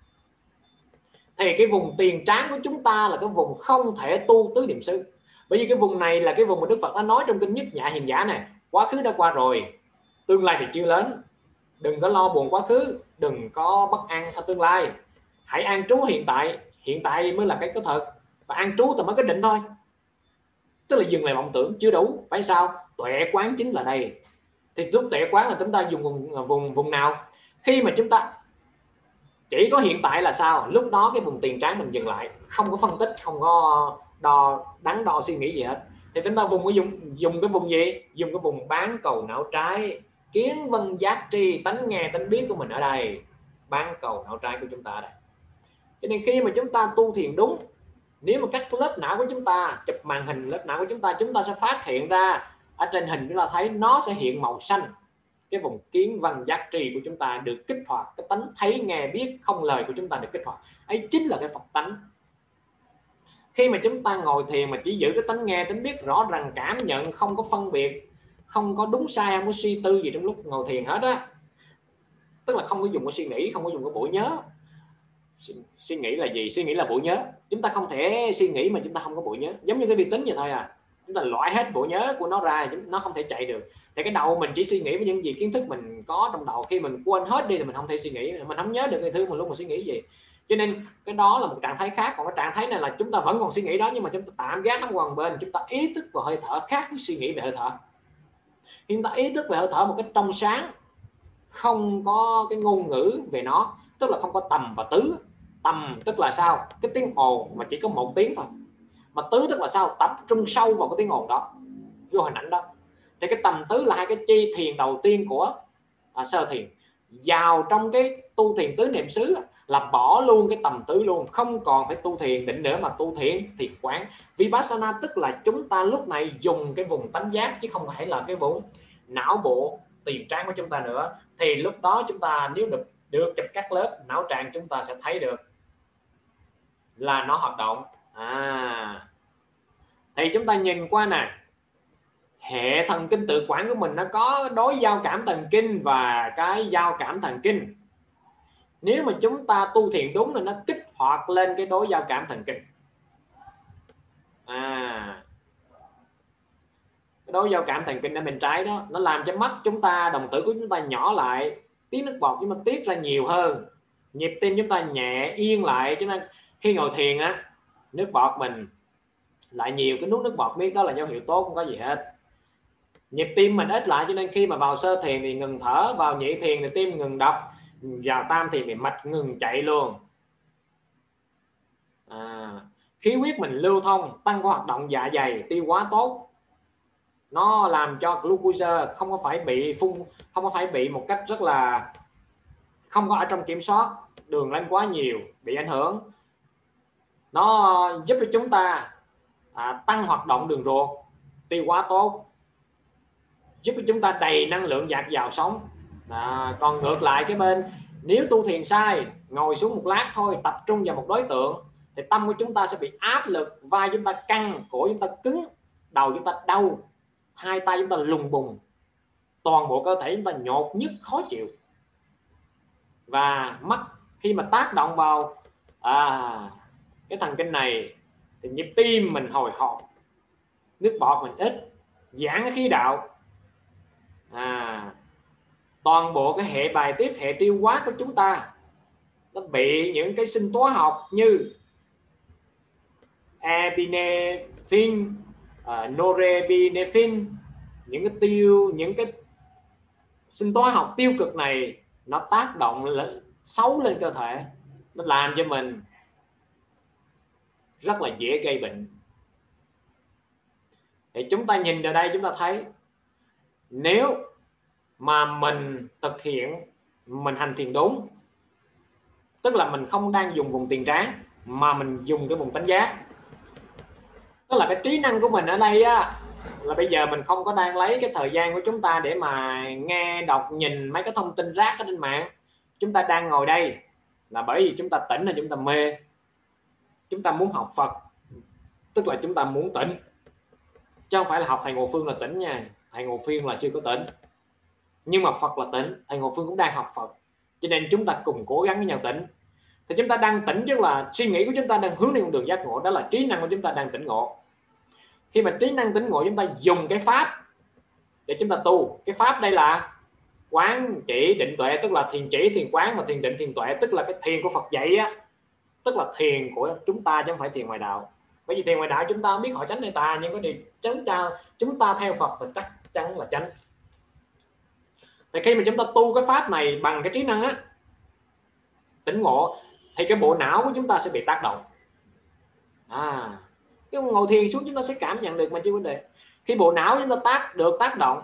Thì cái vùng tiền trán của chúng ta là cái vùng không thể tu tứ niệm xứ, bởi vì cái vùng này là cái vùng mà Đức Phật đã nói trong kinh Nhất Nhã Hiền Giả này: quá khứ đã qua rồi, tương lai thì chưa lớn, đừng có lo buồn quá khứ, đừng có bất an ở tương lai, hãy an trú hiện tại. Hiện tại mới là cái có thật, và an trú thì mới cái định thôi. Tức là dừng lại vọng tưởng chưa đủ, phải sao? Tuệ quán chính là đây. Thì lúc tuệ quán là chúng ta dùng vùng nào? Khi mà chúng ta chỉ có hiện tại là sao? Lúc đó cái vùng tiền trán mình dừng lại, không có phân tích, không có đắn đo suy nghĩ gì hết. Thì chúng ta dùng cái vùng gì? Dùng cái vùng bán cầu não trái, kiến vân giác tri, tánh nghe tánh biết của mình ở đây. Bán cầu não trái của chúng ta ở đây. Cho nên khi mà chúng ta tu thiền đúng, nếu mà các lớp não của chúng ta, chụp màn hình lớp não của chúng ta sẽ phát hiện ra ở trên hình chúng ta thấy nó sẽ hiện màu xanh. Cái vùng kiến văn giác tri của chúng ta được kích hoạt, cái tánh thấy nghe biết không lời của chúng ta được kích hoạt, ấy chính là cái Phật tánh. Khi mà chúng ta ngồi thiền mà chỉ giữ cái tánh nghe tánh biết rõ ràng, cảm nhận, không có phân biệt, không có đúng sai, không có suy tư gì trong lúc ngồi thiền hết á, tức là không có dùng cái suy nghĩ, không có dùng cái bộ nhớ. Suy nghĩ là gì? Suy nghĩ là bộ nhớ. Chúng ta không thể suy nghĩ mà chúng ta không có bộ nhớ, giống như cái vi tính vậy thôi à. Chúng ta loại hết bộ nhớ của nó ra, nó không thể chạy được. Thì cái đầu mình chỉ suy nghĩ với những gì kiến thức mình có trong đầu, khi mình quên hết đi thì mình không thể suy nghĩ, mình không nhớ được cái thứ mình lúc mà suy nghĩ gì. Cho nên cái đó là một trạng thái khác. Còn cái trạng thái này là chúng ta vẫn còn suy nghĩ đó, nhưng mà chúng ta tạm gác nó qua một bên, chúng ta ý thức vào hơi thở, khác với suy nghĩ về hơi thở. Khi chúng ta ý thức về hơi thở một cách trong sáng, không có cái ngôn ngữ về nó, tức là không có tầm và tứ. Tầm tức là sao? Cái tiếng ồn mà chỉ có một tiếng thôi. Mà tứ tức là sao? Tập trung sâu vào cái tiếng ồn đó, vô hình ảnh đó. Thì cái tầm tứ là hai cái chi thiền đầu tiên của sơ thiền. Vào trong cái tu thiền tứ niệm xứ là bỏ luôn cái tầm tứ luôn, không còn phải tu thiền định nữa mà tu thiền quán. Vipassana tức là chúng ta lúc này dùng cái vùng tánh giác, chứ không phải là cái vùng não bộ tiền trán của chúng ta nữa. Thì lúc đó chúng ta nếu được chụp các lớp não tràng, chúng ta sẽ thấy được là nó hoạt động. Thì chúng ta nhìn qua nè, hệ thần kinh tự quản của mình nó có đối giao cảm thần kinh và cái giao cảm thần kinh. Nếu mà chúng ta tu thiền đúng thì nó kích hoạt lên cái đối giao cảm thần kinh. Cái đối giao cảm thần kinh ở bên trái đó, nó làm cho mắt chúng ta, đồng tử của chúng ta nhỏ lại, tiếng nước bọt chúng ta tiết ra nhiều hơn, nhịp tim chúng ta nhẹ yên lại. Cho nên khi ngồi thiền á, nước bọt mình lại nhiều, cái nuốt nước bọt biết đó là dấu hiệu tốt, không có gì hết. Nhịp tim mình ít lại, cho nên khi mà vào sơ thiền thì ngừng thở, vào nhị thiền thì tim ngừng đập, vào tam thiền thì mạch ngừng chạy luôn. Khí huyết mình lưu thông, tăng có hoạt động dạ dày, tiêu hóa tốt, nó làm cho glucose không có phải bị không có phải bị một cách rất là không có ở trong kiểm soát, đường lên quá nhiều bị ảnh hưởng. Nó giúp cho chúng ta tăng hoạt động đường ruột, tiêu hóa tốt, giúp cho chúng ta đầy năng lượng dạt dào sống. Còn ngược lại cái bên, nếu tu thiền sai, ngồi xuống một lát thôi, tập trung vào một đối tượng, thì tâm của chúng ta sẽ bị áp lực, vai chúng ta căng, cổ chúng ta cứng, đầu chúng ta đau, hai tay chúng ta lùng bùng, toàn bộ cơ thể chúng ta nhột nhức khó chịu. Và mắt khi mà tác động vào cái thần kinh này thì nhịp tim mình hồi hộp, nước bọt mình ít, giãn cái khí đạo. Toàn bộ cái hệ bài tiết, hệ tiêu hóa của chúng ta nó bị những cái sinh tố học như epinephrine, norepinephrine, những cái sinh tố học tiêu cực này nó tác động xấu lên cơ thể, nó làm cho mình rất là dễ gây bệnh. Thì chúng ta nhìn vào đây chúng ta thấy nếu mà mình thực hiện, mình hành thiền đúng, tức là mình không đang dùng vùng tiền trán mà mình dùng cái vùng tánh giác, tức là cái trí năng của mình ở đây á, là bây giờ mình không có đang lấy cái thời gian của chúng ta để mà nghe đọc nhìn mấy cái thông tin rác ở trên mạng. Chúng ta đang ngồi đây là bởi vì chúng ta tỉnh hay chúng ta mê, chúng ta muốn học Phật, tức là chúng ta muốn tỉnh, chứ không phải là học thầy Ngộ Phương là tỉnh nha. Thầy Ngộ Phương là chưa có tỉnh, nhưng mà Phật là tỉnh, thầy Ngộ Phương cũng đang học Phật, cho nên chúng ta cùng cố gắng với nhau tỉnh. Thì chúng ta đang tỉnh chứ là suy nghĩ của chúng ta đang hướng đến con đường giác ngộ, đó là trí năng của chúng ta đang tỉnh ngộ. Khi mà trí năng tỉnh ngộ, chúng ta dùng cái pháp để chúng ta tu. Cái pháp đây là quán chỉ định tuệ, tức là thiền chỉ, thiền quán và thiền định, thiền tuệ, tức là cái thiền của Phật dạy á, tức là thiền của chúng ta chứ không phải thiền ngoại đạo. Bởi vì thiền ngoại đạo chúng ta không biết họ tránh hay ta, nhưng có điều chánh cha chúng ta theo Phật thì chắc chắn là tránh. Thì khi mà chúng ta tu cái pháp này bằng cái trí năng á, tỉnh ngộ, thì cái bộ não của chúng ta sẽ bị tác động. Cái ngồi thiền xuống chúng ta sẽ cảm nhận được mà chưa vấn đề. Khi bộ não chúng ta được tác động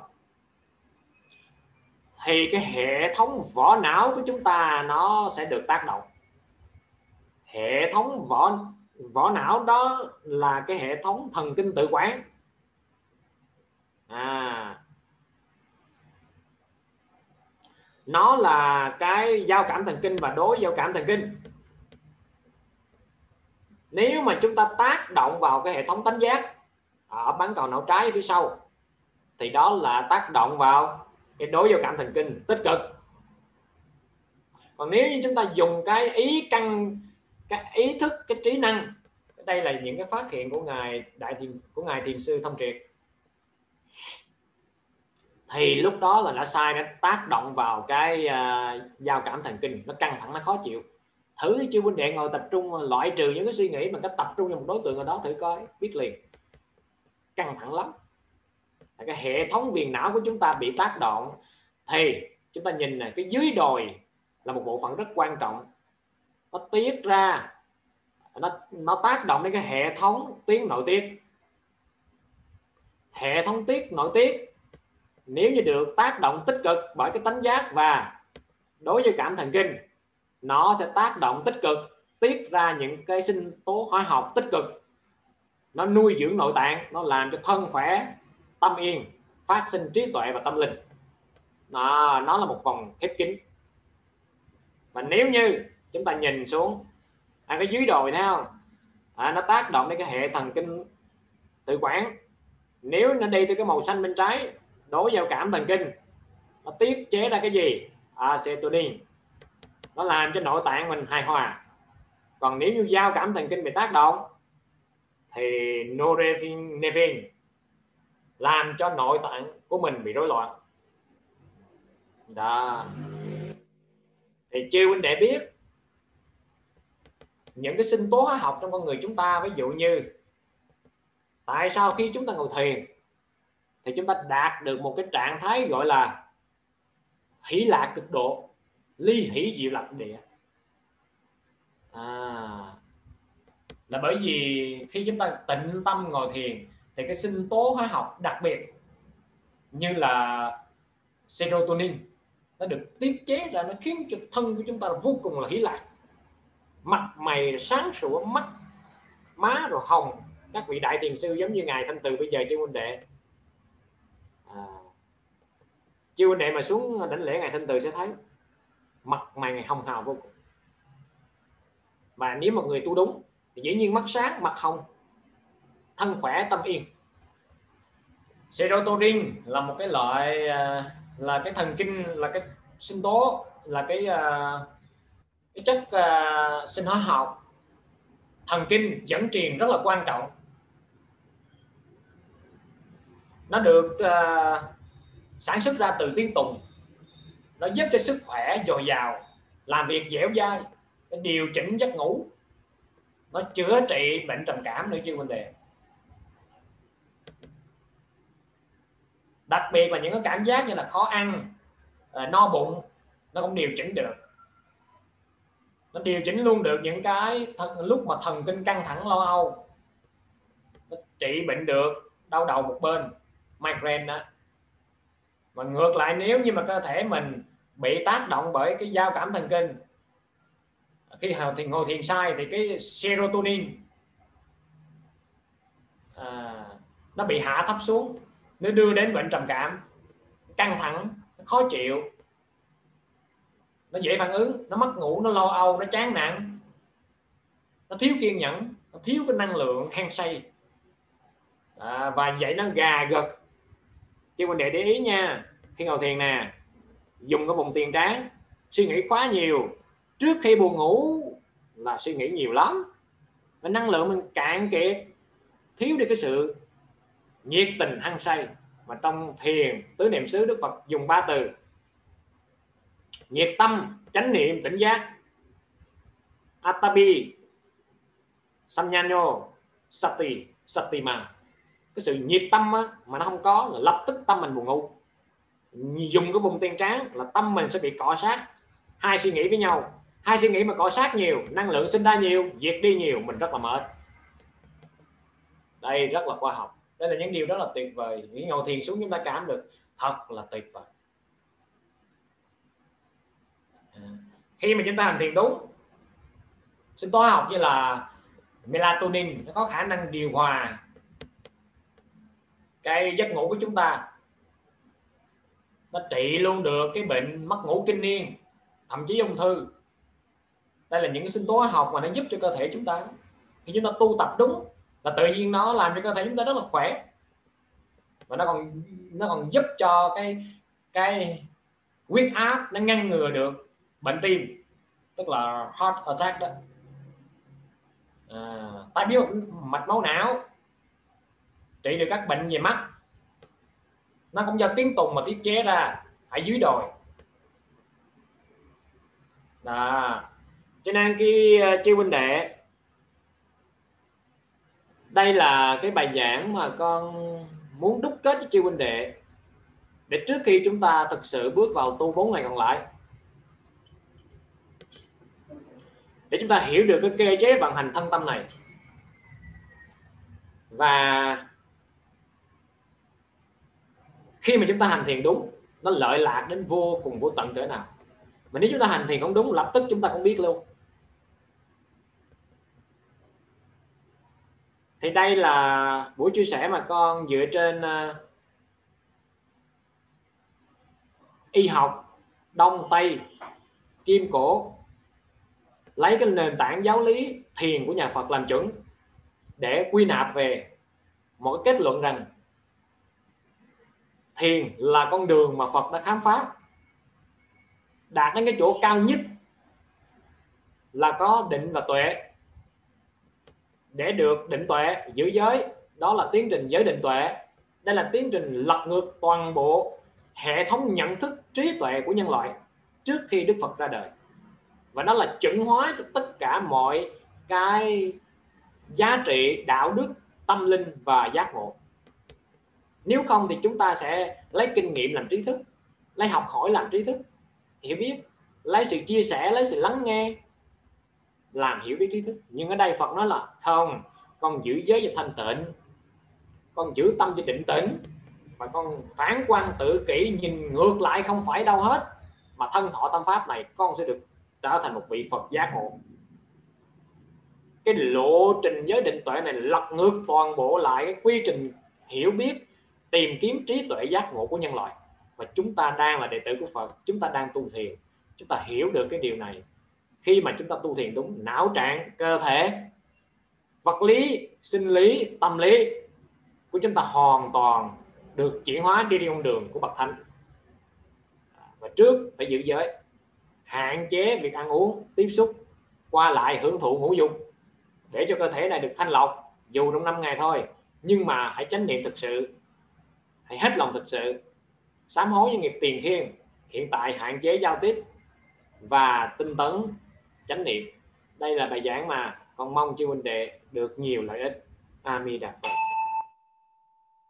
thì cái hệ thống vỏ não của chúng ta nó sẽ được tác động. Hệ thống vỏ não đó là cái hệ thống thần kinh tự quản. Nó là cái giao cảm thần kinh và đối giao cảm thần kinh. Nếu mà chúng ta tác động vào cái hệ thống tánh giác ở bán cầu não trái phía sau thì đó là tác động vào cái đối giao cảm thần kinh tích cực. Còn nếu như chúng ta dùng cái ý thức, cái trí năng, đây là những cái phát hiện của ngài thiền sư Thông Triệt, thì lúc đó là đã sai, đã tác động vào cái giao cảm thần kinh, nó căng thẳng, nó khó chịu. Thử chư huynh đệ ngồi tập trung loại trừ những cái suy nghĩ bằng cách tập trung vào một đối tượng ở đó, thử coi biết liền, căng thẳng lắm. Cái hệ thống viền não của chúng ta bị tác động thì chúng ta nhìn này, cái dưới đồi là một bộ phận rất quan trọng, nó tiết ra, nó tác động đến cái hệ thống tuyến nội tiết. Hệ thống nội tiết nếu như được tác động tích cực bởi cái tánh giác và đối với cảm thần kinh, nó sẽ tác động tích cực, tiết ra những cái sinh tố hóa học tích cực, nó nuôi dưỡng nội tạng, nó làm cho thân khỏe, tâm yên, phát sinh trí tuệ và tâm linh. Nó là một vòng khép kín. Và nếu như chúng ta nhìn xuống cái dưới đồi thấy không, nó tác động đến cái hệ thần kinh tự quản. Nếu nó đi từ cái màu xanh bên trái, đối giao cảm thần kinh, nó tiết chế ra cái gì? Serotonin, nó làm cho nội tạng mình hài hòa. Còn nếu như giao cảm thần kinh bị tác động thì norepinephrine làm cho nội tạng của mình bị rối loạn. Đó. Thì chư huynh đệ biết những cái sinh tố hóa học trong con người chúng ta, ví dụ như tại sao khi chúng ta ngồi thiền thì chúng ta đạt được một cái trạng thái gọi là hỷ lạc cực độ, ly hỷ diệu lạc địa. Là bởi vì khi chúng ta tịnh tâm ngồi thiền thì cái sinh tố hóa học đặc biệt như là serotonin nó được tiết chế ra, nó khiến cho thân của chúng ta vô cùng là hỷ lạc, mặt mày sáng sủa, mắt má rồi hồng. Các vị đại thiền sư giống như ngài Thanh Từ bây giờ chư huynh đệ, chư huynh đệ mà xuống đảnh lễ ngài Thanh Từ sẽ thấy mặt mày ngài hồng hào vô cùng. Và nếu một người tu đúng thì dĩ nhiên mắt sáng, mặt hồng, thân khỏe, tâm yên. Serotonin là một cái loại, là cái thần kinh, là cái sinh tố, là cái chất sinh hóa học thần kinh dẫn truyền rất là quan trọng. Nó được sản xuất ra từ tiếng tùng, nó giúp cho sức khỏe dồi dào, làm việc dẻo dai, nó điều chỉnh giấc ngủ, nó chữa trị bệnh trầm cảm nữa chứ vấn đề. Đặc biệt là những cái cảm giác như là khó ăn, no bụng, nó cũng điều chỉnh được. Nó điều chỉnh luôn được những cái lúc mà thần kinh căng thẳng lo âu, nó trị bệnh được đau đầu một bên, migraine đó. Và ngược lại, nếu như mà cơ thể mình bị tác động bởi cái giao cảm thần kinh, khi ngồi thiền sai thì cái serotonin nó bị hạ thấp xuống, nó đưa đến bệnh trầm cảm, căng thẳng, khó chịu, nó dễ phản ứng, nó mất ngủ, nó lo âu, nó chán nản, nó thiếu kiên nhẫn, nó thiếu cái năng lượng hăng say, và vậy nó gà gật. Chứ mình để ý nha, khi ngồi thiền nè, dùng cái vùng tiền trán, suy nghĩ quá nhiều trước khi buồn ngủ là suy nghĩ nhiều lắm, và năng lượng mình cạn kiệt, thiếu đi cái sự nhiệt tình hăng say. Mà trong thiền tứ niệm xứ, Đức Phật dùng 3 từ: nhiệt tâm, chánh niệm, tỉnh giác. Atapi samyano sati satima. Cái sự nhiệt tâm á, mà nó không có là lập tức tâm mình buồn ngủ. Dùng cái vùng tiền trán là tâm mình sẽ bị cọ sát hai suy nghĩ với nhau. Hai suy nghĩ mà cọ sát nhiều, năng lượng sinh ra nhiều, diệt đi nhiều, mình rất là mệt. Đây rất là khoa học. Đây là những điều đó là tuyệt vời. Những ngồi thiền xuống chúng ta cảm được thật là tuyệt vời. Khi mà chúng ta hành thiền đúng, sinh tố học như là melatonin, nó có khả năng điều hòa cái giấc ngủ của chúng ta, nó trị luôn được cái bệnh mất ngủ kinh niên, thậm chí ung thư. Đây là những cái sinh tố học mà nó giúp cho cơ thể chúng ta, khi chúng ta tu tập đúng là tự nhiên nó làm cho cơ thể chúng ta rất là khỏe. Và nó còn giúp cho cái huyết áp nó ngăn ngừa được bệnh tim, tức là heart attack đó, tai biến mạch máu não, trị được các bệnh về mắt. Nó cũng do tiếng tùng mà tiết chế ra ở dưới đồi đó. Cho nên cái chư huynh đệ, đây là cái bài giảng mà con muốn đúc kết với chư huynh đệ, để trước khi chúng ta thực sự bước vào tu 4 ngày còn lại, để chúng ta hiểu được cái cơ chế vận hành thân tâm này, và khi mà chúng ta hành thiền đúng, nó lợi lạc đến vô cùng vô tận cỡ nào. Mà nếu chúng ta hành thiền không đúng, lập tức chúng ta cũng biết luôn. Thì đây là buổi chia sẻ mà con dựa trên y học Đông Tây Kim Cổ, lấy cái nền tảng giáo lý thiền của nhà Phật làm chuẩn, để quy nạp về một cái kết luận rằng thiền là con đường mà Phật đã khám phá, đạt đến cái chỗ cao nhất là có định và tuệ. Để được định tuệ, giữ giới, đó là tiến trình giới định tuệ. Đây là tiến trình lật ngược toàn bộ hệ thống nhận thức trí tuệ của nhân loại trước khi Đức Phật ra đời. Và nó là chuẩn hóa cho tất cả mọi cái giá trị đạo đức, tâm linh và giác ngộ. Nếu không thì chúng ta sẽ lấy kinh nghiệm làm trí thức, lấy học hỏi làm trí thức, hiểu biết, lấy sự chia sẻ, lấy sự lắng nghe làm hiểu biết trí thức. Nhưng ở đây Phật nói là không, con giữ giới cho thanh tịnh, con giữ tâm cho định tĩnh, mà con phán quan tự kỷ, nhìn ngược lại không phải đâu hết, mà thân thọ tâm pháp này con sẽ được trở thành một vị Phật giác ngộ. Cái lộ trình giới định tuệ này lật ngược toàn bộ lại cái quy trình hiểu biết, tìm kiếm trí tuệ giác ngộ của nhân loại. Và chúng ta đang là đệ tử của Phật, chúng ta đang tu thiền, chúng ta hiểu được cái điều này. Khi mà chúng ta tu thiền đúng, não trạng, cơ thể, vật lý, sinh lý, tâm lý của chúng ta hoàn toàn được chuyển hóa đi trên con đường của bậc thánh. Và trước phải giữ giới, hạn chế việc ăn uống, tiếp xúc, qua lại, hưởng thụ, ngũ dục, để cho cơ thể này được thanh lọc, dù trong 5 ngày thôi. Nhưng mà hãy chánh niệm thực sự, hãy hết lòng thực sự, sám hối với nghiệp tiền thiên. Hiện tại hạn chế giao tiếp và tinh tấn chánh niệm, Đây là bài giảng mà con mong chư huynh đệ được nhiều lợi ích. A Di Đà Phật.